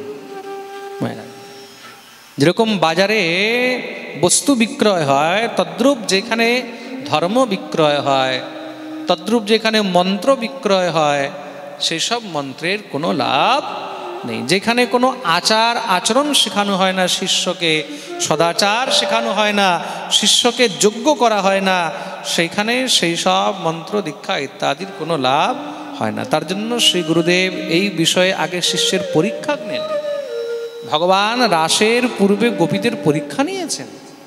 A: যেরকম বাজারে বস্তু বিক্রয় হয়, তদ্রূপ যেখানে ধর্ম বিক্রয় হয়, তদ্রূপ যেখানে মন্ত্র বিক্রয় হয়, সেই সব মন্ত্রের কোনো লাভ নেই। যেখানে কোনো আচার আচরণ শেখানো হয় না শিষ্যকে, সদাচার শেখানো হয় না, শিষ্যকে যোগ্য করা হয় না, সেইখানে সেই সব মন্ত্র দীক্ষা ইত্যাদির কোনো লাভ হয় না। তার জন্য শ্রী গুরুদেব এই বিষয়ে আগে শিষ্যের পরীক্ষা নেন। ভগবান রাসের পূর্বে গোপীদের পরীক্ষা নিয়েছেন,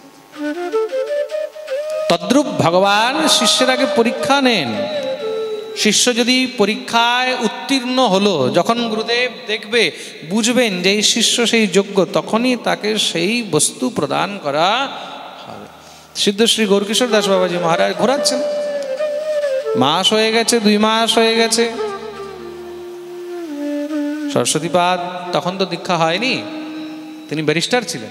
A: তদ্রূপ ভগবান শিষ্যের আগে পরীক্ষা নেন। শিষ্য যদি পরীক্ষায় উত্তীর্ণ হলো, যখন গুরুদেব দেখবে, বুঝবেন যে এই শিষ্য সেই যোগ্য, তখনই তাকে সেই বস্তু প্রদান করা হবে। সিদ্ধ শ্রী গৌরকিশোর দাস বাবাজি মহারাজ ঘোরাচ্ছেন, মাস হয়ে গেছে, 2 মাস হয়ে গেছে। সরস্বতীপাদ তখন তো দীক্ষা হয়নি, তিনি ব্যারিস্টার ছিলেন,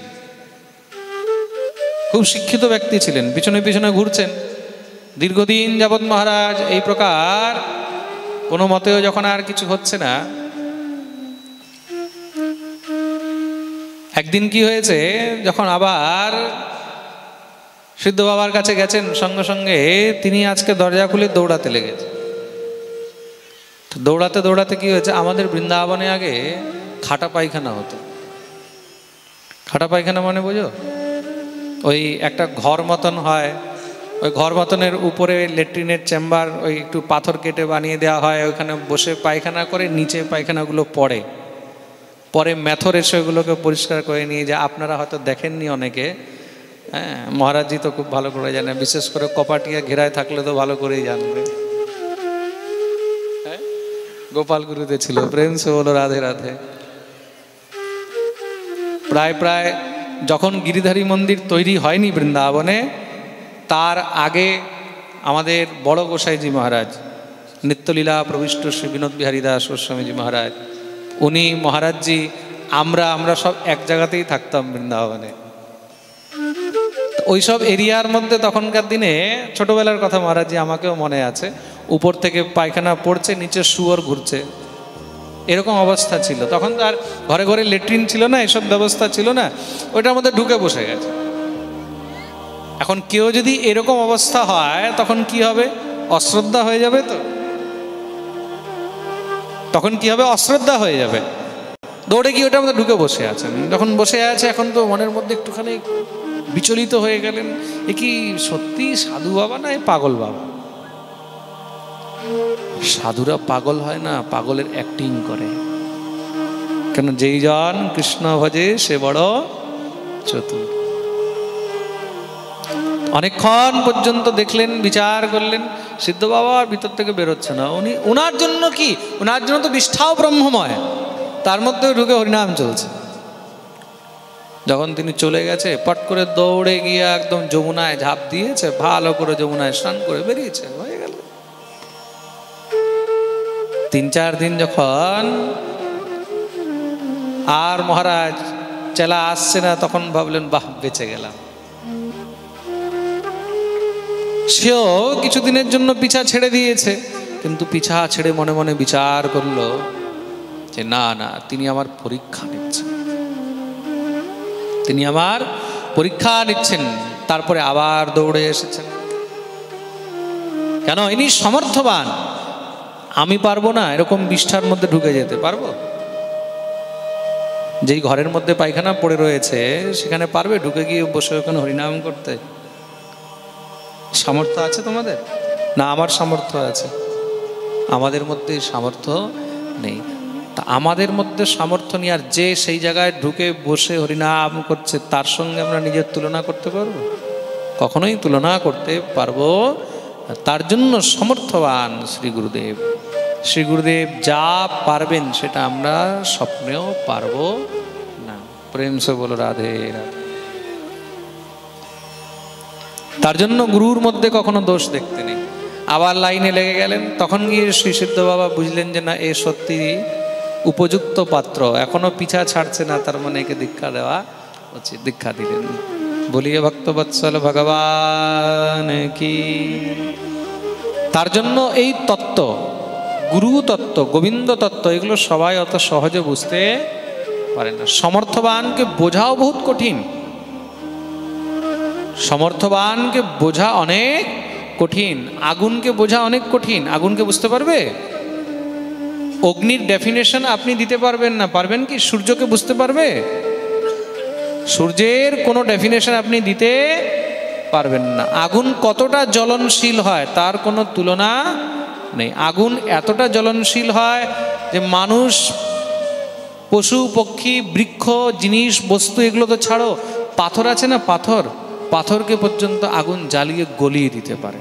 A: খুব শিক্ষিত ব্যক্তি ছিলেন, পিছনে পিছনে ঘুরছেন দীর্ঘদিন যাবৎ। মহারাজ এই প্রকার কোনো মতেও যখন আর কিছু হচ্ছে না, একদিন কি হয়েছে, যখন আবার সিদ্ধ বাবার কাছে গেছেন, সঙ্গে সঙ্গে তিনি আজকে দরজা খুলে দৌড়াতে লেগেছে। দৌড়াতে দৌড়াতে কি হয়েছে, আমাদের বৃন্দাবনে আগে খাটা পায়খানা হতো। খাটা পায়খানা মানে বোঝো, ওই একটা ঘর মতন হয়, ওই ঘর মতনের উপরে ল্যাট্রিনের চেম্বার, ওই একটু পাথর কেটে বানিয়ে দেওয়া হয়, ওইখানে বসে পায়খানা করে, নিচে পায়খানাগুলো পড়ে, পরে মেথর এসে ওগুলোকে পরিষ্কার করে নিয়ে যায়। আপনারা হয়তো দেখেননি অনেকে, হ্যাঁ, মহারাজজি তো খুব ভালো করে জানে, বিশেষ করে কপাটিয়া ঘেরায় থাকলে তো ভালো করেই জানবে। গোপালগুরুতে ছিল, প্রেম সে বলো রাধে রাধে। প্রায় প্রায় যখন গিরিধারী মন্দির তৈরি হয়নি বৃন্দাবনে, তার আগে আমাদের বড় গোসাইজি মহারাজ, নিত্যলীলা প্রবিষ্ট শ্রী বিনোদ বিহারী দাস গোস্বামীজি মহারাজ, উনি মহারাজজি আমরা সব এক জায়গাতেই থাকতাম বৃন্দাবনে। ওইসব এরিয়ার মধ্যে তখনকার দিনে, ছোটবেলার কথা মহারাজজি আমাকেও মনে আছে, উপর থেকে পায়খানা পড়ছে, নিচে শুয়োর ঘুরছে, এরকম অবস্থা ছিল। তখন তো আর ঘরে ঘরে ল্যাট্রিন ছিল না, এসব ব্যবস্থা ছিল না, ওইটার মধ্যে ঢুকে বসে গেছে। এখন কেউ যদি এরকম অবস্থা হয়, তখন কি হবে, অশ্রদ্ধা হয়ে যাবে। তো তখন কি হবে, অশ্রদ্ধা হয়ে যাবে। দৌড়ে গিয়ে ওটার মধ্যে ঢুকে বসে আছেন। যখন বসে আছে, এখন তো মনের মধ্যে একটুখানি বিচলিত হয়ে গেলেন, এ কি সত্যি সাধু বাবা না এ পাগল বাবা? সাধুরা পাগল হয় না, পাগলের অ্যাক্টিং করে। কেন, যেই জন কৃষ্ণ ভজে সে বড় চতুর। অনেকক্ষণ পর্যন্ত দেখলেন, বিচার করলেন, সিদ্ধ বাবার ভিতর থেকে বেরোচ্ছে না। উনার জন্য কি, উনার জন্য তো বিষ্ঠাও ব্রহ্মময়, তার মধ্যে ঢুকে হরিনাম চলছে। যখন তিনি চলে গেছে, পট করে দৌড়ে গিয়ে একদম যমুনায় ঝাঁপ দিয়েছে, ভালো করে যমুনায় স্নান করে বেরিয়েছে, হয়ে গেল। 3-4 দিন যখন আর মহারাজ চেলা আসছে না, তখন ভাবলেন বাহ, বেঁচে গেলাম। সেও কিছুদিনের জন্য পিছা ছেড়ে দিয়েছে, কিন্তু পিছা ছেড়ে মনে মনে বিচার করলো যে না না, তিনি আমার পরীক্ষা নিচ্ছেন, তিনি আমার পরীক্ষা নিচ্ছেন। তারপরে আবার দৌড়ে এসেছেন। কেন, ইনি সমর্থবান, আমি পারবো না এরকম বিষ্ঠার মধ্যে ঢুকে যেতে পারবো? যেই ঘরের মধ্যে পায়খানা পড়ে রয়েছে, সেখানে পারবে ঢুকে গিয়ে বসে ওখানে হরিনাম করতে? সামর্থ্য আছে তোমাদের? না আমার সামর্থ্য আছে? আমাদের মধ্যে সামর্থ্য নেই। তা আমাদের মধ্যে সামর্থ্য নেই, আর যে সেই জায়গায় ঢুকে বসে হরিনাম করছে, তার সঙ্গে আমরা নিজের তুলনা করতে পারবো? কখনোই তুলনা করতে পারবো। তার জন্য সমর্থবান শ্রী গুরুদেব। শ্রী গুরুদেব যা পারবেন সেটা আমরা স্বপ্নেও পারবো না। প্রেম সে বলো রাধে রাধে। তার জন্য গুরুর মধ্যে কখনো দোষ দেখতে নেই। আবার লাইনে লেগে গেলেন, তখন গিয়ে শ্রী সিদ্ধ বাবা বুঝলেন যে না, এ সত্যি উপযুক্ত পাত্র, এখনো পিছা ছাড়ছে না, তার মানে একে দীক্ষা দেওয়া উচিত। দীক্ষা দিলেন। বলিয়ে ভক্তবৎসল ভগবান কি। তার জন্য এই তত্ত্ব, গুরু তত্ত্ব, গোবিন্দ তত্ত্ব, এগুলো সবাই অত সহজে বুঝতে পারে না। সমর্থবানকে বোঝাও বহুত কঠিন, সমর্থবানকে বোঝা অনেক কঠিন। আগুনকে বোঝা অনেক কঠিন। আগুনকে বুঝতে পারবে? অগ্নির ডেফিনেশন আপনি দিতে পারবেন না। পারবেন কি? সূর্যকে বুঝতে পারবে? সূর্যের কোনো ডেফিনেশন আপনি দিতে পারবেন না। আগুন কতটা জ্বলনশীল হয় তার কোনো তুলনা নেই। আগুন এতটা জ্বলনশীল হয় যে মানুষ, পশু পক্ষী, বৃক্ষ, জিনিস, বস্তু, এগুলো তো ছাড়ো, পাথর আছে না, পাথরকে পর্যন্ত আগুন জ্বালিয়ে গলিয়ে দিতে পারে।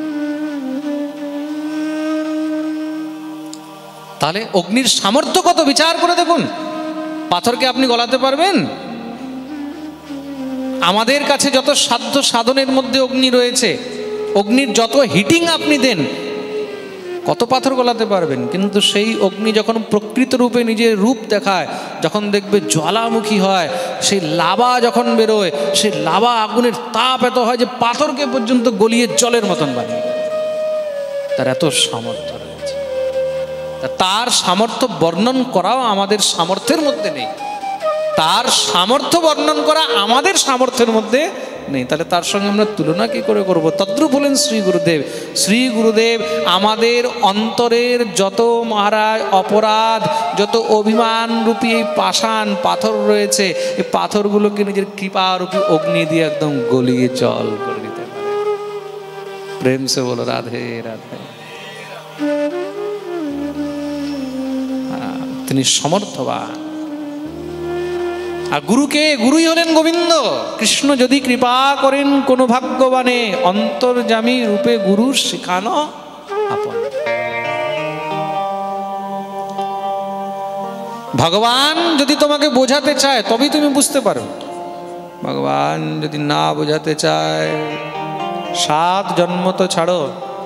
A: তাহলে অগ্নির সামর্থ্য কত বিচার করে দেখুন। পাথরকে আপনি গলাতে পারবেন? আমাদের কাছে যত সাধ্য সাধনের মধ্যে অগ্নি রয়েছে, অগ্নির যত হিটিং আপনি দেন, কত পাথর গলাতে পারবেন? কিন্তু সেই অগ্নি যখন প্রকৃত রূপে নিজের রূপ দেখায়, যখন দেখবে জ্বালামুখী হয়, সেই লাভা যখন বেরোয়, সেই লাভা আগুনের তাপ এত হয় যে পাথরকে পর্যন্ত গলিয়ে জলের মতন বানিয়ে, তার এত সামর্থ্য রয়েছে। তার সামর্থ্য বর্ণন করাও আমাদের সামর্থ্যের মধ্যে নেই। তার সামর্থ্য বর্ণন করা আমাদের সামর্থ্যের মধ্যে নেই, তাহলে তার সঙ্গে আমরা তুলনা কি করে করব? তদ্রূপ বলেন শ্রী গুরুদেব। শ্রী গুরুদেব আমাদের অন্তরের যত মহারাজ অপরাধ, যত অভিমান রূপী এই পাষাণ পাথর রয়েছে, এই পাথরগুলোকে নিজের কৃপারূপী অগ্নি দিয়ে একদম গলিয়ে জল করে দিতে পারে। প্রেম সে বলো রাধে রাধে। তিনি সমর্থবান। আর গুরুকে, গুরুই হলেন গোবিন্দ। কৃষ্ণ যদি কৃপা করেন কোনো ভাগ্যবানে, অন্তর্যামী রূপে গুরুর শিখানো আপন। ভগবান যদি তোমাকে বোঝাতে চায় তবেই তুমি বুঝতে পারো। ভগবান যদি না বোঝাতে চায়, 7 জন্ম তো ছাড়ো,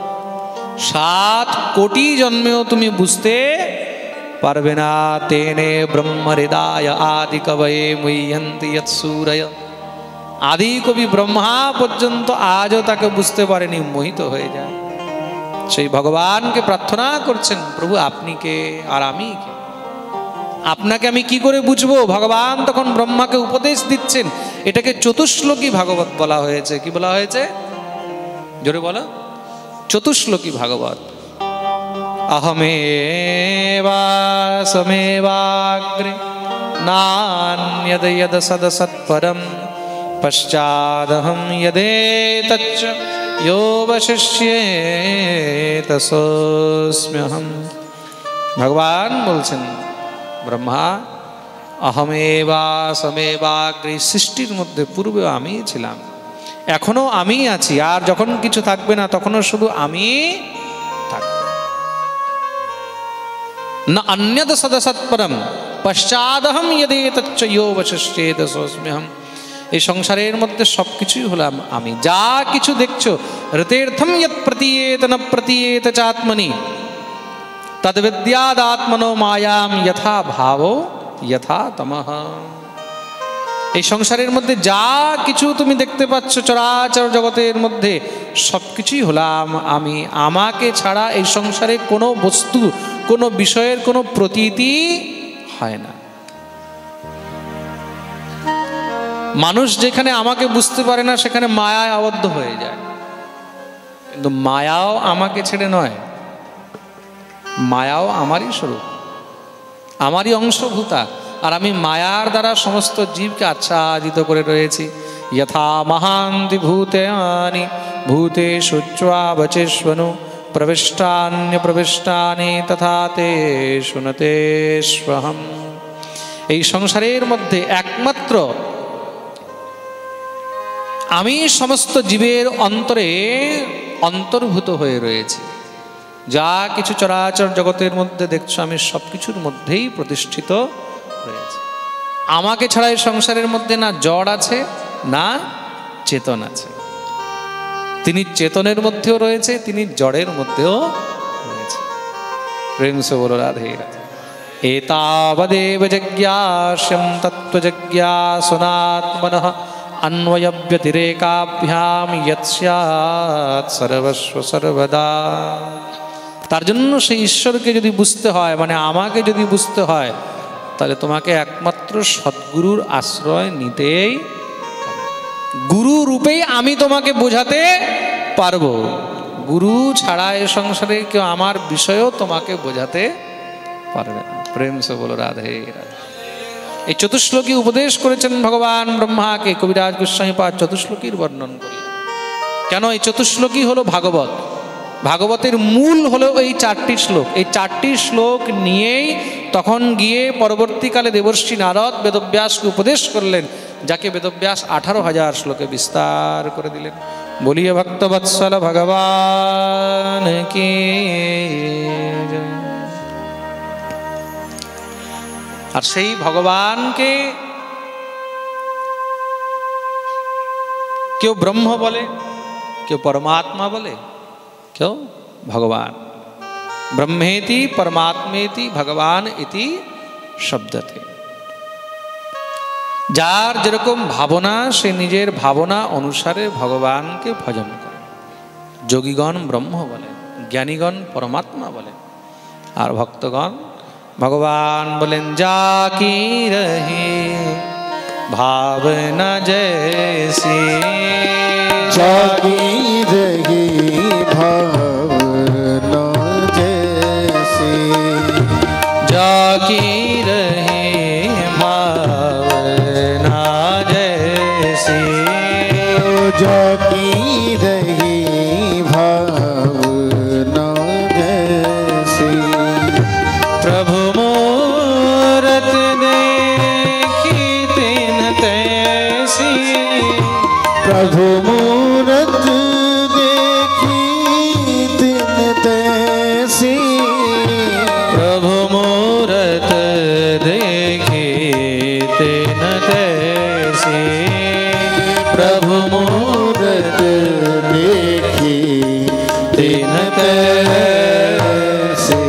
A: 7 কোটি জন্মেও তুমি বুঝতে পারবে না। তেনে ব্রহ্ম হৃদয় আদি কবয়ে মুহ্যন্তি যৎসূরয়। আদি কবি ব্রহ্মা পর্যন্ত আজও তাকে বুঝতে পারেনি, মোহিত হয়ে যায়। সেই ভগবানকে প্রার্থনা করছেন, প্রভু আপনি কে আর আমি কে? আপনাকে আমি কি করে বুঝবো? ভগবান তখন ব্রহ্মাকে উপদেশ দিচ্ছেন। এটাকে চতুশ্লোকী ভাগবত বলা হয়েছে। কি বলা হয়েছে? জোরে বলো। চতুশ্লোকী ভাগবত। अहमेवासमेवाग्रे नान्यद यद सदसत्परं पश्चादहं यदेतच्च यो वशिष्येत सोऽस्म्यहं। ভগবান বলছেন ব্রহ্মা, অহমেবাসমেবাগ্রে, সৃষ্টির মধ্যে পূর্বে আমি ছিলাম, এখনো আমি আছি, আর যখন কিছু থাকবে না তখনও শুধু আমি থাকবে। न अन्यद सदसत्परम पश्चादहम यदेतच्च यो वशिष्येत सोऽस्म्यहं। এই সংসারের মধ্যে সবকিছুই হলাম আমি। যা কিছু দেখছো, ঋতের্থম যৎ প্রতীয়েত ন প্রতীয়েত চাত্মনি তদ্বিদ্যাদাত্মনো মায়াম যথা ভাবো যথা তমঃ। এই সংসারের মধ্যে যা কিছু তুমি দেখতে পাচ্ছ চরাচর জগতের মধ্যে, সবকিছুই হলাম আমি। আমাকে ছাড়া এই সংসারে কোনো বস্তু, কোনো বিষয়ের কোনো প্রতীতি হয় না। মানুষ যেখানে আমাকে বুঝতে পারে না সেখানে মায়ায় আবদ্ধ হয়ে যায়, কিন্তু মায়াও আমাকে ছেড়ে নয়, মায়াও আমারই স্বরূপ, আমারই অংশভূতা। আর আমি মায়ার দ্বারা সমস্ত জীবকে আচ্ছাদিত করে রয়েছি। যথা মহান্তি ভূতানি ভূতেষু চ্বাবচেষ্বনু প্রবিষ্টান্য প্রবিষ্টানি তথা তেষু ন তেষ্বহম। এই সংসারের মধ্যে একমাত্র আমি সমস্ত জীবের অন্তরে অন্তর্ভূত হয়ে রয়েছে। যা কিছু চরাচর জগতের মধ্যে দেখছো, আমি সব কিছুর মধ্যেই প্রতিষ্ঠিত হয়েছে। আমাকে ছাড়া এই সংসারের মধ্যে না জড় আছে না চেতন আছে। তিনি চেতনের মধ্যেও রয়েছে, তিনি জড়ের মধ্যেও রয়েছে। প্রেম সে বলো রাধে রাধে। এতাবদেব জিজ্ঞাস্যম তত্ত্বজিজ্ঞাসুনাত্মনঃ अन्वय व्यतिरेकाभ्याम यत् सर्वस्व सर्वदा। তার জন্য সেই ঈশ্বরকে যদি বুঝতে হয়, মানে আমাকে যদি বুঝতে হয়, তাহলে তোমাকে একমাত্র সদ্গুরুর আশ্রয় নিতেই। গুরু রূপেই আমি তোমাকে বোঝাতে পারবো। গুরু ছাড়া এ সংসারে কেউ আমার বিষয়ও তোমাকে বোঝাতে পারবে না। প্রেম সে বলো রাধে রাধে। এই চতুশ্লোকী উপদেশ করেছেন ভগবান ব্রহ্মাকে। কবিরাজ গোস্বামীপাদ চতুশ্লোকীর বর্ণন করলেন। কেন? এই চতুশ্লোকী হলো ভাগবত। ভাগবতের মূল হলো এই 4টি শ্লোক। এই 4টি শ্লোক নিয়েই তখন গিয়ে পরবর্তীকালে দেবর্ষি নারদ বেদব্যাসকে উপদেশ করলেন, যাকে বেদব্যাস 18,000 শ্লোকে বিস্তার করে দিলেন। বলিয়ে ভক্তবৎসল ভগবান কি। আর সেই ভগবানকে কেউ ব্রহ্ম বলে, কেউ পরমাত্মা বলে, কেউ ভগবান। ব্রহ্মেতি পরমাত্মেতি ভগবান ইতি শব্দতে। যার যেরকম ভাবনা, সে নিজের ভাবনা অনুসারে ভগবানকে ভজন করে। যোগীগণ ব্রহ্ম বলেন, জ্ঞানীগণ পরমাত্মা বলেন, আর ভক্তগণ ভগবান বলেন যা কি রহি ভাবনা জৈসি,
B: जागी रही भावना जैसी,
A: जागी रहे भावना जैसी,
B: जागी रही भावना जैसी।
A: प्रभु मूरत देखी तिन तैसी,
B: प्रभु मूरत देखी तिन तैसी,
A: प्रभु मूरत देखी तिन तैसी,
B: प्रभु मूरत देखी तिन तैसी।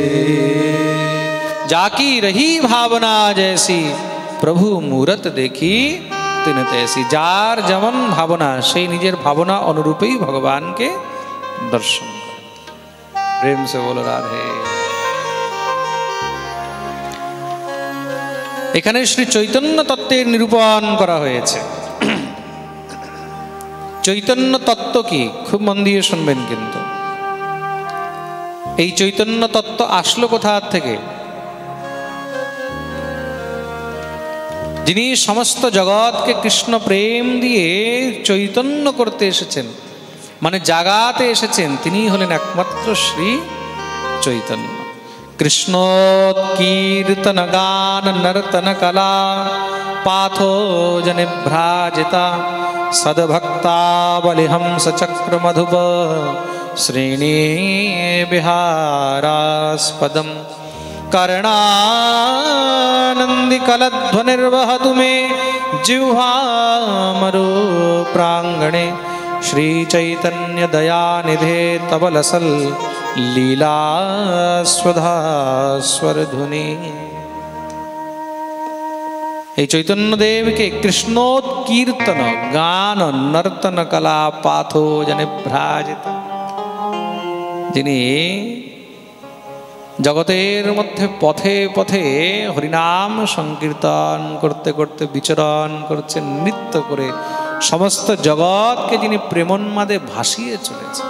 A: जाकी रही भावना जैसी, प्रभु मूरत देखी तिन तैसी। जार যেমন ভাবনা, সেই নিজের ভাবনা অনুরূপেই ভগবানকে দর্শন করে। প্রেম সে বলো রাধে। এখানে শ্রী চৈতন্য তত্ত্বের নিরূপণ করা হয়েছে। চৈতন্য তত্ত্ব কি, খুব মন দিয়ে শুনবেন কিন্তু। এই চৈতন্য তত্ত্ব আসলো কোথা থেকে? যিনি সমস্ত জগৎকে কৃষ্ণ প্রেম দিয়ে চৈতন্য করতে এসেছেন, মানে জাগাতে এসেছেন, তিনি হলেন একমাত্র শ্রী চৈতন্য। কৃষ্ণ কীর্তন গান নর্তন কলা পাথো জনে ভ্রাজিতা সদভক্তা বলিহংস চক্র মধুপ শ্রেণী বিহারাস্পদম कर्णानंदी कलध्वनिर्वहतु मे जिह्वामरो प्रांगणे श्री चैतन्य दयानिधे तव लसल लीला स्वधा स्वरधुनि। এই চৈতন্যদেবকে কৃষ্ণোৎকীর্তন গান নর্তন কলা পাথো জনে ভ্রাজিত, যিনি জগতের মধ্যে পথে পথে হরিনাম সংকীর্তন করতে করতে বিচরণ করছেন, নৃত্য করে সমস্ত জগৎকে যিনি প্রেমোন্মাদে ভাসিয়ে চলেছে।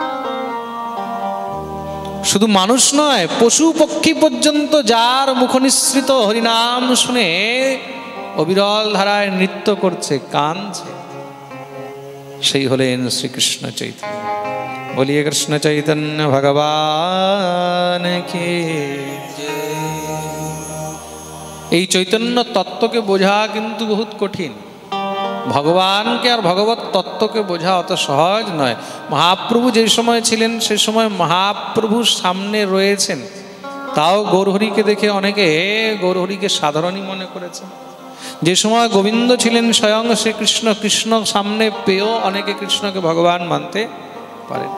A: শুধু মানুষ নয়, পশু পক্ষী পর্যন্ত যার মুখনিসৃত হরিনাম শুনে অবিরল ধারায় নৃত্য করছে, কাঁদছে, সেই হলেন শ্রীকৃষ্ণ চৈতন্য। बोलिए कृष्ण चैतन्य भगवान की जय। এই চৈতন্য তত্ত্বকে বোঝা কিন্তু বহুত কঠিন। ভগবানকে আর ভগবত তত্ত্বকে বোঝা অত সহজ নয়। মহাপ্রভু যে সময় ছিলেন সে সময় মহাপ্রভু সামনে রয়েছেন, তাও গৌরহরিকে দেখে অনেকে গৌরহরিকে সাধারণই মনে করেছেন। যে সময় গোবিন্দ ছিলেন স্বয়ং শ্রীকৃষ্ণ, কৃষ্ণ সামনে পেয়েও অনেকে কৃষ্ণকে ভগবান মানতে পারেন।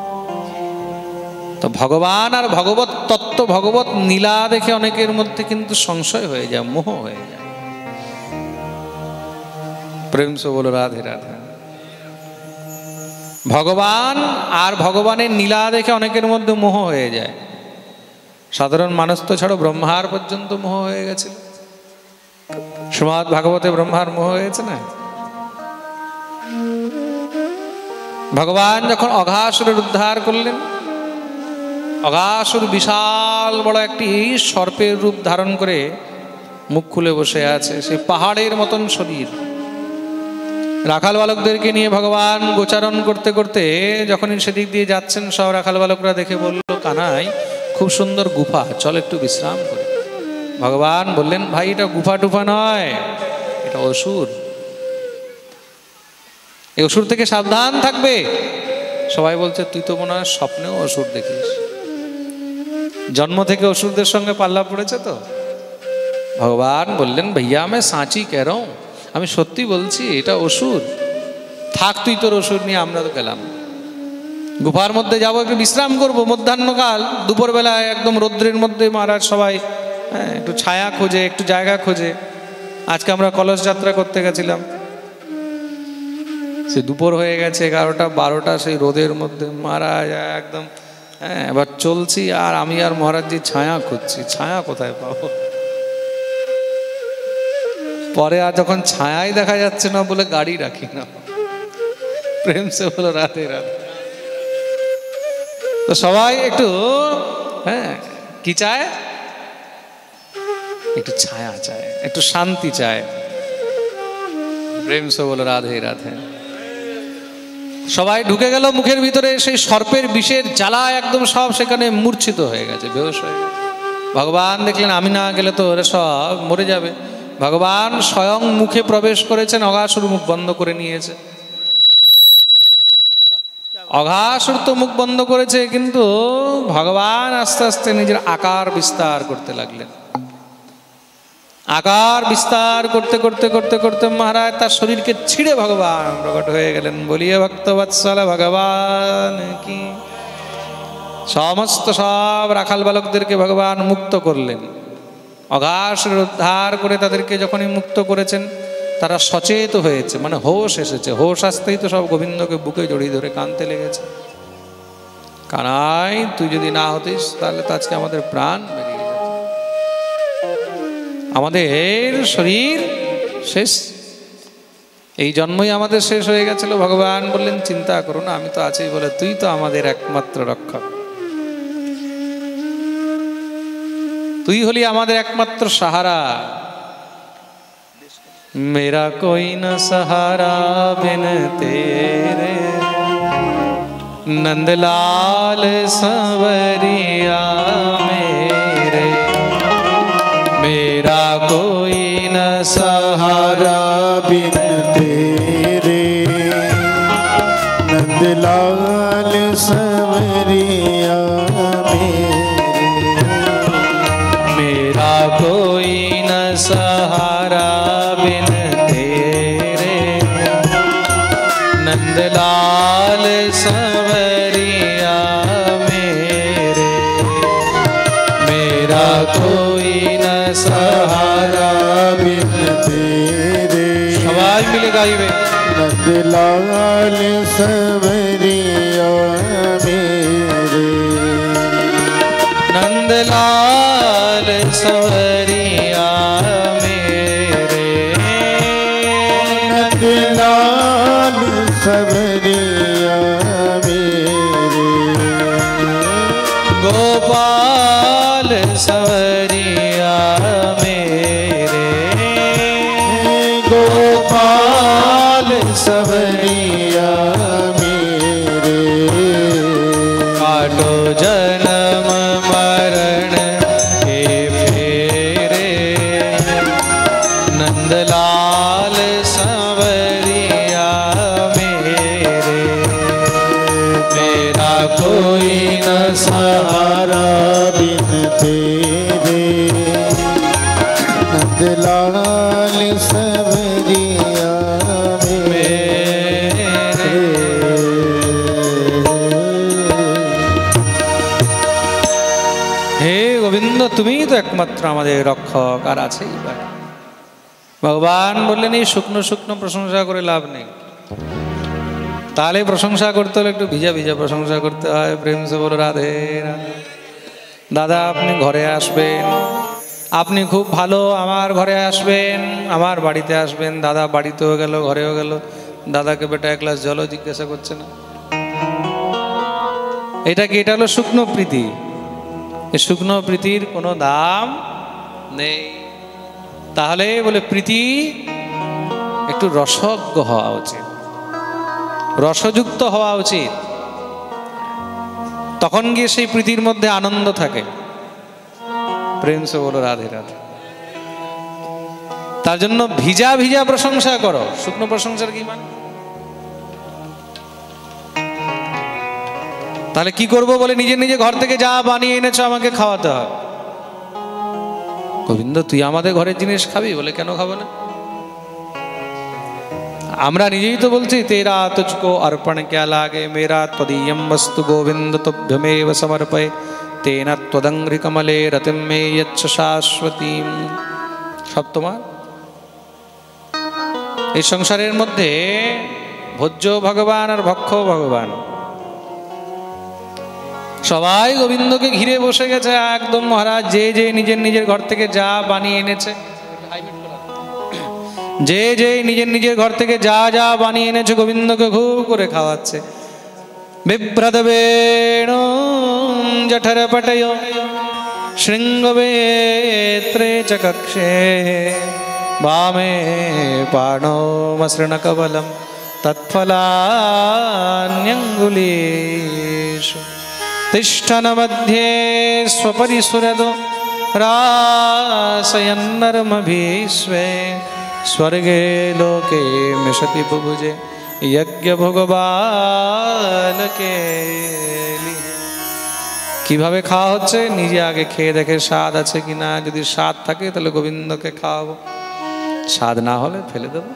A: তো ভগবান আর ভগবত তত্ত্ব, ভগবত নীলা দেখে অনেকের মধ্যে কিন্তু সংশয় হয়ে যায়, মোহ হয়ে যায়। প্রেম সে বলো রাধে রাধে। ভগবান আর ভগবানের নীলা দেখে অনেকের মধ্যে মোহ হয়ে যায়। সাধারণ মানুষ তো ছাড়ো ব্রহ্মার পর্যন্ত মোহ হয়ে গেছিল। শ্রীমদ্ ভাগবতে ব্রহ্মার মোহ হয়েছে না? ভগবান যখন অঘাসুরের উদ্ধার করলেন, অঘাসুর বিশাল বড় একটি সর্পের রূপ ধারণ করে মুখ খুলে বসে আছে, সেই পাহাড়ের মতন শরীর। রাখাল বালকদেরকে নিয়ে ভগবান গোচারণ করতে করতে যখনই সেদিক দিয়ে যাচ্ছেন, সব রাখাল বালকরা দেখে বলল, কানাই খুব সুন্দর গুফা, চল একটু বিশ্রাম করি। ভগবান বললেন, ভাই এটা গুফা টুফা নয়, এটা অসুর। এই অসুর থেকে সাবধান থাকবে। সবাই বলছে, তুই তো মনে হয় স্বপ্নেও অসুর দেখিস। জন্ম থেকে অসুরদের সঙ্গে পাল্লা পড়েছে তো। ভগবান বললেন, ভাইয়া আমি সাঁচি কে রহা হুঁ, আমি সত্যি বলছি এটা অসুর। থাক তুই তোর অসুর নিয়ে, আমরা তো গেলাম। গুফার মধ্যে যাবো, একটু বিশ্রাম করবো। মধ্যাহ্নকাল, দুপুরবেলায় একদম রৌদ্রের মধ্যে মহারাজ সবাই একটু ছায়া খোঁজে, একটু জায়গা খোঁজে। আজকে আমরা কলস যাত্রা করতে গেছিলাম, সে দুপুর হয়ে গেছে 11টা 12টা, সেই রোদের মধ্যে মহারাজ একদম হ্যাঁ, এবার চলছি আর আমি আর মহারাজজি ছায়া খুঁজছি, ছায়া কোথায় পাবো। পরে আর যখন ছায়াই দেখা যাচ্ছে না বলে গাড়ি রাখি না, প্রেম সে বলো রাধে রাধে। তো সবাই একটু হ্যাঁ কি চায়, একটু ছায়া চায়, একটু শান্তি চায়। প্রেম সে বলো রাধে রাধে। সবাই ঢুকে গেল মুখের ভিতরে, সেই সর্পের বিষের জ্বালা একদম সব সেখানে মূর্ছিত হয়ে গেছে, বেহুশ হয়ে গেছে। ভগবান দেখলেন আমি না গেলে তো ওরা সব মরে যাবে। ভগবান স্বয়ং মুখে প্রবেশ করেছেন, অঘাসুর মুখ বন্ধ করে নিয়েছে। অঘাসুর তো মুখ বন্ধ করেছে, কিন্তু ভগবান আস্তে আস্তে নিজের আকার বিস্তার করতে লাগলেন। আকার বিস্তার করতে করতে করতে করতে মহারাজ তার শরীরকে ছিঁড়ে ভগবান প্রকট হয়ে গেলেন। বলিয়ে ভক্তবৎসল ভগবান কি। সমস্ত সব রাখাল বালকদেরকে ভগবান মুক্ত করলেন। অঘাসুর উদ্ধার করে তাদেরকে যখনই মুক্ত করেছেন, তারা সচেত হয়েছে, মানে হোশ এসেছে। হোশ আসতেই তো সব গোবিন্দকে বুকে জড়িয়ে ধরে কাঁদতে লেগেছে। কানাই তুই যদি না হতিস তাহলে তো আজকে আমাদের প্রাণ বেরিয়ে যেত, আমাদের শরীর শেষ, এই জন্মই আমাদের শেষ হয়ে গেছিল। ভগবান বললেন চিন্তা করো না, আমি তো আছি বলে তুই তো আমাদের একমাত্র রক্ষক, তুই হলি আমাদের একমাত্র সাহারা। मेरा कोई न सहारा बिन तेरे, नंदलाल संवरिया मेरे। मेरा कोई न सहारा
B: बिन तेरे, नंदलाल संवरिया मेरे।
A: मेरा कोई न सहारा बिन तेरे, नंदलाल संवरिया मेरे। मेरा कोई न सहारा
B: बिन तेरे,
A: आवाज मिले गाइबे।
B: नंदलाल संवरिया मेरे।
A: नंदलाल संवरिया मेरे।
B: नंदलाल संवरिया मेरे।
A: गोपाल संवरिया मेरे।
B: गोपाल संवरिया मेरे।
A: काटो जन्म मरण के फेरे, नंदलाल संवरिया मेरे। मेरा कोई न
B: सहारा बिन तेरे, नंदलाल संवरिया मेरे।
A: হে গোবিন্দ, তুমিই তো একমাত্র আমাদের রক্ষক, আর আছেই বা। ভগবান বললেন এই শুকনো শুকনো প্রশংসা করে লাভ নেই, তাহলে প্রশংসা করতে হলে একটু ভিজা ভিজা প্রশংসা করতে হয়। প্রেম সে বলো রাধে রাধে। দাদা আপনি ঘরে আসবেন, আপনি খুব ভালো, আমার ঘরে আসবেন, আমার বাড়িতে আসবেন। দাদা বাড়িতেও গেল, ঘরেও গেল, দাদাকে বেটা এক গ্লাস জলও জিজ্ঞাসা করছে না। এটা কি? এটা হলো শুকনো প্রীতি। এই শুকনো প্রীতির কোনো দাম নেই। তাহলে বলে প্রীতি একটু রসজ্ঞ হওয়া উচিত, রসযুক্ত হওয়া উচিত, তখন গিয়ে সেই প্রীতির মধ্যে আনন্দ থাকে। প্রেম সে বলো রাধে রাধে। তার জন্য ভিজা ভিজা প্রশংসা করো, শুকনো প্রশংসার কি মানে? তাহলে কি করব বলে নিজে নিজে ঘর থেকে যা বানিয়ে এনেছো আমাকে খাওয়াতে হবে। গোবিন্দ তুই আমাদের ঘরের জিনিস খাবি? বলে কেন খাবো না? আমরা নিজেই তো বলছি তেরা তুঝকো অর্পণ ক্যা লাগে, মেরা ত্বদীয়ম বস্তু গোবিন্দ তুভ্যমেব সমর্পয়ে, তেন ত্বদঙ্ঘ্রি কমলে রতিম মে যচ্ছ শাশ্বতীম। সব তোমার। এই সংসারের মধ্যে ভোজ্য ভগবান আর ভক্ষ ভগবান, সবাই গোবিন্দকে ঘিরে বসে গেছে একদম। মহারাজ যে যে নিজের নিজের ঘর থেকে যা বানিয়ে এনেছে, যে যে নিজের নিজের ঘর থেকে যা যা বানিয়ে এনেছে গোবিন্দকে খুব করে খাওয়াচ্ছে। বিভ্রদবেণ জঠরপটয় শৃঙ্গবেত্রে চ কক্ষে বামে পাণমসৃণকবলম তৎফলান্যঙ্গুলীষু তিষ্ঠন মধ্যে स्वपरिसुरदो रासयन्नर्मभिस्वे स्वर्गे लोके मिषति बुभुजे यज्ञ ভগবানকে। কিভাবে খাওয়া হচ্ছে নিজে আগে খেয়ে দেখে স্বাদ আছে কিনা, যদি স্বাদ থাকে তাহলে গোবিন্দকে খাওয়াবো, স্বাদ না হলে ফেলে দেবো।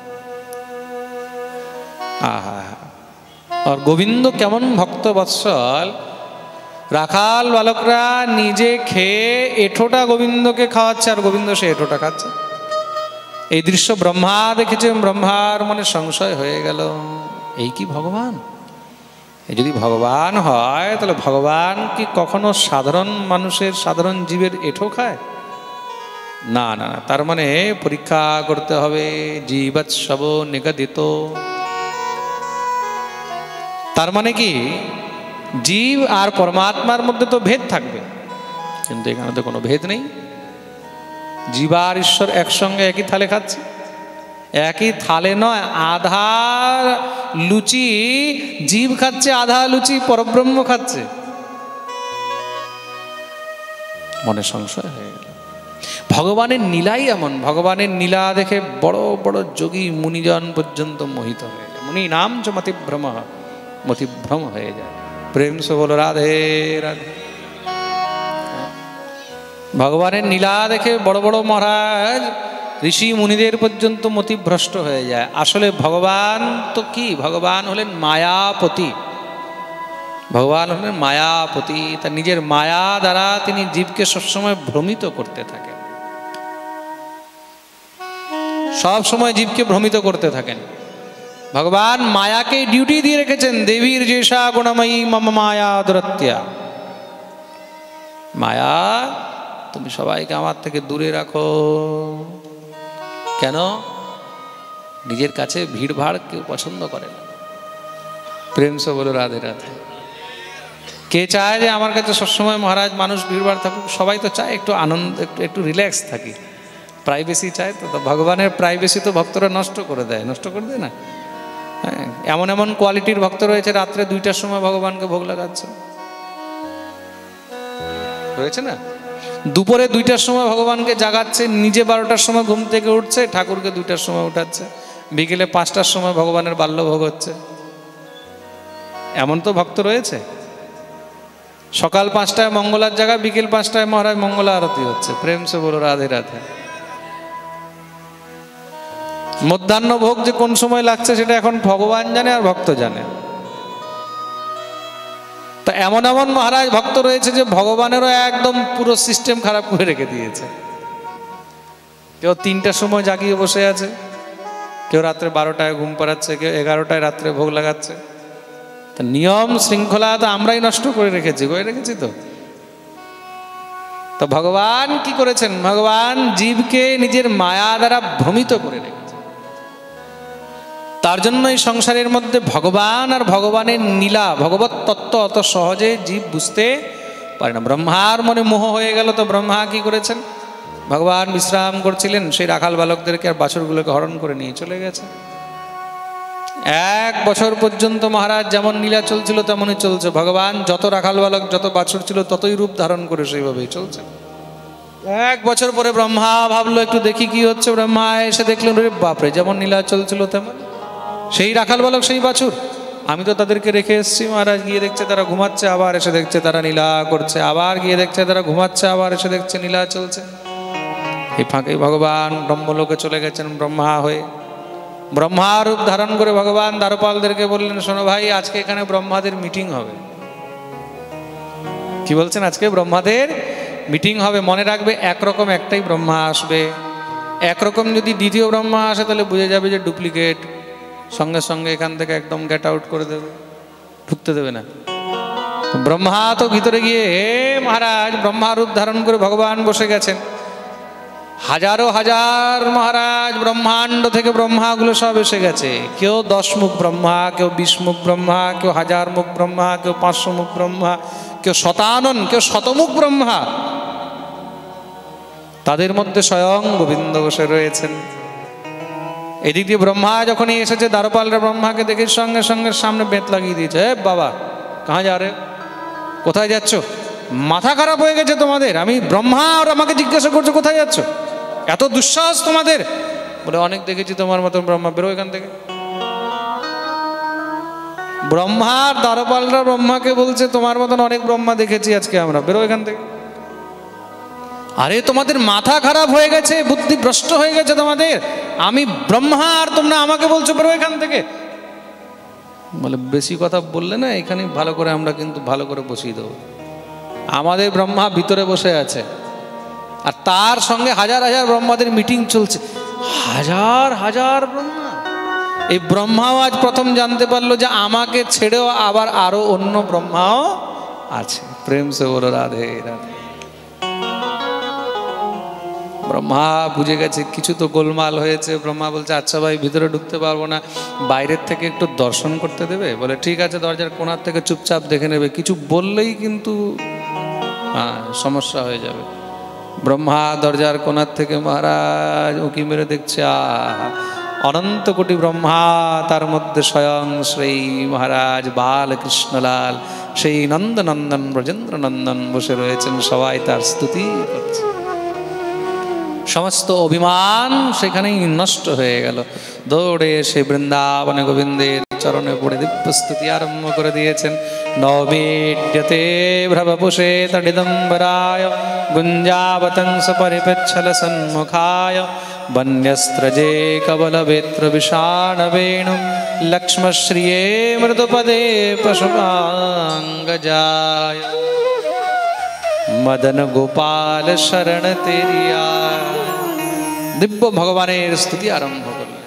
A: আহা, আর গোবিন্দ কেমন ভক্ত বৎসল, রাখাল বালকরা নিজে খেয়ে এঁঠোটা গোবিন্দকে খাওয়াচ্ছে আর গোবিন্দ সে এঁঠোটা খাচ্ছে। এই দৃশ্য ব্রহ্মা দেখেছে, ব্রহ্মার মনে সংশয় হয়ে গেল, এই কি ভগবান? এই যদি ভগবান হয় তাহলে ভগবান কি কখনো সাধারণ মানুষের, সাধারণ জীবের এঁঠো খায়? না না, তার মানে পরীক্ষা করতে হবে। জীবৎসব নিগদিত, তার মানে কি জীব আর পরমাত্মার মধ্যে তো ভেদ থাকবে, কিন্তু এখানে তো কোনো ভেদ নেই। জীব আর ঈশ্বর একসঙ্গে একই থালে খাচ্ছে। একই থালে নয়, আধা লুচি জীব খাচ্ছে, আধা লুচি পরব্রহ্ম খাচ্ছে। মনে সংশয় হয়ে গেল। ভগবানের নীলাই এমন, ভগবানের নীলা দেখে বড় বড় যোগী মুনিজন পর্যন্ত মোহিত হয়ে যায়। মুনি নাম চ মতিভ্রম, মতিভ্রম হয়ে যায়। প্রেম সে বলো রাধে রাধে। ভগবানের নীলা দেখে বড় বড় মহারাজ ঋষি মুনিদের পর্যন্ত মতিভ্রষ্ট হয়ে যায়। আসলে ভগবান তো কি, ভগবান হলেন মায়াপতি। ভগবান হলেন মায়াপতি, তার নিজের মায়া দ্বারা তিনি জীবকে সবসময় ভ্রমিত করতে থাকেন, সব সময় জীবকে ভ্রমিত করতে থাকেন। ভগবান মায়াকে ডিউটি দিয়ে রেখেছেন, দেবীর যেসা গুণময়ী মম মায়া দুরত্যা। মায়া তুমি সবাইকে আমার থেকে দূরে রাখো। কেন? নিজের কাছে ভিড় ভাড় কেউ পছন্দ করে না। প্রেম সে বলো রাধে রাধে। কে চায় যে আমার কাছে সবসময় মহারাজ মানুষ ভিড় ভাড় থাকুক? সবাই তো চায় একটু আনন্দ, একটু রিল্যাক্স থাকি, প্রাইভেসি চায়। তো ভগবানের প্রাইভেসি তো ভক্তরা নষ্ট করে দেয়, নষ্ট করে দেয় না? হ্যাঁ, এমন এমন কোয়ালিটির ভক্ত রয়েছে রাত্রে 2টার সময় ভগবানকে ভোগ লাগাচ্ছে, রয়েছে না? দুপুরে 2টার সময় ভগবানকে জাগাচ্ছে, নিজে 12টার সময় ঘুম থেকে উঠছে, ঠাকুরকে 2টার সময় উঠাচ্ছে, বিকেলে 5টার সময় ভগবানের বাল্যভোগ হচ্ছে। এমন তো ভক্ত রয়েছে। সকাল 5টায় মঙ্গলার জায়গা, বিকেল 5টায় মহারাজ মঙ্গলা আরতি হচ্ছে। প্রেম সে বলো রাধে রাধে। মধ্যাহ্ন ভোগ যে কোন সময় লাগছে সেটা এখন ভগবান জানে আর ভক্ত জানে। তা এমন এমন মহারাজ ভক্ত রয়েছে যে ভগবানেরও একদম পুরো সিস্টেম খারাপ করে রেখে দিয়েছে। কেউ 3টার সময় জাগিয়ে বসে আছে, কেউ রাত্রে 12টায় ঘুম পাড়াচ্ছে, কেউ 11টায় রাত্রে ভোগ লাগাচ্ছে। তা নিয়ম শৃঙ্খলা তো আমরাই নষ্ট করে রেখেছি তো। তো ভগবান কি করেছেন? ভগবান জীবকে নিজের মায়া দ্বারা ভ্রমিত করে রেখেছে। তার জন্য এই সংসারের মধ্যে ভগবান আর ভগবানের নীলা, ভগবত তত্ত্ব অত সহজে জীব বুঝতে পারে না। ব্রহ্মার মনে মোহ হয়ে গেল, তো ব্রহ্মা কি করেছেন? ভগবান বিশ্রাম করছিলেন, সেই রাখাল বালকদেরকে আর বাছুরগুলোকে হরণ করে নিয়ে চলে গেছে। 1 বছর পর্যন্ত মহারাজ যেমন লীলা চলছিল তেমনই চলছে। ভগবান যত রাখাল বালক, যত বাছুর ছিল ততই রূপ ধারণ করে সেইভাবেই চলছে। 1 বছর পরে ব্রহ্মা ভাবলো একটু দেখি কি হচ্ছে। ব্রহ্মা এসে দেখলেন, রে বাপরে, যেমন লীলা চলছিল তেমন সেই রাখাল বালক, সেই বাছুর। আমি তো তাদেরকে রেখে এসেছি। মহারাজ গিয়ে দেখছে তারা ঘুমাচ্ছে, আবার এসে দেখছে তারা নীলা করছে, আবার গিয়ে দেখছে তারা ঘুমাচ্ছে, আবার এসে দেখছে নীলা চলছে। এই ফাঁকে ভগবান ব্রহ্মলোকে চলে গেছেন ব্রহ্মা হয়ে। ব্রহ্মা রূপ ধারণ করে ভগবান দ্বারপালদেরকে বললেন, শোনো ভাই, আজকে এখানে ব্রহ্মাদের মিটিং হবে। কি বলছেন? আজকে ব্রহ্মাদের মিটিং হবে। মনে রাখবে, একরকম একটাই ব্রহ্মা আসবে। একরকম যদি দ্বিতীয় ব্রহ্মা আসে তাহলে বুঝে যাবে যে ডুপ্লিকেট। সঙ্গে সঙ্গে এখান থেকে একদম গেট আউট করে দেবে, ঢুকতে দেবে না। ব্রহ্মা তো ভিতরে গিয়ে, হে মহারাজ, ব্রহ্মা রূপ ধারণ করে ভগবান বসে গেছেন। হাজারো হাজার মহারাজ ব্রহ্মাণ্ড থেকে ব্রহ্মাগুলো সব এসে গেছে। কেউ 10 মুখ ব্রহ্মা, কেউ 20 মুখ ব্রহ্মা, কেউ 1000 মুখ ব্রহ্মা, কেউ 500 মুখ ব্রহ্মা, কেউ শতানন, কেউ শতমুখ ব্রহ্মা। তাদের মধ্যে স্বয়ং গোবিন্দ বসে রয়েছেন। এদিক দিয়ে ব্রহ্মা যখনই এসেছে, দ্বারপালরা ব্রহ্মাকে দেখে সঙ্গে সঙ্গে সামনে বেত লাগিয়ে দিয়েছে। এ বাবা, কাহা যা রে, কোথায় যাচ্ছ? মাথা খারাপ হয়ে গেছে তোমাদের? আমি ব্রহ্মা, আর আমাকে জিজ্ঞাসা করছো কোথায় যাচ্ছ? এত দুঃসাহস তোমাদের? বলে, অনেক দেখেছি তোমার মতন ব্রহ্মা, বেরো এখান থেকে। ব্রহ্মার দ্বারপালরা ব্রহ্মাকে বলছে, তোমার মতন অনেক ব্রহ্মা দেখেছি আজকে আমরা, বেরো এখান থেকে। আরে তোমাদের মাথা খারাপ হয়ে গেছে, বুদ্ধি ভ্রষ্ট হয়ে গেছে তোমাদের। আমি ব্রহ্মা, আর তোমরা আমাকে বলছো বেরো এখান থেকে। বলে, বেশি কথা বললে না, এখানে ভালো করে আমরা কিন্তু ভালো করে বসিয়ে দেবো। আমাদের ব্রহ্মা ভিতরে বসে আছে, আর তার সঙ্গে হাজার হাজার ব্রহ্মাদের মিটিং চলছে। হাজার হাজার ব্রহ্মা। এই ব্রহ্মাও আজ প্রথম জানতে পারলো যে আমাকে ছেড়েও আবার আরো অন্য ব্রহ্মাও আছে। প্রেম সে বলো রাধে রাধে। ব্রহ্মা বুঝে গেছে কিছু তো গোলমাল হয়েছে। ব্রহ্মা বলছে, আচ্ছা ভাই, ভিতরে ঢুকতে পারবো না, বাইরের থেকে একটু দর্শন করতে দেবে? বলে, ঠিক আছে, দরজার কোণার থেকে চুপচাপ দেখে নেবে, কিছু বললেই কিন্তু সমস্যা হয়ে যাবে। ব্রহ্মা দরজার কোণার থেকে মহারাজ উঁকি মেরে দেখছে, অনন্ত কোটি ব্রহ্মা, তার মধ্যে স্বয়ং শ্রী মহারাজ বালকৃষ্ণলাল, সেই নন্দনন্দন ব্রজেন্দ্র নন্দন বসে রয়েছেন। সবাই তার স্তুতি করছে। সমস্ত অভিমান সেখানেই নষ্ট হয়ে গেল। দৌড়ে সে বৃন্দাবনে গোবিন্দের চরণে পড়ে দিব্য স্তুতি আরম্ভ করে দিয়েছেন। নৈবেদ্যতে ভ্রবপুষে তডিদম্বরায় গুঞ্জাবতংস পরিপচ্ছল সন্মুখায় বন্যস্ত্রজে কবলবেত্র বিষাণবেণু লক্ষ্মশ্রিয়ে মৃদুপদে পশুপাঙ্গজায় মদন গোপাল শরণ তেরি আয়। দিব্য ভগবানের স্তুতি আরম্ভ করলেন।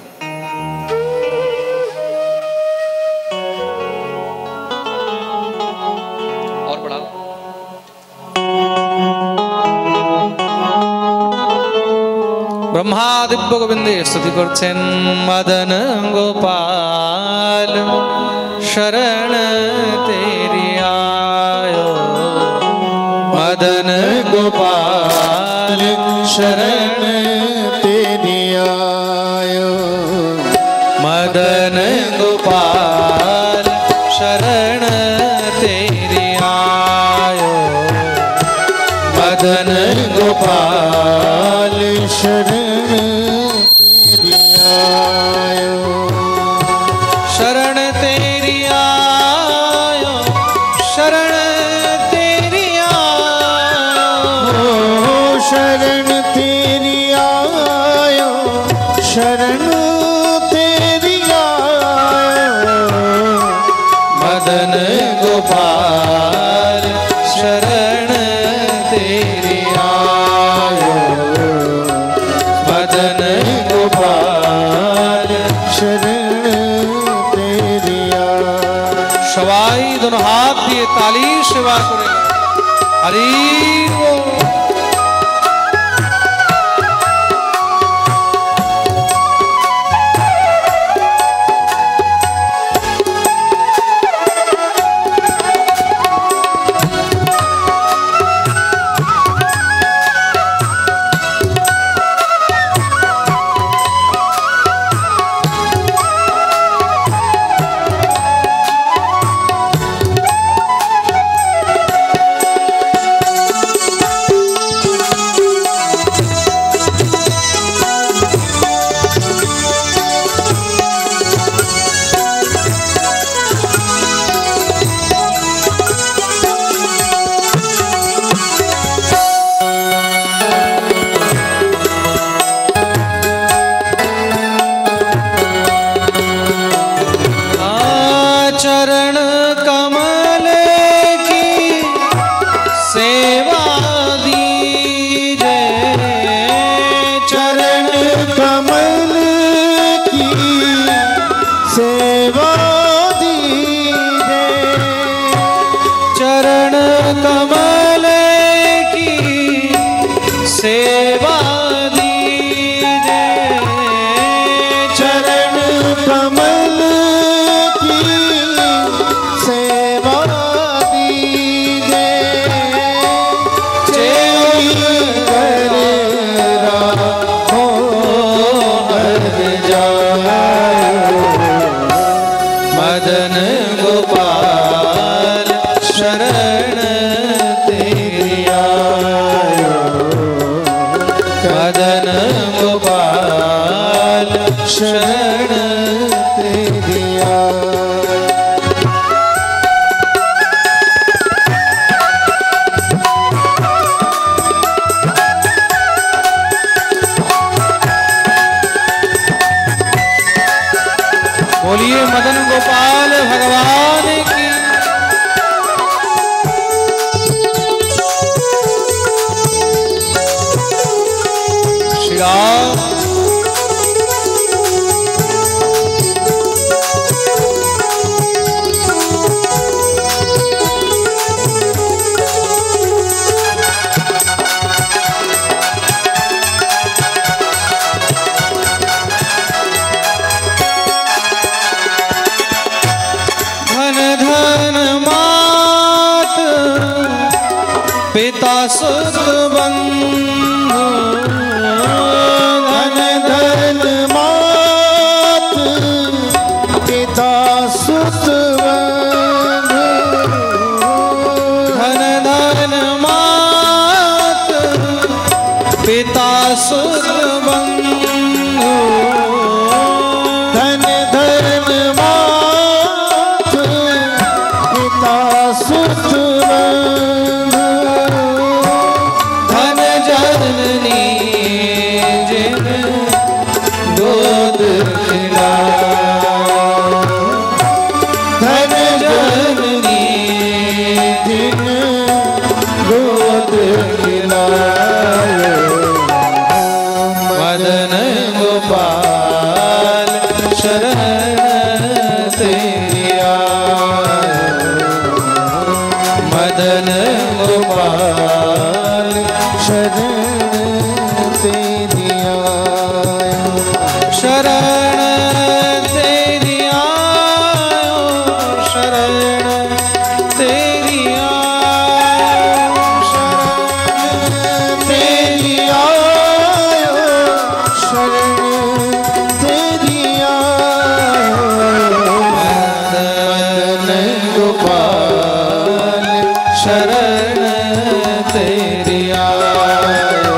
A: ব্রহ্মা দিব্য গোবিন্দের স্তুতি করছেন। মদন গোপাল শরণ তেরি আয়, মদন
B: गोपाल शरण तेरी आयो,
A: मदन गोपाल शरण तेरी आयो, मदन
B: गोपाल शरण तेरी आयो,
A: शरण तेरी आयो, शरण तेरी आयो,
B: शरण तेरी आयो, शरण तेरी आयो,
A: मदन गोपाल शरण तेरी आयो, मदन
B: गोपाल शरण तेरी आयो।
A: সবাই दोनों हाथ दिए ताली सेवा করে হরি बोल। गाओ। पिता सुत बंधु
B: धन धन मात पिता सुत बंधु
A: धन धन मात पिता सुत बंधु
B: धन धन मात पिता सुत बंधु
A: धन जननी जिन गोद खिलाया
B: धन
A: जननी
B: दिन गोद खिलाए
A: मदन गोपाल शरण तेरी आए। मदन गोपाल
B: शरण तेरी आया
A: शरण तेरी आयो शरण तेरी आयो शरण
B: तेरी आयो शरण तेरी आयो
A: मदन गोपाल शरण तेरी आयो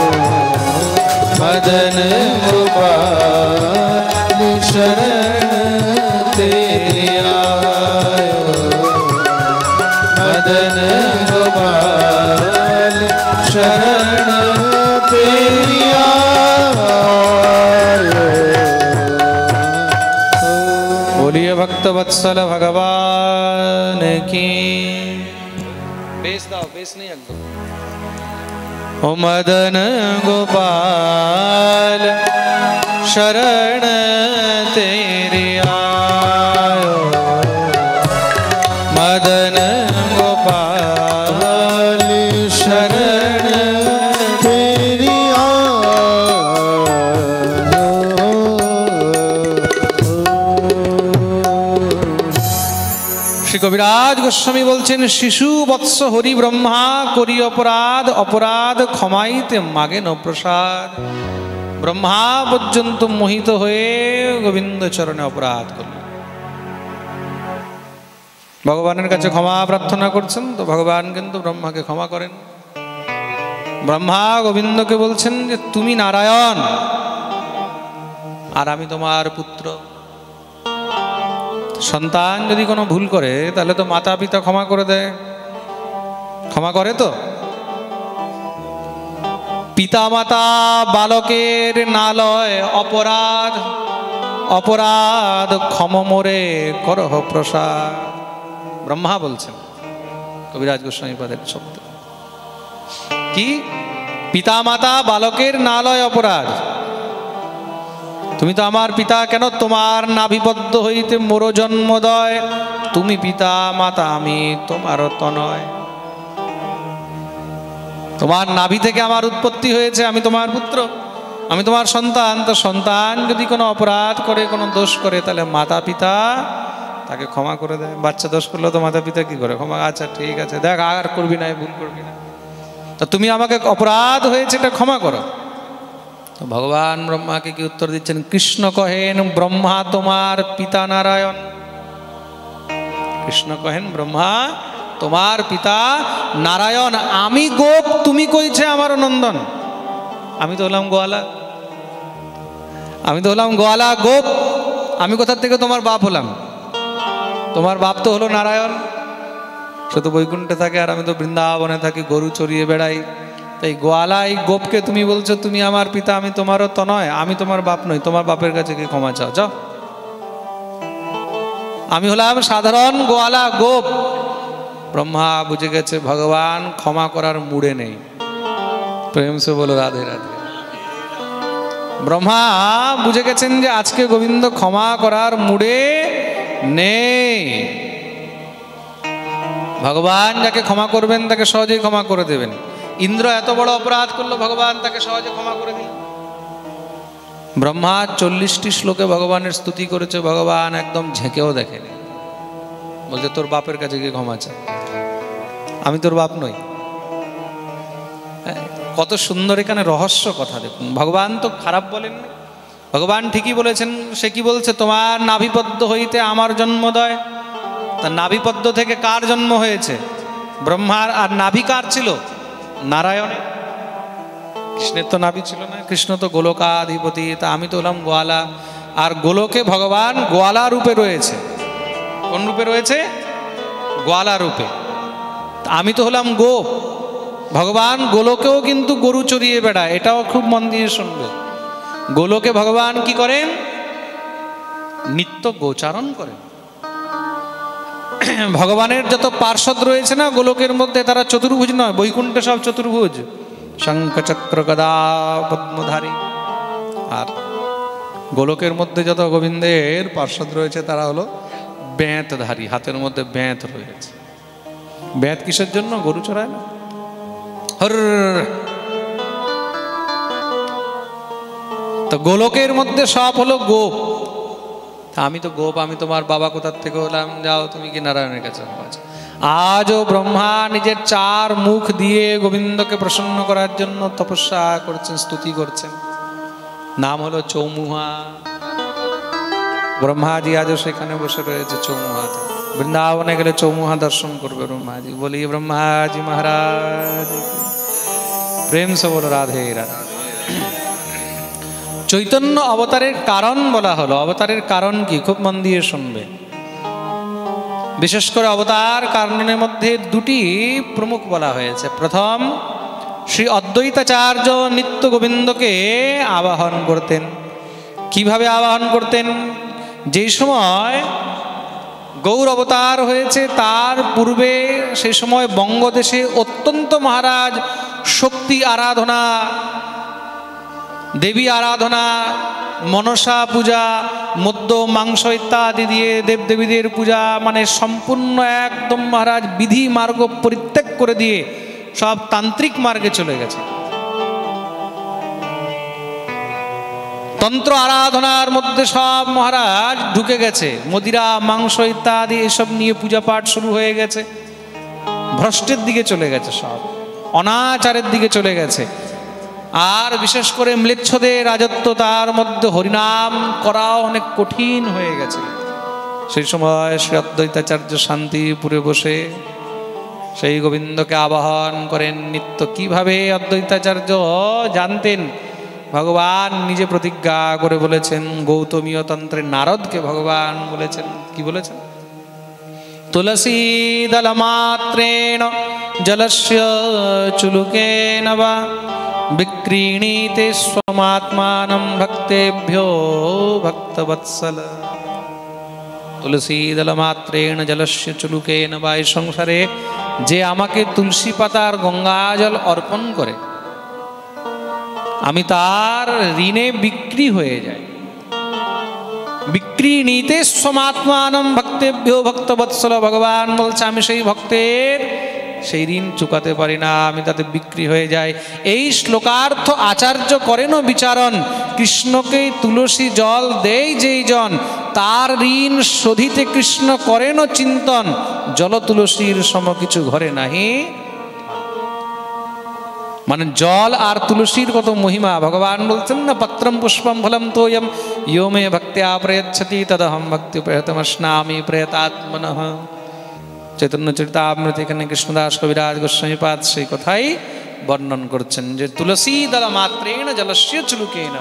A: मदन गोपाल शरण तेरी आयो मदन गोपाल शरण तेरी आयो। बोलिए भक्त वत्सल भगवान की। बेस दाओ, बेस नहीं एकदम। ओ मदन गोपाल शरण तेरी आयो मदन गोपाल शरण
B: तेरी
A: श्री कविराज गोस्वामी बोलছেন शिशु वत्स हरि ब्रह्मा करी अपराध अपराध क्षमाइते मागे न प्रसाद। ब्रह्मा पर्यন্ত মোহিত হয়ে গোবিন্দ চরণে অপরাধ করলেন। ভগবানের কাছে ক্ষমা প্রার্থনা করছেন, তো ভগবান কিন্তু ব্রহ্মাকে ক্ষমা করেন। ব্রহ্মা গোবিন্দকে বলছেন যে তুমি নারায়ণ আর আমি তোমার পুত্র। সন্তান যদি কোনো ভুল করে তাহলে তো মাতা পিতা ক্ষমা করে দেয়, ক্ষমা করে তো? পিতা মাতা বালকের নালয় অপরাধ অপরাধ ক্ষম মোরে করহ প্রসাদ। ব্রহ্মা বলছেন, কবিরাজ গোস্বামী পাদের শব্দ কি? পিতা মাতা বালকের নালয় অপরাধ। তুমি তো আমার পিতা, কেন তোমার নাভিবদ্ধ হইতে মোর জন্মদয়। তুমি পিতা মাতা আমি তোমার তনয়। তোমার নাভি থেকে আমার উৎপত্তি হয়েছে, আমি তোমার পুত্র, আমি তোমার সন্তান। তো সন্তান যদি কোনো অপরাধ করে, কোনো দোষ করে, তাহলে মাতা পিতা তাকে ক্ষমা করে দেয়। বাচ্চা দোষ করলে তো মাতা পিতা কি করে? ক্ষমা, আচ্ছা ঠিক আছে, দেখ আর করবি না, ভুল করবি না। তো তুমি আমাকে অপরাধ হয়েছে এটা ক্ষমা করো। তো ভগবান ব্রহ্মাকে কি উত্তর দিচ্ছেন? কৃষ্ণ কহেন ব্রহ্মা তোমার পিতা নারায়ণ। কৃষ্ণ কহেন ব্রহ্মা তোমার পিতা নারায়ণ। আমি গোপ, তুমি কইছে আমার নন্দন। আমি তো হলাম গোয়ালা, আমি তো হলাম গোয়ালা গোপ। আমি কোথা থেকে তোমার বাপ হলাম? তোমার বাপ তো হলো নারায়ণ, সে তো বৈকুণ্ঠে থাকে, আর আমি তো বৃন্দাবনে থাকি, গরু চড়িয়ে বেড়াই। তাই গোয়ালা এই গোপকে তুমি বলছো তুমি আমার পিতা, আমি তোমারও তো নয়, আমি তোমার বাপ নই। তোমার বাপের কাছে কি ক্ষমা চাও? যাও। আমি হলাম সাধারণ গোয়ালা গোপ। ব্রহ্মা বুঝে গেছে ভগবান ক্ষমা করার মুড়ে নেই। প্রেম সে বলো রাধে রাধে। ব্রহ্মা বুঝে গেছেন যে আজকে গোবিন্দ ক্ষমা করার মুডে নেই। ভগবান যাকে ক্ষমা করবেন তাকে সহজেই ক্ষমা করে দেবেন। ইন্দ্র এত বড় অপরাধ করলো, ভগবান তাকে সহজে ক্ষমা করে দিলেন। ব্রহ্মা 40টি শ্লোকে ভগবানের স্তুতি করেছে, ভগবান একদম ঝেঁকেও দেখেনি। বলছে তোর বাপের কাছে গিয়ে ক্ষমা চা, আমি তোর বাপ নই। কত সুন্দর এখানে রহস্য কথা দেখুন। ভগবান তো খারাপ বলেননি, ভগবান ঠিকই বলেছেন। সে কি বলছে? তোমার নাভিপদ্ম হইতে আমার জন্মোদয়। তার নাভিপদ্ম থেকে কার জন্ম হয়েছে? ব্রহ্মার। আর নাভি কার ছিল? নারায়ণের। কৃষ্ণের তো নাভি ছিল না, কৃষ্ণ তো গোলকাধিপতি, তা আমি তো হলাম গোয়ালা। আর গোলকে ভগবান গোয়ালা রূপে রয়েছে। কোন রূপে রয়েছে? গোয়ালা রূপে। আমি তো হলাম গোপ। ভগবান গোলকেও কিন্তু গরু চড়িয়ে বেড়ায়, এটাও খুব মন দিয়ে শুনবে। গোলকে ভগবান কি করেন? নিত্য গোচারণ করেন। ভগবানের যত পার্ষদ রয়েছে না গোলকের মধ্যে, তারা চতুর্ভুজ নয়, বৈকুণ্ঠে সব চতুর্ভুজ, শঙ্খ চক্র গদা পদ্মধারী। আর গোলকের মধ্যে যত গোবিন্দের পার্ষদ রয়েছে তারা হলো বেঁতধারী, হাতের মধ্যে বেঁত রয়েছে। বেঁত কিসের জন্য? গরু চড়ায় না। তো গোলকের মধ্যে সব হলো গোপ। আমি তো গোপ, আমি তোমার বাবা কোথার থেকে হলাম, যাও তুমি কি নারায়ণের কাছে। আজও ব্রহ্মা নিজের 4 মুখ দিয়ে গোবিন্দকে প্রসন্ন করার জন্য তপস্যা করছেন, স্তুতি করছেন। নাম হলো চৌমুহা। ব্রহ্মাজি আজও সেখানে বসে রয়েছে চৌমুহাতে। বৃন্দাবনে গেলে চৌমুহা দর্শন করবে ব্রহ্মাজি। বলি ব্রহ্মাজি মহারাজ, প্রেম সে বলো রাধে রাধে। চৈতন্য অবতারের কারণ বলা হলো। অবতারের কারণ কি? খুব মন দিয়ে শুনবে। বিশেষ করে অবতার কারণের মধ্যে 2টি প্রমুখ বলা হয়েছে। প্রথম, শ্রী অদ্বৈতাচার্য নিত্য গোবিন্দকে আবাহন করতেন। কিভাবে আবাহন করতেন? যেই সময় গৌর অবতার হয়েছে তার পূর্বে সেই সময় বঙ্গদেশে অত্যন্ত মহারাজ শক্তি আরাধনা, দেবী আরাধনা, মনসা পূজা, মদ্য মাংস ইত্যাদি দিয়ে দেবদেবীদের পূজা, মানে সম্পূর্ণ একদম মহারাজ বিধি মার্গ পরিত্যাগ করে দিয়ে সব তান্ত্রিক মার্গে চলে গেছে। তন্ত্র আরাধনার মধ্যে সব মহারাজ ঢুকে গেছে। মদিরা মাংস ইত্যাদি এসব নিয়ে পূজা পাঠ শুরু হয়ে গেছে। ভ্রষ্টের দিকে চলে গেছে, সব অনাচারের দিকে চলে গেছে। আর বিশেষ করে ম্লেচ্ছদের রাজত্ব, তার মধ্যে হরিনাম করাও অনেক কঠিন হয়ে গেছে। সেই সময় শ্রী অদ্বৈতাচার্য শান্তিপুরে বসে সেই গোবিন্দকে আবাহন করেন নিত্য। কিভাবে অদ্বৈতাচার্য জানতেন? ভগবান নিজে প্রতিজ্ঞা করে বলেছেন। গৌতমীয় তন্ত্রে নারদকে ভগবান বলেছেন, কি বলেছেন? তুলসী দল মাত্রেণ জলস্য চুলুকেন বা বিক্রীণীতে স্বমাত্মানম ভক্তেভ্যো ভক্তবৎসল। তুলসী দল মাত্রেণ জলস্য চুলুকেন বা, এই সংসারে যে আমাকে তুলসী পাতার গঙ্গা জল অর্পণ করে আমি তার ঋণে বিক্রি হয়ে যাই। বিক্রীণীতে স্বমাত্মানম ভক্তেভ্যো ভক্তবৎসল। ভগবান বলছে আমি সেই ভক্তের সেই ঋণ চুকাতে পারি না, আমি তাতে বিক্রি হয়ে যাই। এই শ্লোকার্থ আচার্য করেন বিচারণ। কৃষ্ণকে তুলসী জল দেই যেই জন, তার ঋণ শোধিতে কৃষ্ণ করেন চিন্তন। জল তুলসীর সম কিছু ঘরে নাহি। মানে জল আর তুলসীর কত মহিমা। ভগবান বলছেন না, পত্রম পুষ্পম ফলম তোয়ম ইয়ো মে ভক্ত্যা প্রয়চ্ছতি তদহম ভক্তি প্রয়তমস্নামি প্রয়তাত্মনঃ। চৈতন্য চরিতামৃত এখানে কৃষ্ণদাস কবিরাজ গোস্বামীপাদ সেই কথাই বর্ণন করছেন যে তুলসী দল মাত্রেণ জলস্য চুলুকেন।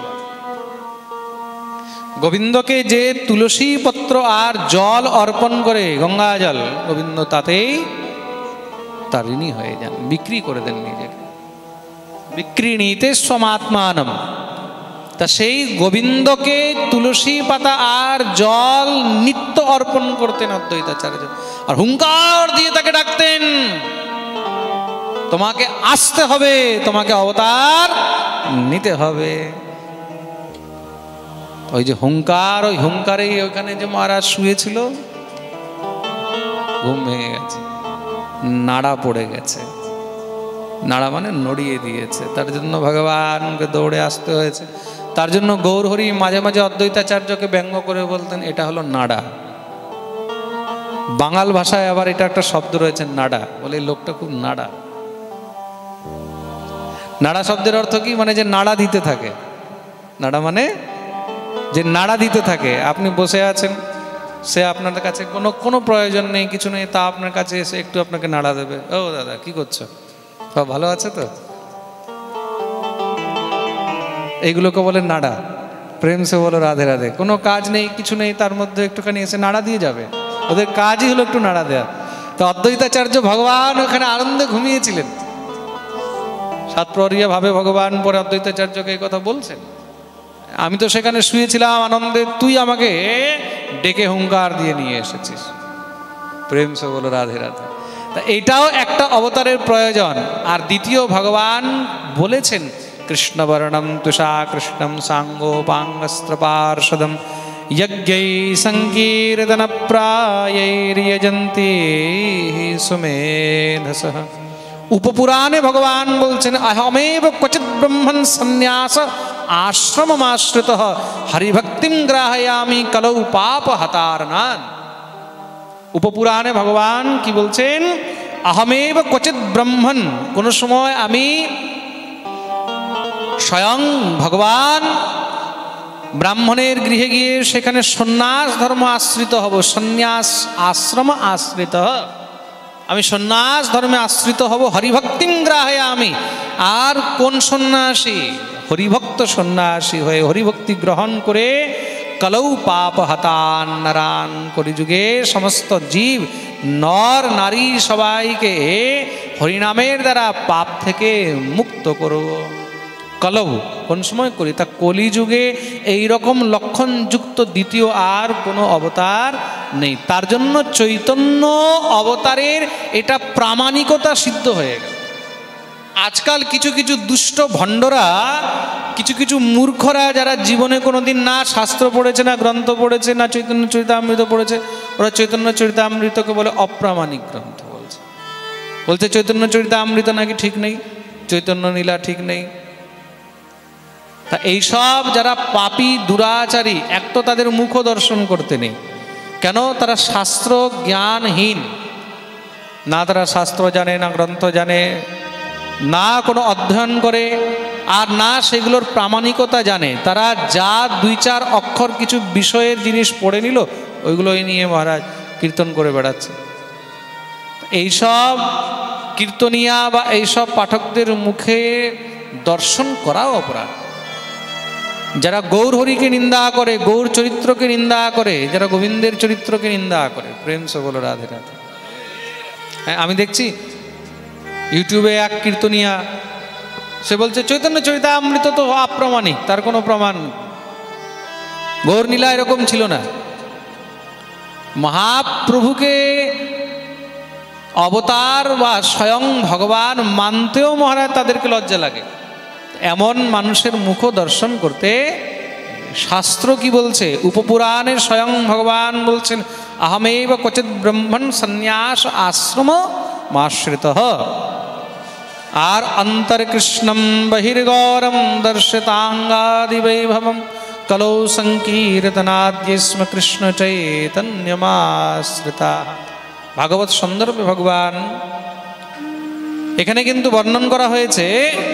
A: গোবিন্দকে যে তুলসী পত্র আর জল অর্পণ করে, গঙ্গা জল, গোবিন্দ তাতেই তার ঋণী হয়ে যান, বিক্রি করে দেন নিজেকে। বিক্রীণীতে স্বমাত্মানম। তা সেই গোবিন্দকে তুলসী পাতা আর জল নিত্য অর্পণ করতেন অদ্বৈতাচার্য। আর হুঙ্কার দিয়ে তাকে ডাকতেন, তোমাকে আসতে হবে, তোমাকে অবতার নিতে হবে। ওই যে হুঙ্কার, ওই হুঙ্কারেই ওখানে যে মহারাজ শুয়েছিল, ঘুম ভেঙে গেছে, নাড়া পড়ে গেছে। নাড়া মানে নড়িয়ে দিয়েছে, তার জন্য ভগবানকে দৌড়ে আসতে হয়েছে। তার জন্য গৌরহরি মাঝে মাঝে অদ্বৈতাচার্যকে ব্যঙ্গ করে বলতেন এটা হলো নাড়া। বাঙাল ভাষায় আবার এটা একটা শব্দ রয়েছে নাড়া, বলে এই লোকটা খুব নাড়া। নাড়া শব্দের অর্থ কি? মানে যে নাড়া দিতে থাকে। নাড়া মানে যে নাড়া দিতে থাকে। আপনি বসে আছেন, সে আপনার কাছে কোনো প্রয়োজন নেই, কিছু নেই, তা আপনার কাছে এসে একটু আপনাকে নাড়া দেবে। ও দাদা কি করছো, সব ভালো আছে তো? এইগুলোকে বলে নাড়া। প্রেম সে বলো রাধে রাধে। কোনো কাজ নেই, কিছু নেই, তার মধ্যে একটুখানি এসে নাড়া দিয়ে যাবে। ওদের কাজই হলো একটু নাড়া দেওয়া। তো অদ্বৈতাচার্য ভগবান ওখানে আনন্দে ঘুমিয়েছিলেন। সাতপ্রহরিয়া ভাবে ভগবান পরে অদ্বৈতাচার্যকে এই কথা বলছেন, আমি তো সেখানে শুয়েছিলাম আনন্দে, তুই আমাকে ডেকে হুঙ্কার দিয়ে নিয়ে এসেছিস। প্রেম সে বলো রাধে রাধে। তা এটাও একটা অবতারের প্রয়োজন। আর দ্বিতীয়, ভগবান বলেছেন কৃষ্ণবর্ণম তুষা কৃষ্ণম সাঙ্গোপাঙ্গস্ত্র পার্ষদম যজ্ঞৈ সংকীর্তন প্রায়ৈর্যজন্তি সুমেধসঃ। উপপুরাণে ভগবান বলছেন অহমেব ক্বচিৎ ব্রহ্মণ সন্ন্যাস আশ্রমমাশ্রিতঃ হরিভক্তিম গ্রাহয়ামি কলৌ পাপ হতারণান। উপপুরাণে ভগবান কি বলছেন? অহমেব ক্বচিৎ ব্রহ্মণ, কোন সময় আমি স্বয়ং ভগবান ব্রাহ্মণের গৃহে গিয়ে সেখানে সন্ন্যাস ধর্ম আশ্রিত হব। সন্ন্যাস আশ্রম আশ্রিত, আমি সন্ন্যাস ধর্মে আশ্রিত হব। হরিভক্তিম গ্রাহয়ামি, আর কোন সন্ন্যাসী? হরিভক্ত সন্ন্যাসী হয়ে হরিভক্তি গ্রহণ করে কলৌ পাপ হতান নারান, কলিযুগে সমস্ত জীব নর নারী সবাইকে হরিনামের দ্বারা পাপ থেকে মুক্ত করব। কলৌ কোন সময় করি? তা কলিযুগে এইরকম লক্ষণযুক্ত দ্বিতীয় আর কোনো অবতার নেই। তার জন্য চৈতন্য অবতারের এটা প্রামাণিকতা সিদ্ধ হয়ে গেল। আজকাল কিছু কিছু দুষ্ট ভণ্ডরা, কিছু কিছু মূর্খরা যারা জীবনে কোনোদিন না শাস্ত্র পড়েছে, না গ্রন্থ পড়েছে, না চৈতন্য চরিতামৃত পড়েছে, ওরা চৈতন্য চরিতামৃতকে বলে অপ্রামাণিক গ্রন্থ। বলছে চৈতন্য চরিতামৃত নাকি ঠিক নেই, চৈতন্য লীলা ঠিক নেই। তা এইসব যারা পাপী দুরাচারী, এক তো তাদের মুখ দর্শন করতে নেই। কেন? তারা শাস্ত্র জ্ঞানহীন, না তারা শাস্ত্র জানে, না গ্রন্থ জানে, না কোনো অধ্যয়ন করে, আর না সেগুলোর প্রামাণিকতা জানে। তারা যা দুই চার অক্ষর কিছু বিষয়ের জিনিস পড়ে নিল, ওইগুলোই নিয়ে মহারাজ কীর্তন করে বেড়াচ্ছে। এইসব কীর্তনিয়া বা এইসব পাঠকদের মুখে দর্শন করাও অপরাধ। যারা গৌর হরিকে নিন্দা করে, গৌর চরিত্রকে নিন্দা করে, যারা গোবিন্দের চরিত্রকে নিন্দা করে, প্রেম সে বলো রাধে রাধে। হ্যাঁ, আমি দেখছি ইউটিউবে এক কীর্তনিয়া, সে বলছে চৈতন্য চরিতামৃত তো অপ্রামাণিক, তার কোনো প্রমাণ। গৌর নীলা এরকম ছিল না। মহাপ্রভুকে অবতার বা স্বয়ং ভগবান মানতেও মহারাজ তাদেরকে লজ্জা লাগে। এমন মানুষের মুখ দর্শন করতে শাস্ত্র কি বলছে? উপপুরাণের স্বয়ং ভগবান বলছেন অহমেব ক্বচিৎ ব্রহ্মণ সন্ন্যাস আশ্রম মাশ্রিতঃ। আর অন্তর্কৃষ্ণম বহির্গৌরম দর্শিতাঙ্গাদি বৈভবম কলৌ সংকীর্তনাদ্যস্ম কৃষ্ণ চৈতন্যমাশ্রিতা। ভাগবত সন্দর্ভে ভগবান এখানে কিন্তু বর্ণন করা হয়েছে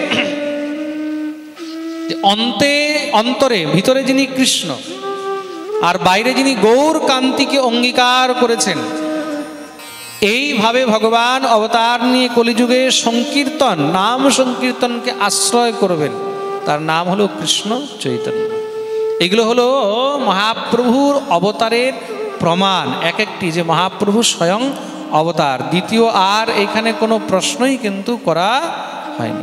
A: অন্তরে ভিতরে যিনি কৃষ্ণ আর বাইরে যিনি গৌর কান্তিকে অঙ্গীকার করেছেন, এইভাবে ভগবান অবতার নিয়ে কলিযুগে সংকীর্তন, নাম সংকীর্তনকে আশ্রয় করবেন। তার নাম হলো কৃষ্ণ চৈতন্য। এগুলো হলো মহাপ্রভুর অবতারের প্রমাণ, এক একটি, যে মহাপ্রভু স্বয়ং অবতার। দ্বিতীয় আর এখানে কোনো প্রশ্নই কিন্তু করা হয়নি।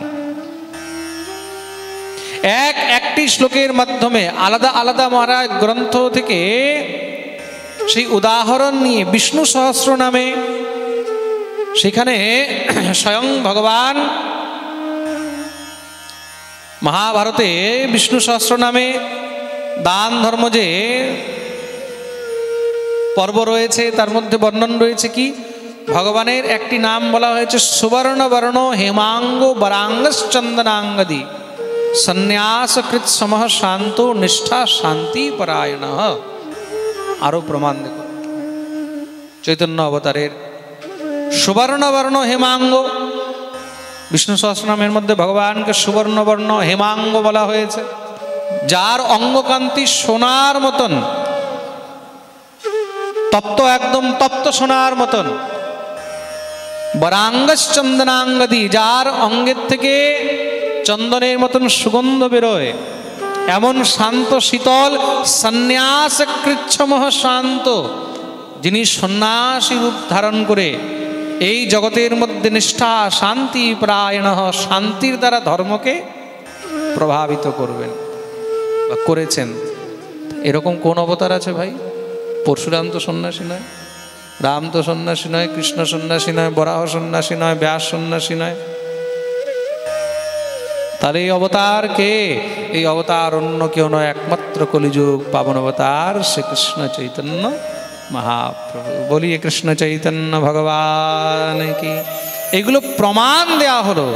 A: একটি শ্লোকের মাধ্যমে আলাদা আলাদা মহারাজ গ্রন্থ থেকে সেই উদাহরণ নিয়ে বিষ্ণু সহস্র নামে সেখানে স্বয়ং ভগবান মহাভারতে বিষ্ণু সহস্র নামে দান ধর্ম যে পর্ব রয়েছে তার মধ্যে বর্ণন রয়েছে কি, ভগবানের একটি নাম বলা হয়েছে সুবর্ণ বর্ণ হেমাঙ্গ বরাঙ্গশ্চন্দনাঙ্গদি সন্ন্যাসকৃত সমহ শান্ত নিষ্ঠা শান্তি পরায়ণ। আরো প্রমাণ দেখো চৈতন্য অবতারের সুবর্ণবর্ণ হেমাঙ্গ, বিষ্ণু সহস্রনামের মধ্যে ভগবানকে সুবর্ণবর্ণ হেমাঙ্গ বলা হয়েছে, যার অঙ্গকান্তি সোনার মতন, তপ্ত একদম তপ্ত সোনার মতন। বরাঙ্গশ্চন্দনাঙ্গদি, যার অঙ্গের থেকে চন্দনের মতন সুগন্ধ বেরোয়, এমন শান্ত শীতল সন্ন্যাসকৃচ্ছমহ শান্ত, যিনি সন্ন্যাসী রূপ ধারণ করে এই জগতের মধ্যে নিষ্ঠা শান্তি পরায়ণ, শান্তির দ্বারা ধর্মকে প্রভাবিত করবেন বা করেছেন। এরকম কোন অবতার আছে ভাই? পরশুরাম তো সন্ন্যাসী নয়, রাম তো সন্ন্যাসী নয়, কৃষ্ণ সন্ন্যাসী নয়, বরাহ সন্ন্যাসী নয়, ব্যাস সন্ন্যাসী নয়। তাহলে এই অবতার কে? এই অবতার অন্য কেউ নয়, একমাত্র কলিযুগ পাবন অবতার শ্রীকৃষ্ণ চৈতন্য মহাপ্রভু। বলিয়ে কৃষ্ণ চৈতন্য ভগবান কি। এগুলো প্রমাণ দেয়া হলো।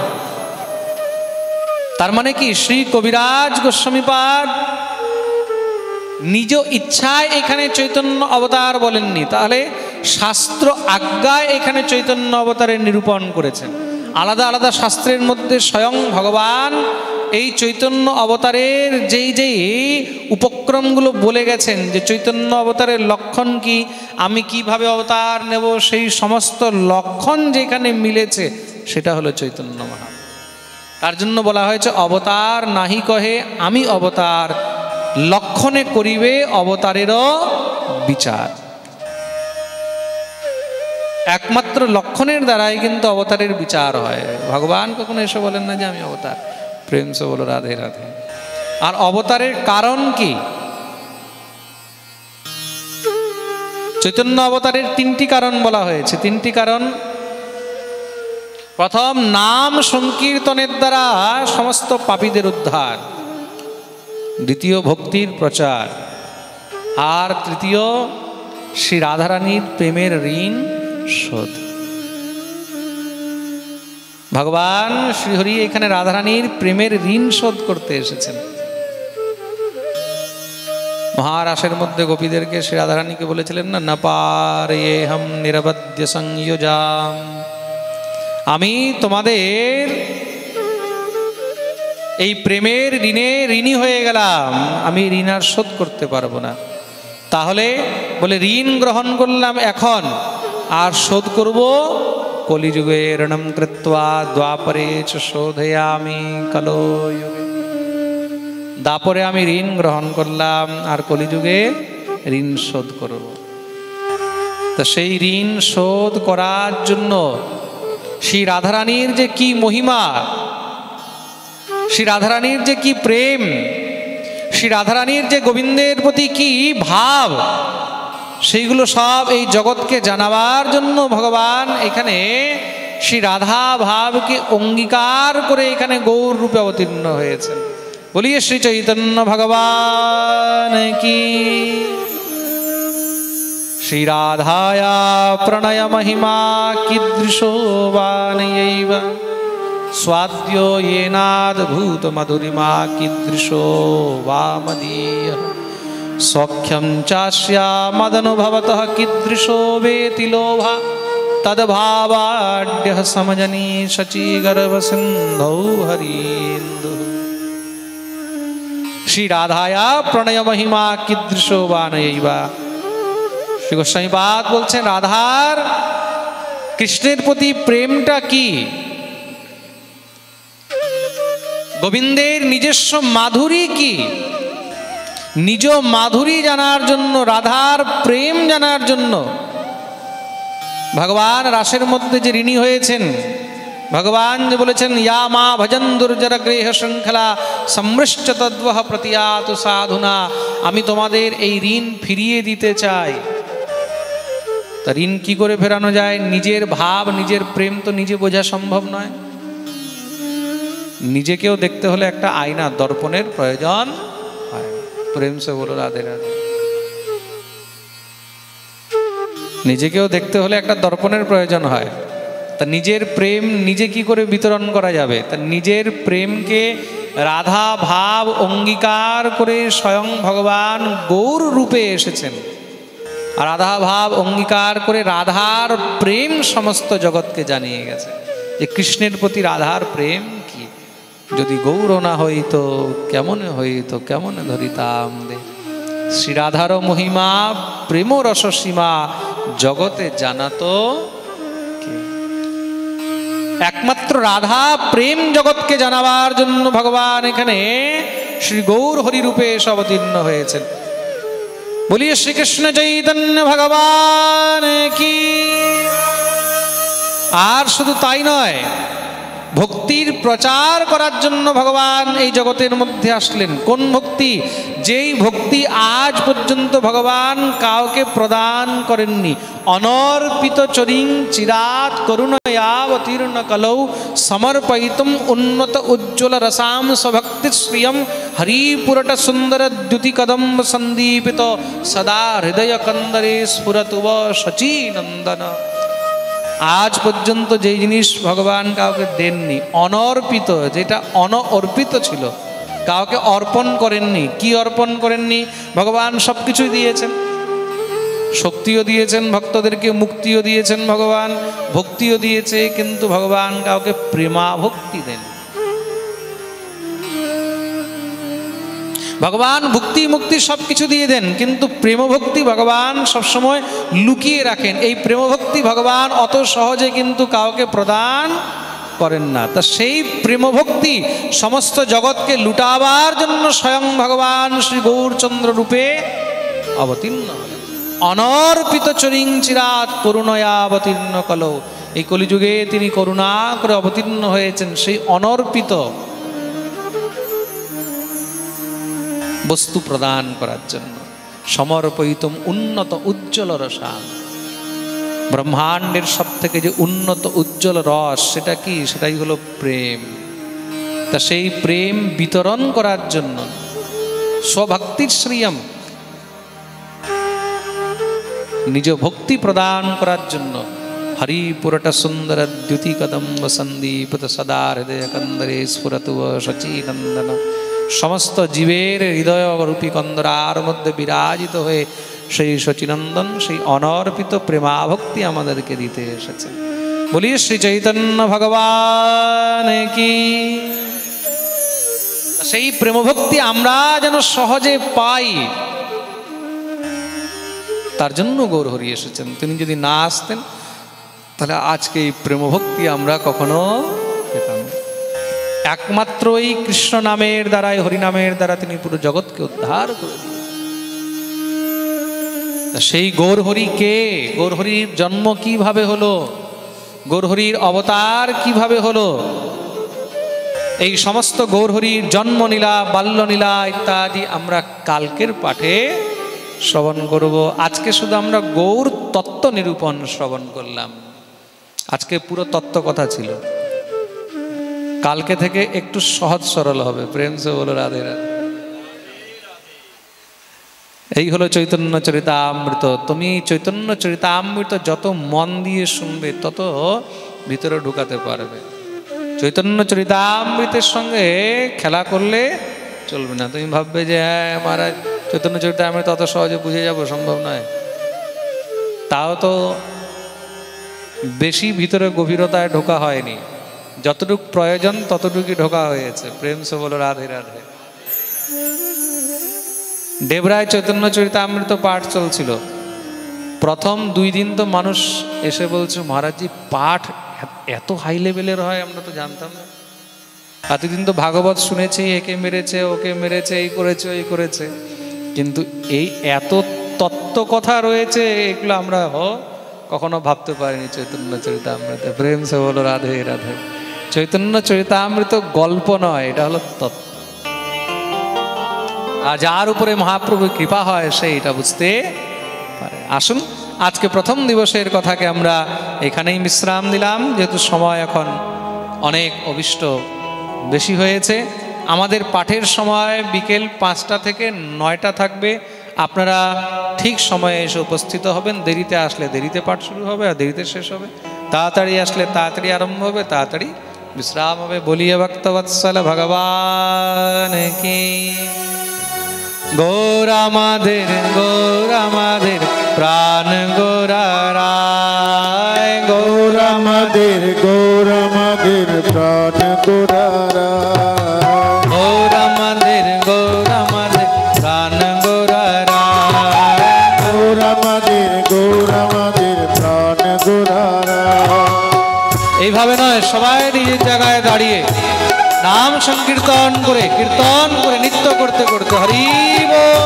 A: তার মানে কি, শ্রী কবিরাজ গোস্বামীপাদ নিজ ইচ্ছায় এখানে চৈতন্য অবতার বলেননি, তাহলে শাস্ত্র আজ্ঞায় এখানে চৈতন্য অবতারের নিরূপণ করেছেন। আলাদা আলাদা শাস্ত্রের মধ্যে স্বয়ং ভগবান এই চৈতন্য অবতারের যেই যেই উপক্রমগুলো বলে গেছেন, যে চৈতন্য অবতারের লক্ষণ কি, আমি কিভাবে অবতার নেব, সেই সমস্ত লক্ষণ যেখানে মিলেছে সেটা হলো চৈতন্য মহাপ্রভু। তার জন্য বলা হয়েছে অবতার নাহি কহে আমি অবতার, লক্ষণে করিবে অবতারেরও বিচার। একমাত্র লক্ষণের দ্বারাই কিন্তু অবতারের বিচার হয়। ভগবান কখনো এসে বলেন না যে আমি অবতার। প্রেম সে বলো রাধে রাধে। আর অবতারের কারণ কি? চৈতন্য অবতারের তিনটি কারণ বলা হয়েছে। তিনটি কারণ, প্রথম নাম সংকীর্তনের দ্বারা সমস্ত পাপীদের উদ্ধার, দ্বিতীয় ভক্তির প্রচার, আর তৃতীয় শ্রী রাধারানীর প্রেমের ঋণ শোধ। ভগবান শ্রীহরি এখানে রাধারানীর প্রেমের ঋণ শোধ করতে এসেছেন। মহারাসের মধ্যে গোপীদেরকে শ্রী রাধারানীকে বলেছিলেন না, না পারে হম নিরবধ্য সংযোজাম, আমি তোমাদের এই প্রেমের ঋণে ঋণী হয়ে গেলাম, আমি ঋণ আর শোধ করতে পারবো না। তাহলে বলে ঋণ গ্রহণ করলাম এখন, আর শোধ করব কলিযুগে ঋণম কৃত্বা দ্বাপরে চ শোধয়ামি কলযুগে। দাপরে আমি ঋণ গ্রহণ করলাম, আর কলিযুগে ঋণ শোধ করব। তা সেই ঋণ শোধ করার জন্য শ্রী রাধারানীর যে কি মহিমা, শ্রী রাধারানীর যে কি প্রেম, শ্রী রাধারানীর যে গোবিন্দের প্রতি কি ভাব, সেইগুলো সব এই জগৎকে জানাবার জন্য ভগবান এখানে শ্রী রাধা ভাবকে অঙ্গীকার করে এখানে গৌর রূপে অবতীর্ণ হয়েছেন। বলিয়ে শ্রী চৈতন্য ভগবান কি। শ্রী রাধায়া প্রণয় মহিমা কীদৃশো বানয়ৈব, স্বাদ্য येनाद्भूत मधुरिमा कीदृशो वा मदीय, सौख्यं चास्या मदनुभवतः कीदृशो वेति लोभा, तद्भावाढ्यः समजनी शचीगर्भसिन्धौ हरीन्दु। श्री राधाया प्रणय महिमा कीदृशो बानयैवा। श्री गोस्वामीपाद বলছেন রাধার কৃষ্ণের প্রতি প্রেমটা কি, গোবিন্দের নিজস্ব মাধুরী কি। নিজ মাধুরী জানার জন্য, রাধার প্রেম জানার জন্য ভগবান রাসের মধ্যে যে ঋণী হয়েছেন, ভগবান যে বলেছেন ইয়া মা ভজন দুর্জর গৃহ শৃঙ্খলা সমৃষ্ট তদ্বহ প্রতিয়াতু সাধুনা, আমি তোমাদের এই ঋণ ফিরিয়ে দিতে চাই। তা ঋণ কি করে ফেরানো যায়? নিজের ভাব, নিজের প্রেম তো নিজে বোঝা সম্ভব নয়। নিজেকেও দেখতে হলে একটা আয়না, দর্পণের প্রয়োজন হয়। প্রেম সে বলো রাধে রাধে। নিজেকেও দেখতে হলে একটা দর্পণের প্রয়োজন হয়। তা নিজের প্রেম নিজে কি করে বিতরণ করা যাবে? তা নিজের প্রেমকে রাধা ভাব অঙ্গীকার করে স্বয়ং ভগবান গৌর রূপে এসেছেন। আর রাধা ভাব অঙ্গীকার করে রাধার প্রেম সমস্ত জগৎকে জানিয়ে গেছে যে কৃষ্ণের প্রতি রাধার প্রেম কি। যদি গৌর না হইত কেমনে হইত, কেমনে ধরিতাম দে। শ্রী রাধার মহিমা প্রেম রস সীমা জগতে জানাতো কে? একমাত্র রাধা প্রেম জগৎকে জানাবার জন্য ভগবান এখানে শ্রী গৌর হরি রূপে এসে অবতীর্ণ হয়েছেন। বলিয়ে শ্রীকৃষ্ণ চৈতন্য ভগবান কি। আর শুধু তাই নয়, ভক্তির প্রচার করার জন্য ভগবান এই জগতের মধ্যে আসলেন। কোন ভক্তি? যেই ভক্তি আজ পর্যন্ত ভগবান কাউকে প্রদান করেননি। অনর্পিত চরিং চিরাত করুণয়াবতীর্ণ কলৌ সমর্পয়িতুম উন্নত উজ্জ্বল রসাম স্বভক্তি শ্রিয়ম হরিপুরট সুন্দর দ্যুতি কদম্ব সন্দীপিত সদা হৃদয় কন্দরে স্ফুরতুব শচীনন্দন। আজ পর্যন্ত যেই জিনিস ভগবান কাউকে দেননি, অনর্পিত, যেটা অনর্পিত ছিল, কাউকে অর্পণ করেননি। কি অর্পণ করেননি? ভগবান সব কিছুই দিয়েছেন। শক্তিও দিয়েছেন ভক্তদেরকে, মুক্তিও দিয়েছেন ভগবান, ভক্তিও দিয়েছে, কিন্তু ভগবান কাউকে প্রেমা ভক্তি দেন। ভগবান ভক্তি মুক্তি সব কিছু দিয়ে দেন, কিন্তু প্রেম ভক্তি ভগবান সবসময় লুকিয়ে রাখেন। এই প্রেম ভক্তি ভগবান অত সহজে কিন্তু কাউকে প্রদান করেন না। তা সেই প্রেম ভক্তি সমস্ত জগৎকে লুটাবার জন্য স্বয়ং ভগবান শ্রী গৌরচন্দ্র রূপে অবতীর্ণ হলেন। অনর্পিত চরিং চিরাত করুণয়াবতীর্ণ কলৌ। এই কলিযুগে তিনি করুণা করে অবতীর্ণ হয়েছেন সেই অনর্পিত বস্তু প্রদান করার জন্য। সমর্পয়িতুম উন্নত উজ্জ্বল রসাম। ব্রহ্মাণ্ডের সব থেকে যে উন্নত উজ্জ্বল রস, সেটা কি? সেটাই হলো প্রেম। তা সেই প্রেম বিতরণ করার জন্য স্বভক্তির শ্রিয়ম, নিজ ভক্তি প্রদান করার জন্য হরিপুরট সুন্দর দ্যুতি কদম্ব সন্দীপিত সদা হৃদয় কন্দরে স্ফুরতুব শচীনন্দন। সমস্ত জীবের হৃদয় রূপী কন্দরার মধ্যে বিরাজিত হয়ে সেই শচীনন্দন, সেই অনর্পিত প্রেমাভক্তি আমাদেরকে দিতে এসেছে। বলি শ্রী চৈতন্য ভগবান কি। সেই প্রেমভক্তি আমরা যেন সহজে পাই, তার জন্য গৌর হরি এসেছেন। তিনি যদি না আসতেন তাহলে আজকে এই প্রেমভক্তি আমরা কখনো পেতাম। একমাত্র এই কৃষ্ণ নামের দ্বারাই, হরিনামের দ্বারা তিনি পুরো জগৎকে উদ্ধার করে দিয়েছেন। সেই গৌর হরি কে? গৌর হরির জন্ম কিভাবে হলো? গৌর হরির অবতার কিভাবে হলো? এই সমস্ত গৌর হরির জন্মলীলা, বাল্যলীলা ইত্যাদি আমরা কালকের পাঠে শ্রবণ করব। আজকে শুধু আমরা গৌর তত্ত্ব নিরূপণ শ্রবণ করলাম। আজকে পুরো তত্ত্ব কথা ছিল, কালকে থেকে একটু সহজ সরল হবে। প্রেম সে বলো রাধে রাধে। এই হলো চৈতন্য চরিতামৃত। তুমি চৈতন্য চরিতামৃত যত মন দিয়ে শুনবে তত ভিতরে ঢুকাতে পারবে। চৈতন্য চরিতামৃতের সঙ্গে খেলা করলে চলবে না। তুমি ভাববে যে হ্যাঁ মহারাজ চৈতন্য চরিতামৃত অত সহজে বুঝে যাবো, সম্ভব নয়। তাও তো বেশি ভিতরে গভীরতায় ঢোকা হয়নি, যতটুকু প্রয়োজন ততটুকুই ঢোকা হয়েছে। প্রেম সে বলো রাধে রাধে। ডেবরায় চৈতন্য চরিতামৃত পাঠ চলছিল। প্রথম 2 দিন তো মানুষ এসে বলছে মহারাজজি পাঠ এত হাই লেভেলের হয়, আমরা তো জানতাম না। এতদিন তো ভাগবত শুনেছি, একে মেরেছে ওকে মেরেছে, এই করেছে ওই করেছে, কিন্তু এই এত তত্ত্ব কথা রয়েছে এগুলো আমরা কখনো ভাবতে পারিনি চৈতন্য চরিতামৃত। প্রেম সে বলো রাধে রাধে। চৈতন্য চরিতামৃত গল্প নয়, এটা হলো তত্ত্ব। আর যার উপরে মহাপ্রভুর কৃপা হয় সে এটা বুঝতে পারে। আসুন আজকে প্রথম দিবসের কথাকে আমরা এখানেই বিশ্রাম দিলাম, যেহেতু সময় এখন অনেক অভিষ্ট বেশি হয়েছে। আমাদের পাঠের সময় বিকেল 5টা থেকে 9টা থাকবে। আপনারা ঠিক সময়ে এসে উপস্থিত হবেন। দেরিতে আসলে দেরিতে পাঠ শুরু হবে আর দেরিতে শেষ হবে, তাড়াতাড়ি আসলে তাড়াতাড়ি আরম্ভ হবে, তাড়াতাড়ি বিশ্রাম হবে। বলিয়ে ভক্তবৎসল ভগবান কি। গৌর আমাদের প্রাণ গোরারায়,
B: গৌর আমাদের প্রাণ গোরারায়,
A: গৌর আমাদের প্রাণ গোরারায়,
B: গৌর আমাদের প্রাণ গোরারায়।
A: এইভাবে নয়, সবাই নিজের জায়গায় দাঁড়িয়ে নাম সংকীর্তন করে নৃত্য করতে করতে হরি বল।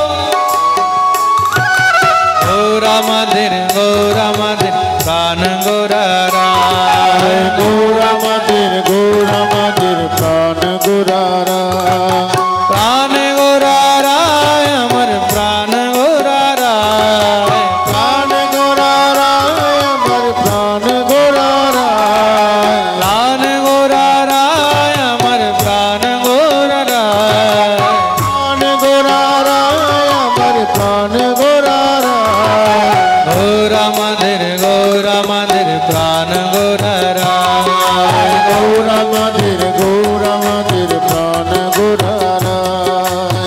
A: গৌর আমাদের প্রাণ গোরারায়,
B: গৌর আমাদের প্রাণ গোরারায়,
A: প্রাণ গোরারায় আমার প্রাণ গোরারায়,
B: প্রাণ গোরারায় আমার প্রাণ গোরারায়,
A: প্রাণ গোরারায় আমার প্রাণ গোরারায়,
B: প্রাণ গোরারায় আমার প্রাণ গোরারায়,
A: গৌর আমাদের প্রাণ গোরারায়,
B: গৌর আমাদের প্রাণ গোরারায়।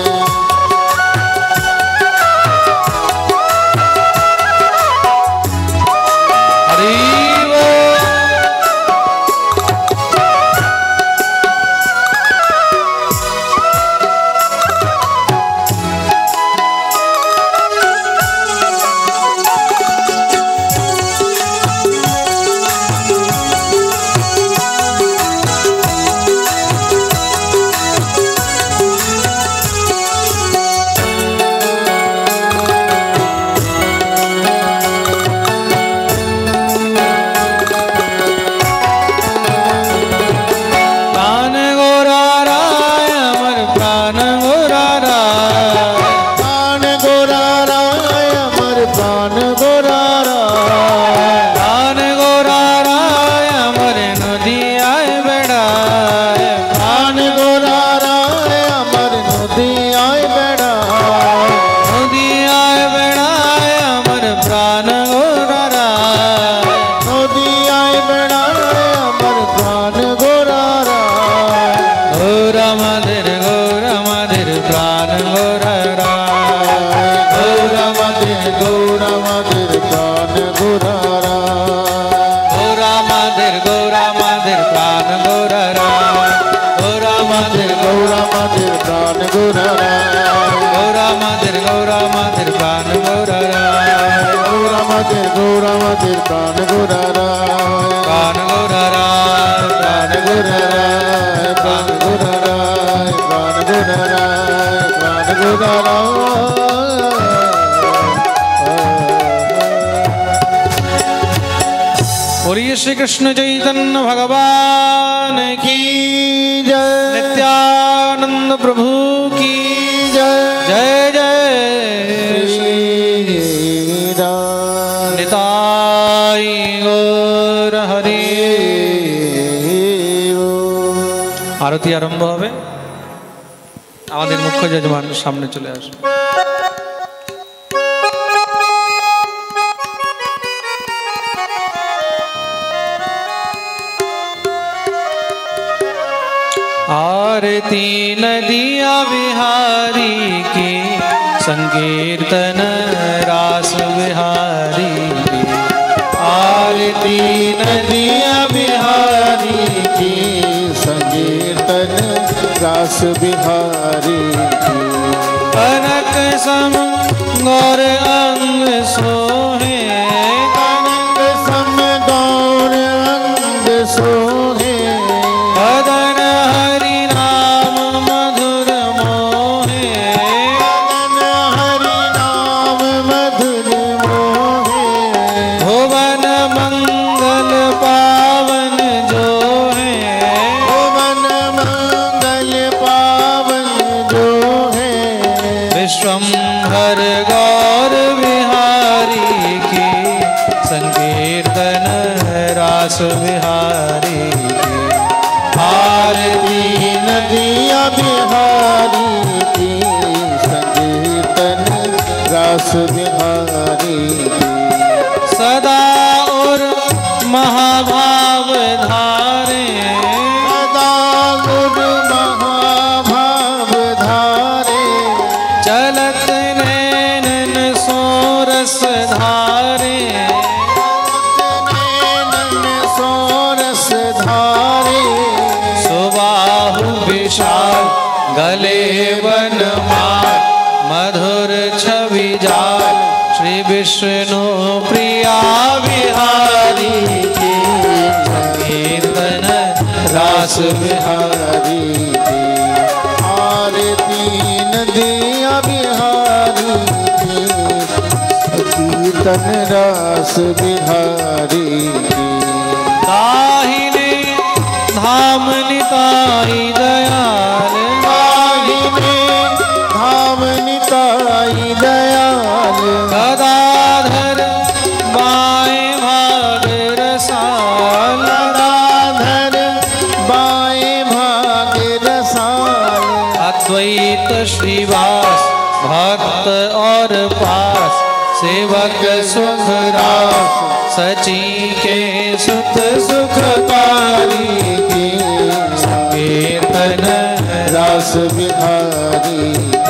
A: হরি বল। প্রাণ গোরারায় আমার প্রাণ গোরারায়,
B: প্রাণ গোরারায় আমার প্রাণ গোরারায়,
A: প্রাণ গোরারায় আমার নদিয়ায় বেড়ায়,
B: প্রাণ গোরারায় আমার নদিয়ায় বেড়ায়,
A: নদিয়ায় বেড়ায় আমার প্রাণ গোরারায়,
B: নদিয়ায় বেড়ায় আমার প্রাণ গোরারায়,
A: গৌর আমাদের প্রাণ গোরারায়,
B: গৌর আমাদের প্রাণ গোরারায়,
A: গৌর আমাদের প্রাণ গোরারায়, গৌর আমাদের
B: গৌর আমাদের প্রাণ গোরারায়,
A: গৌর আমাদের প্রাণ গোরারায়,
B: গৌর আমাদের প্রাণ গোরারায়,
A: প্রাণ গোরারায়, প্রাণ
B: গোরারায়, প্রাণ গোরারায়, প্রাণ গোরারায়, প্রাণ গোরারায়।
A: बोलिए श्री कृष्ण चैतन्य भगवान की
B: की जय,
A: नित्यानंद प्रभु की
B: जय
A: जय जय
B: श्री राम
A: निताई गौर हरि। আরতি আরম্ভ হবে। আমাদের মুখ্য যজমান সামনে চলে আসবে। आरती नदिया बिहारी की, संकीर्तन रास बिहारी की, आरती
B: नदिया बिहारी की, संकीर्तन रास बिहारी की,
A: कनक सम गौर अंग सोहे,
B: कनक सम गौर अंग सोहे,
A: बदन हरि नाम मधुर मोहे,
B: बदन हरि नाम मधुर मोहे,
A: भुवन मंगल पावन जो है,
B: भुवन मंगल पावन जो है,
A: विश्वंभर गौर बिहारी की, संकीर्तन रास बिहारी की,
B: आरती नदिया बिहारी बिहारी
A: सदा और महाभाव धारे
B: सदा गुर महाभाव धारे
A: चलत नैनन सोरस धारे
B: नैनन सोरस धारे
A: सुबाहु विशाल गले वनमाल मधुर छवि जाल श्री विष्णु प्रिया बिहारी के संकीर्तन रास
B: बिहारी आरती नदिया बिहारी कीर्तन रास बिहारी
A: दाहिने धाम निताई दयाल
B: दाहिने धाम निताई दयाल
A: गदाधर बाएं भाग रसाल
B: गदाधर बाएं भाग रसाल
A: अद्वैत श्रीवास भक्त और पास सेवक सुख रास सची के सुत सुखकारी
B: की
A: कीर्तन
B: रास बिहारी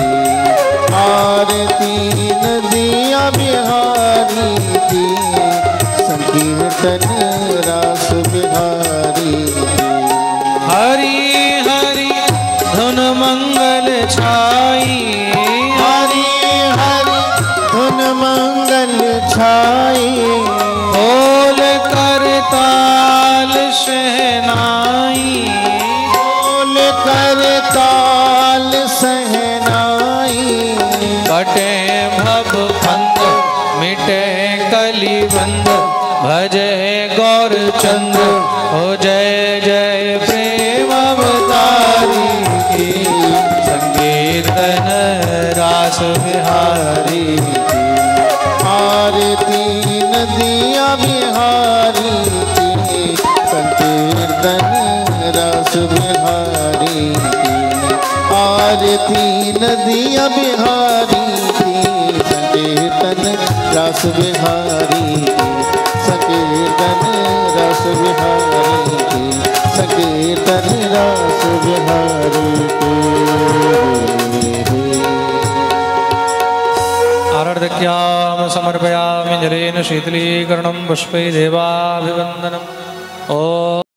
B: आरती नदिया बिहारी की संकीर्तन रास बिहारी
A: हरि हरि धुन मंगल छाई
B: हरि हरि धुन मंगल छाई
A: बोल कर ताल शहनाई
B: बोल कर ताल सहनाई
A: कटे भव फंद मिटे कलिबंद भजे गौर चंद्र हो जय जय प्रेम अवतारी की संकीर्तन रास बिहारी
B: आरती नदिया बिहारी की संकीर्तन रस बिहारी की आरती नदिया बिहारी की संकीर्तन रस बिहारी की संकीर्तन रस बिहारी की संकीर्तन रस बिहारी की
A: आराध्यक्याम समर्पयामि जलेन शीतलीकरणं पुष्पै देवाभिवन्दनम् ओ